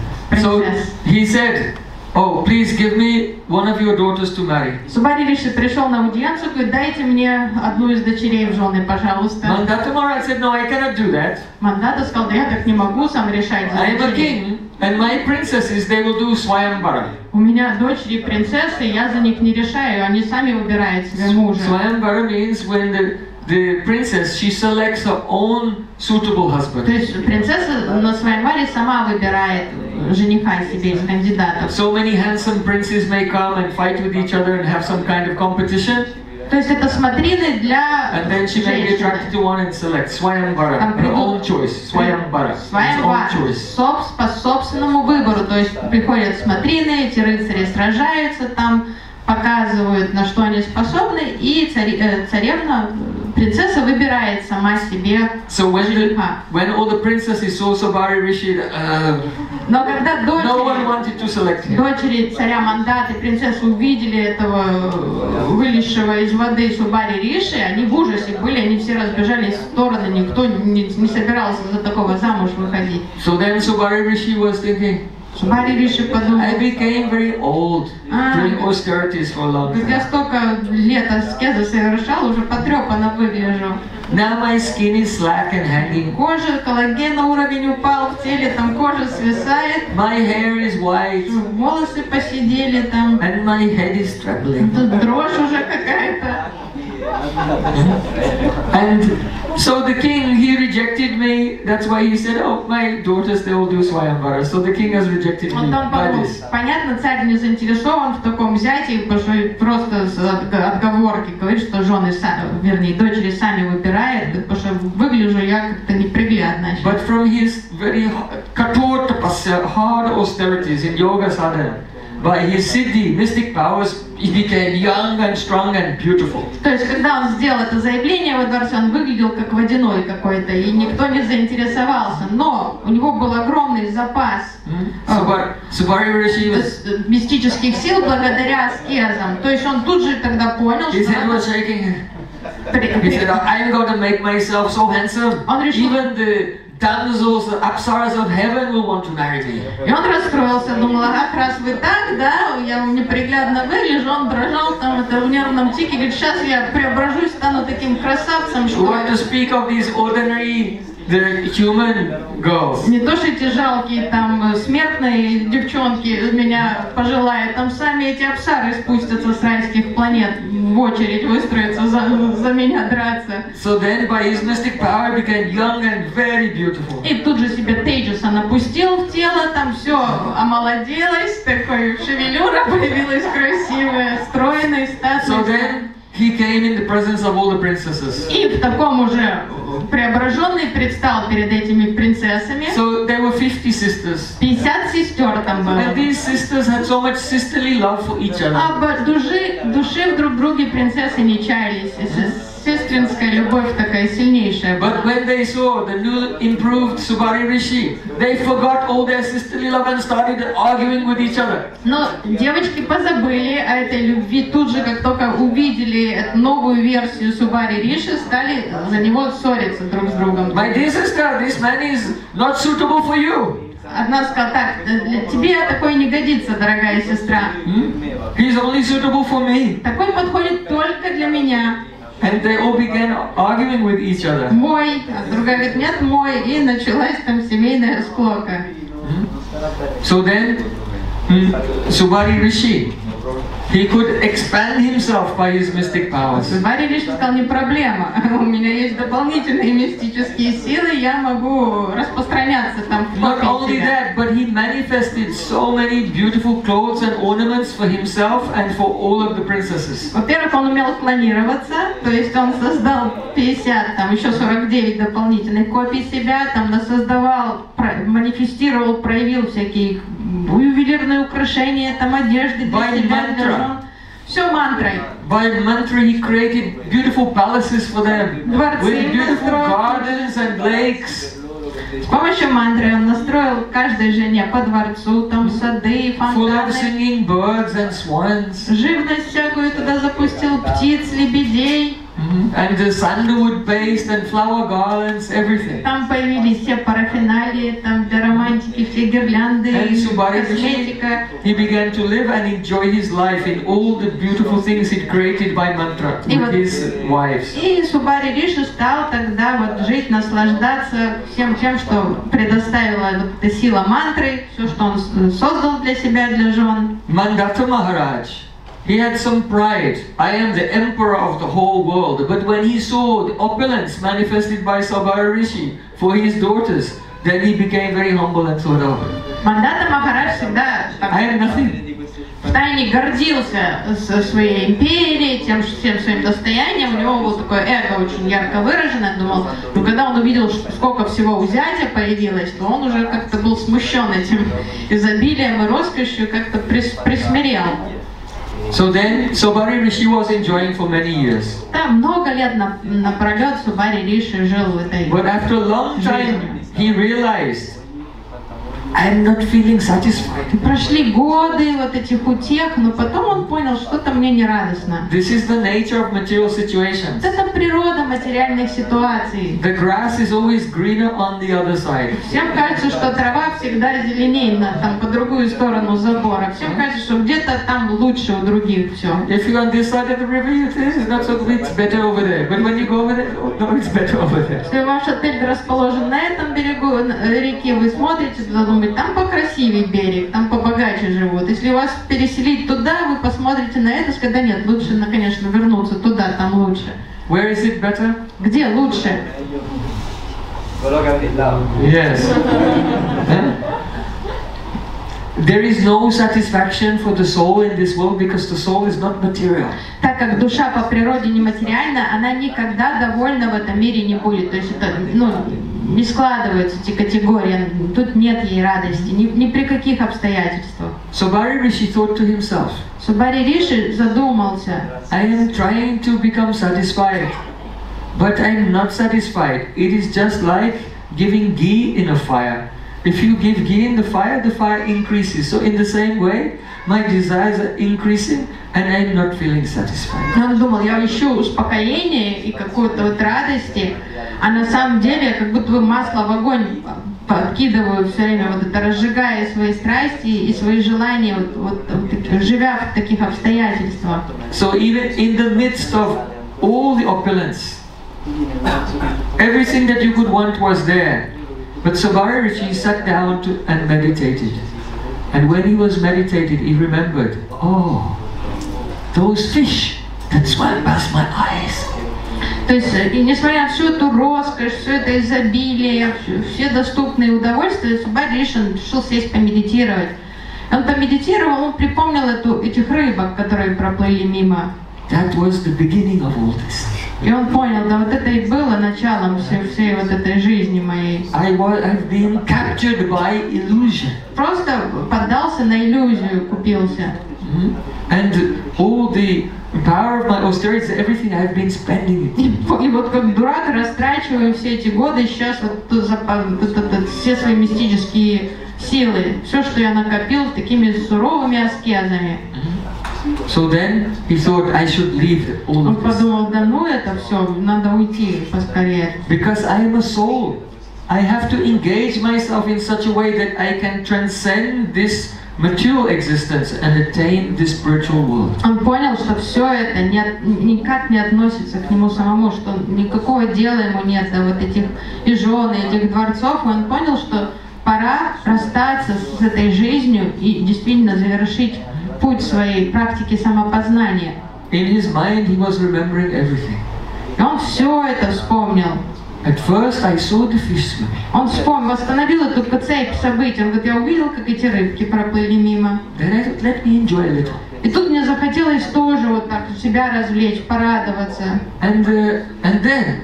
So he said, oh, please give me one of your daughters to marry. Субари Риши пришел на аудиенцию, говорит, дайте мне одну из дочерей в жены, пожалуйста. Mandata Maharaj said, no, I cannot do that. Мандата сказал, да я так не могу сам решать за I am a дочерей. king, and my princesses, they will do Swayambara. У меня дочери и принцессы, я за них не решаю, они сами выбирают себе мужа. Swayambara means when the, the princess, she selects her own suitable То husband. есть принцесса на своем варе сама выбирает жениха себе из кандидатов. So many handsome princes may come and fight with each other and have some kind of competition. То есть это смотрины для And then she may be attracted женщины. to one and select Swayambara, her own choice. Swayambara, his Своя own вара, choice. соб- по собственному выбору. То есть приходят смотрины, эти рыцари сражаются там, показывают, на что они способны, и цари- э, царевна, принцесса выбирает сама себе So when the, жениха. when all the princesses saw Sabari Rishi, uh, Но когда no one дочери, wanted to select him. дочери царя Мандаты, принцессы увидели этого э, вылезшего из воды Субари Риши, они в ужасе были, они все разбежались в стороны, никто не, не собирался за такого замуж выходить. So then Sabari Rishi was thinking, Субари Риши подумал, I became very old Ah. doing austerities for a long говорит, я time. столько лет аскезы совершал, уже потрепанно выгляжу. Now my skin is slack and hanging. Кожа, коллагена уровень упал в теле, там кожа свисает, My hair is white волосы посидели там, and my head is trembling. тут дрожь уже какая-то. And so the king, he rejected me. That's why he said, oh, my daughters, they will do Swayambara. So the king has rejected Вот me он by подумал, this. понятно, царь не заинтересован в таком взятии, потому что просто с отг- отговорки говорит, что жены, са- вернее, дочери сами выбирают, потому что выгляжу я как-то неприглядно. But from his very kator tapasya, hard austerities in yoga sadhana, by his siddhi, mystic powers, he became young and strong and beautiful. То есть, когда он сделал это заявление во дворце, он выглядел как водяной какой-то, и никто не заинтересовался. Но у него был огромный запас Subari, Subari Rishi э, was, с- мистических сил благодаря аскезам. То есть он тут же тогда понял, his что head надо was shaking. при- He при- said, I am going to make myself so handsome. Он решил- Even the damsels, the apsaras of heaven will want to marry me. И он расстроился, думал, ах, раз вы так, да, я неприглядно выгляжу, он дрожал там это в нервном тике, говорит, сейчас я преображусь, стану таким красавцем, что What to speak of these ordinary, the human girls. не то, что эти жалкие там смертные девчонки меня пожелают, там сами эти апсары спустятся с райских планет в очередь, выстроятся за, за меня драться. So then by his mystic power he became young and very beautiful. И тут же себе Тейджуса напустил в тело, там все омолоделось, такой шевелюра появилась красивая, стройная, So статная. then he came in the presence of all the princesses. И в таком уже преображенный предстал перед этими принцессами. So there were fifty sisters. пятьдесят сестер там было. And these sisters had so much sisterly love for each other. А в души, души в друг друге принцессы не чаялись. И се- Сестринская любовь такая сильнейшая But была. when they saw the new improved Subari Rishi, they forgot all their sisterly love and started arguing with each other. Но девочки позабыли о этой любви. Тут же, как только увидели эту новую версию Субари Риши, стали за него ссориться друг с другом. My dear sister, this man is not suitable for you. Одна сказала, так, для тебе такой не годится, дорогая сестра. Hmm? He's only suitable for me. Такой подходит только для меня. And they all began arguing with each other. Мой, а другая говорит, нет, мой. И началась там семейная склока. So then, hmm, Subari Rishi, he could expand himself by his mystic powers. Субари Риши сказал, не проблема. У меня есть дополнительные мистические силы, я могу распространяться там в Not копии only себя. that, but he manifested so many beautiful clothes and ornaments for himself and for all of the princesses. Во-первых, он умел клонироваться, то есть он создал пятьдесят, там еще сорок девять дополнительных копий себя, там создавал, про- манифестировал, проявил всякие ювелирные украшения, там одежды для By себя, для mantra. жен. Все мантрой. By mantra, he created beautiful palaces for them Дворцы with beautiful настроил. gardens and lakes, С помощью мантры он настроил каждой жене по дворцу, там сады, full of фонтаны, singing birds and swans. живность всякую туда запустил, птиц, лебедей. Mhm. And the sandalwood paste and flower garlands, everything. Там появились все парафиналии, там для романтики, все гирлянды, And Subari косметика. Rishi, he began to live and enjoy his life in all the beautiful things he created by mantra И with вот- his wives. И Субари Риши стал тогда вот жить, наслаждаться всем тем, что предоставила вот эта сила мантры, все, что он с- создал для себя, для жен. Mandata Maharaj, he had some pride. I am the emperor of the whole world. But when he saw the opulence manifested by Subari Rishi for his daughters, then he became very humble and thought, oh, Мандата Махарадж всегда так I am nothing. втайне гордился со своей империей, тем, всем своим достоянием. У него было такое эго очень ярко выраженное. Думал, но когда он увидел, что- сколько всего у зятя появилось, то он уже как-то был смущен этим изобилием и роскошью, как-то прис- присмирел. So then Subari Rishi was enjoying for many years. Там много лет на- напролет Субари Риши жил в этой. But after a long time, he realized, I am not feeling satisfied. Прошли годы вот этих утех, но потом он понял, что-то мне не радостно. This is the nature of material Вот situations. это природа материальных ситуаций. The grass is always greener on the other side. Всем кажется, что трава всегда зеленее на, там, по другую сторону забора. Всем кажется, что где-то там лучше у других все. If you're on this side of the river, you think it's not so good, it's better over there. But when you go over there, oh, no, it's better over there. Если ваш отель расположен на этом берегу э, реки, вы смотрите туда, думаете, там покрасивее берег, там побогаче живут. Если вас переселить туда, вы посмотрите на это, скажете, да нет, лучше, ну, конечно, вернуться туда, там лучше. Where is it better? Где лучше? Yes. Huh? There is no satisfaction for the soul in this world because the soul is not material. Так как душа по природе нематериальна, она никогда довольна в этом мире не будет. То есть это, ну, не складываются эти категории, тут нет ей радости, ни, ни при каких обстоятельствах. Sobari Rishi thought to himself, Субари Риши задумался. I am trying to become satisfied, but I am not satisfied. It is just like giving ghee in a fire. If you give ghee in the fire, the fire increases. So in the same way, my desires are increasing and I am not feeling satisfied. Он думал, я ищу успокоения и какой-то вот радости, а на самом деле как будто бы масло в огонь подкидываю все время, вот это разжигая свои страсти и свои желания, вот, вот, вот, живя в таких обстоятельствах. So even in the midst of all the opulence, everything that you could want was there. But Sobari Rishi sat down to, and meditated. And when he was meditated, he remembered, oh, those fish that swam past my eyes. То есть, и несмотря на всю эту роскошь, все это изобилие, все доступные удовольствия, Собари Риши решил сесть помедитировать. Он помедитировал, он припомнил эту, этих рыбок, которые проплыли мимо. That was the beginning of all this. И он понял, да вот это и было началом всей, всей вот этой жизни моей. I was, I've been captured by illusion. Просто поддался на иллюзию, купился. Mm-hmm. And all the power of my austerity, everything I've been spending it. И, и вот как дурак растрачиваю все эти годы, сейчас вот, за, вот, вот, все свои мистические силы, все, что я накопил такими суровыми аскезами. Mm-hmm. So then he thought I should leave all Он of this. подумал, да ну это все, надо уйти поскорее. Because I am a soul. I have to engage myself in such a way that I can transcend this material existence and attain the spiritual world. Он понял, что все это не, никак не относится к нему самому, что никакого дела ему нет до вот этих и жен, и этих дворцов. И он понял, что пора расстаться с этой жизнью и действительно завершить путь своей практики самопознания. In his mind, he was remembering everything. И он все это вспомнил. At first, I saw the fish swimming. Он вспомнил, восстановил эту цепь событий. Он говорит, я увидел, как эти рыбки проплыли мимо. Then I thought, let me enjoy a little. И тут мне захотелось тоже вот так себя развлечь, порадоваться. And uh, and then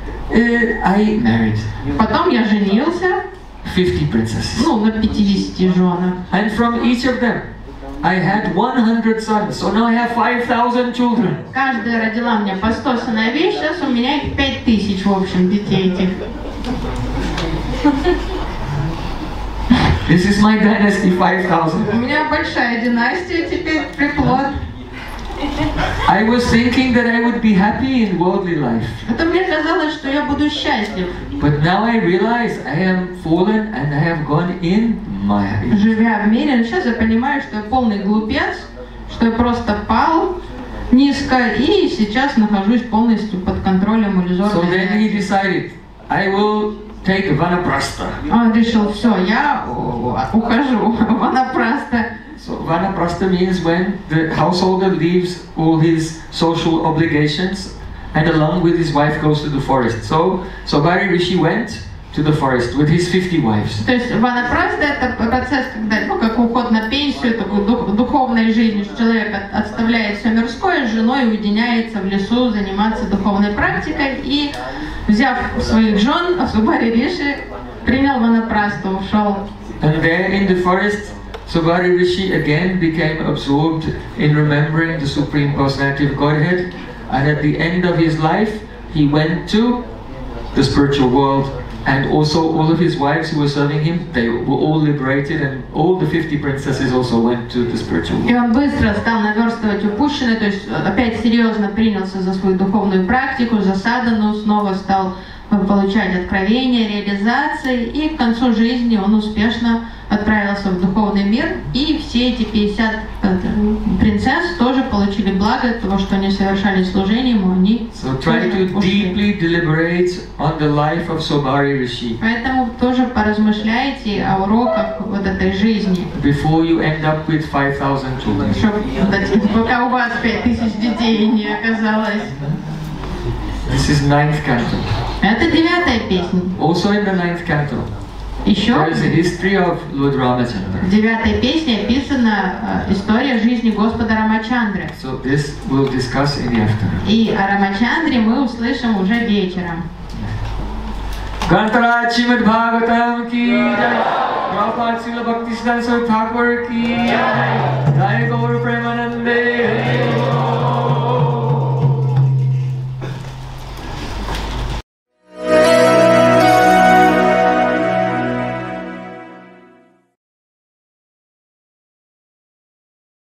uh, I married Потом я женился, fifty princesses. ну, на пятидесяти женах. And from each of them, I had one hundred sons. So now I have five thousand children. Каждая родила мне по сто сыновей, сейчас у меня их пять тысяч, в общем, детей этих. This is my dynasty, five thousand. У меня большая династия теперь, приплод. I was thinking that I would be happy in worldly life. Это мне казалось, что я буду счастлив, But now I realize I am fallen and I have gone in Maya. живя в мире. Но сейчас я понимаю, что я полный глупец, что я просто пал низко и сейчас нахожусь полностью под контролем So иллюзорной then he энергии. decided, I will take Vanaprastha. Он решил, все, я ухожу в Ванапраста. So Vanaprastha means when the householder leaves all his social obligations and along with his wife goes to the forest. So Sobari Rishi went to the forest with his fifty wives. То есть ванапраста это процесс, когда, ну, как уход на пенсию, такой дух, духовной жизни, что человек от, отставляет все мирское, с женой уединяется в лесу заниматься духовной практикой и, взяв своих жен, Собари Риши принял ванапрасту, ушел. And there in the forest, Sobari Rishi again became absorbed in remembering the Supreme Personality of Godhead, and at the end of his life, he went to the spiritual world, and also all of his wives who were serving him, they were all liberated, and all the fifty princesses also went to the spiritual world. И он быстро стал наверстывать упущенное, то есть опять серьезно принялся за свою духовную практику, за садану, снова стал получать откровения, реализации, и к концу жизни он успешно отправился в духовный мир, и все эти пятьдесят принцесс тоже получили благо от того, что они совершали служение ему, они So try to ушли. deeply deliberate on the life of Sobari Rishi Поэтому тоже поразмышляйте о уроках вот этой жизни, before you end up with five thousand children. чтобы пока у вас пять тысяч детей не оказалось. This is ninth canto. Это девятая песня. Also in the ninth canto, Еще there is a history of Lord Ramachandra. в девятой песне описана э, история жизни Господа Рамачандры. So this we'll discuss in the afternoon. И о Рамачандре мы услышим уже вечером. Grantharaj Srimad Bhagavatam ki jai. Prabhupada Srila Bhaktisiddhanta Saraswati Thakur ki jai. Jai Gaur Premanande.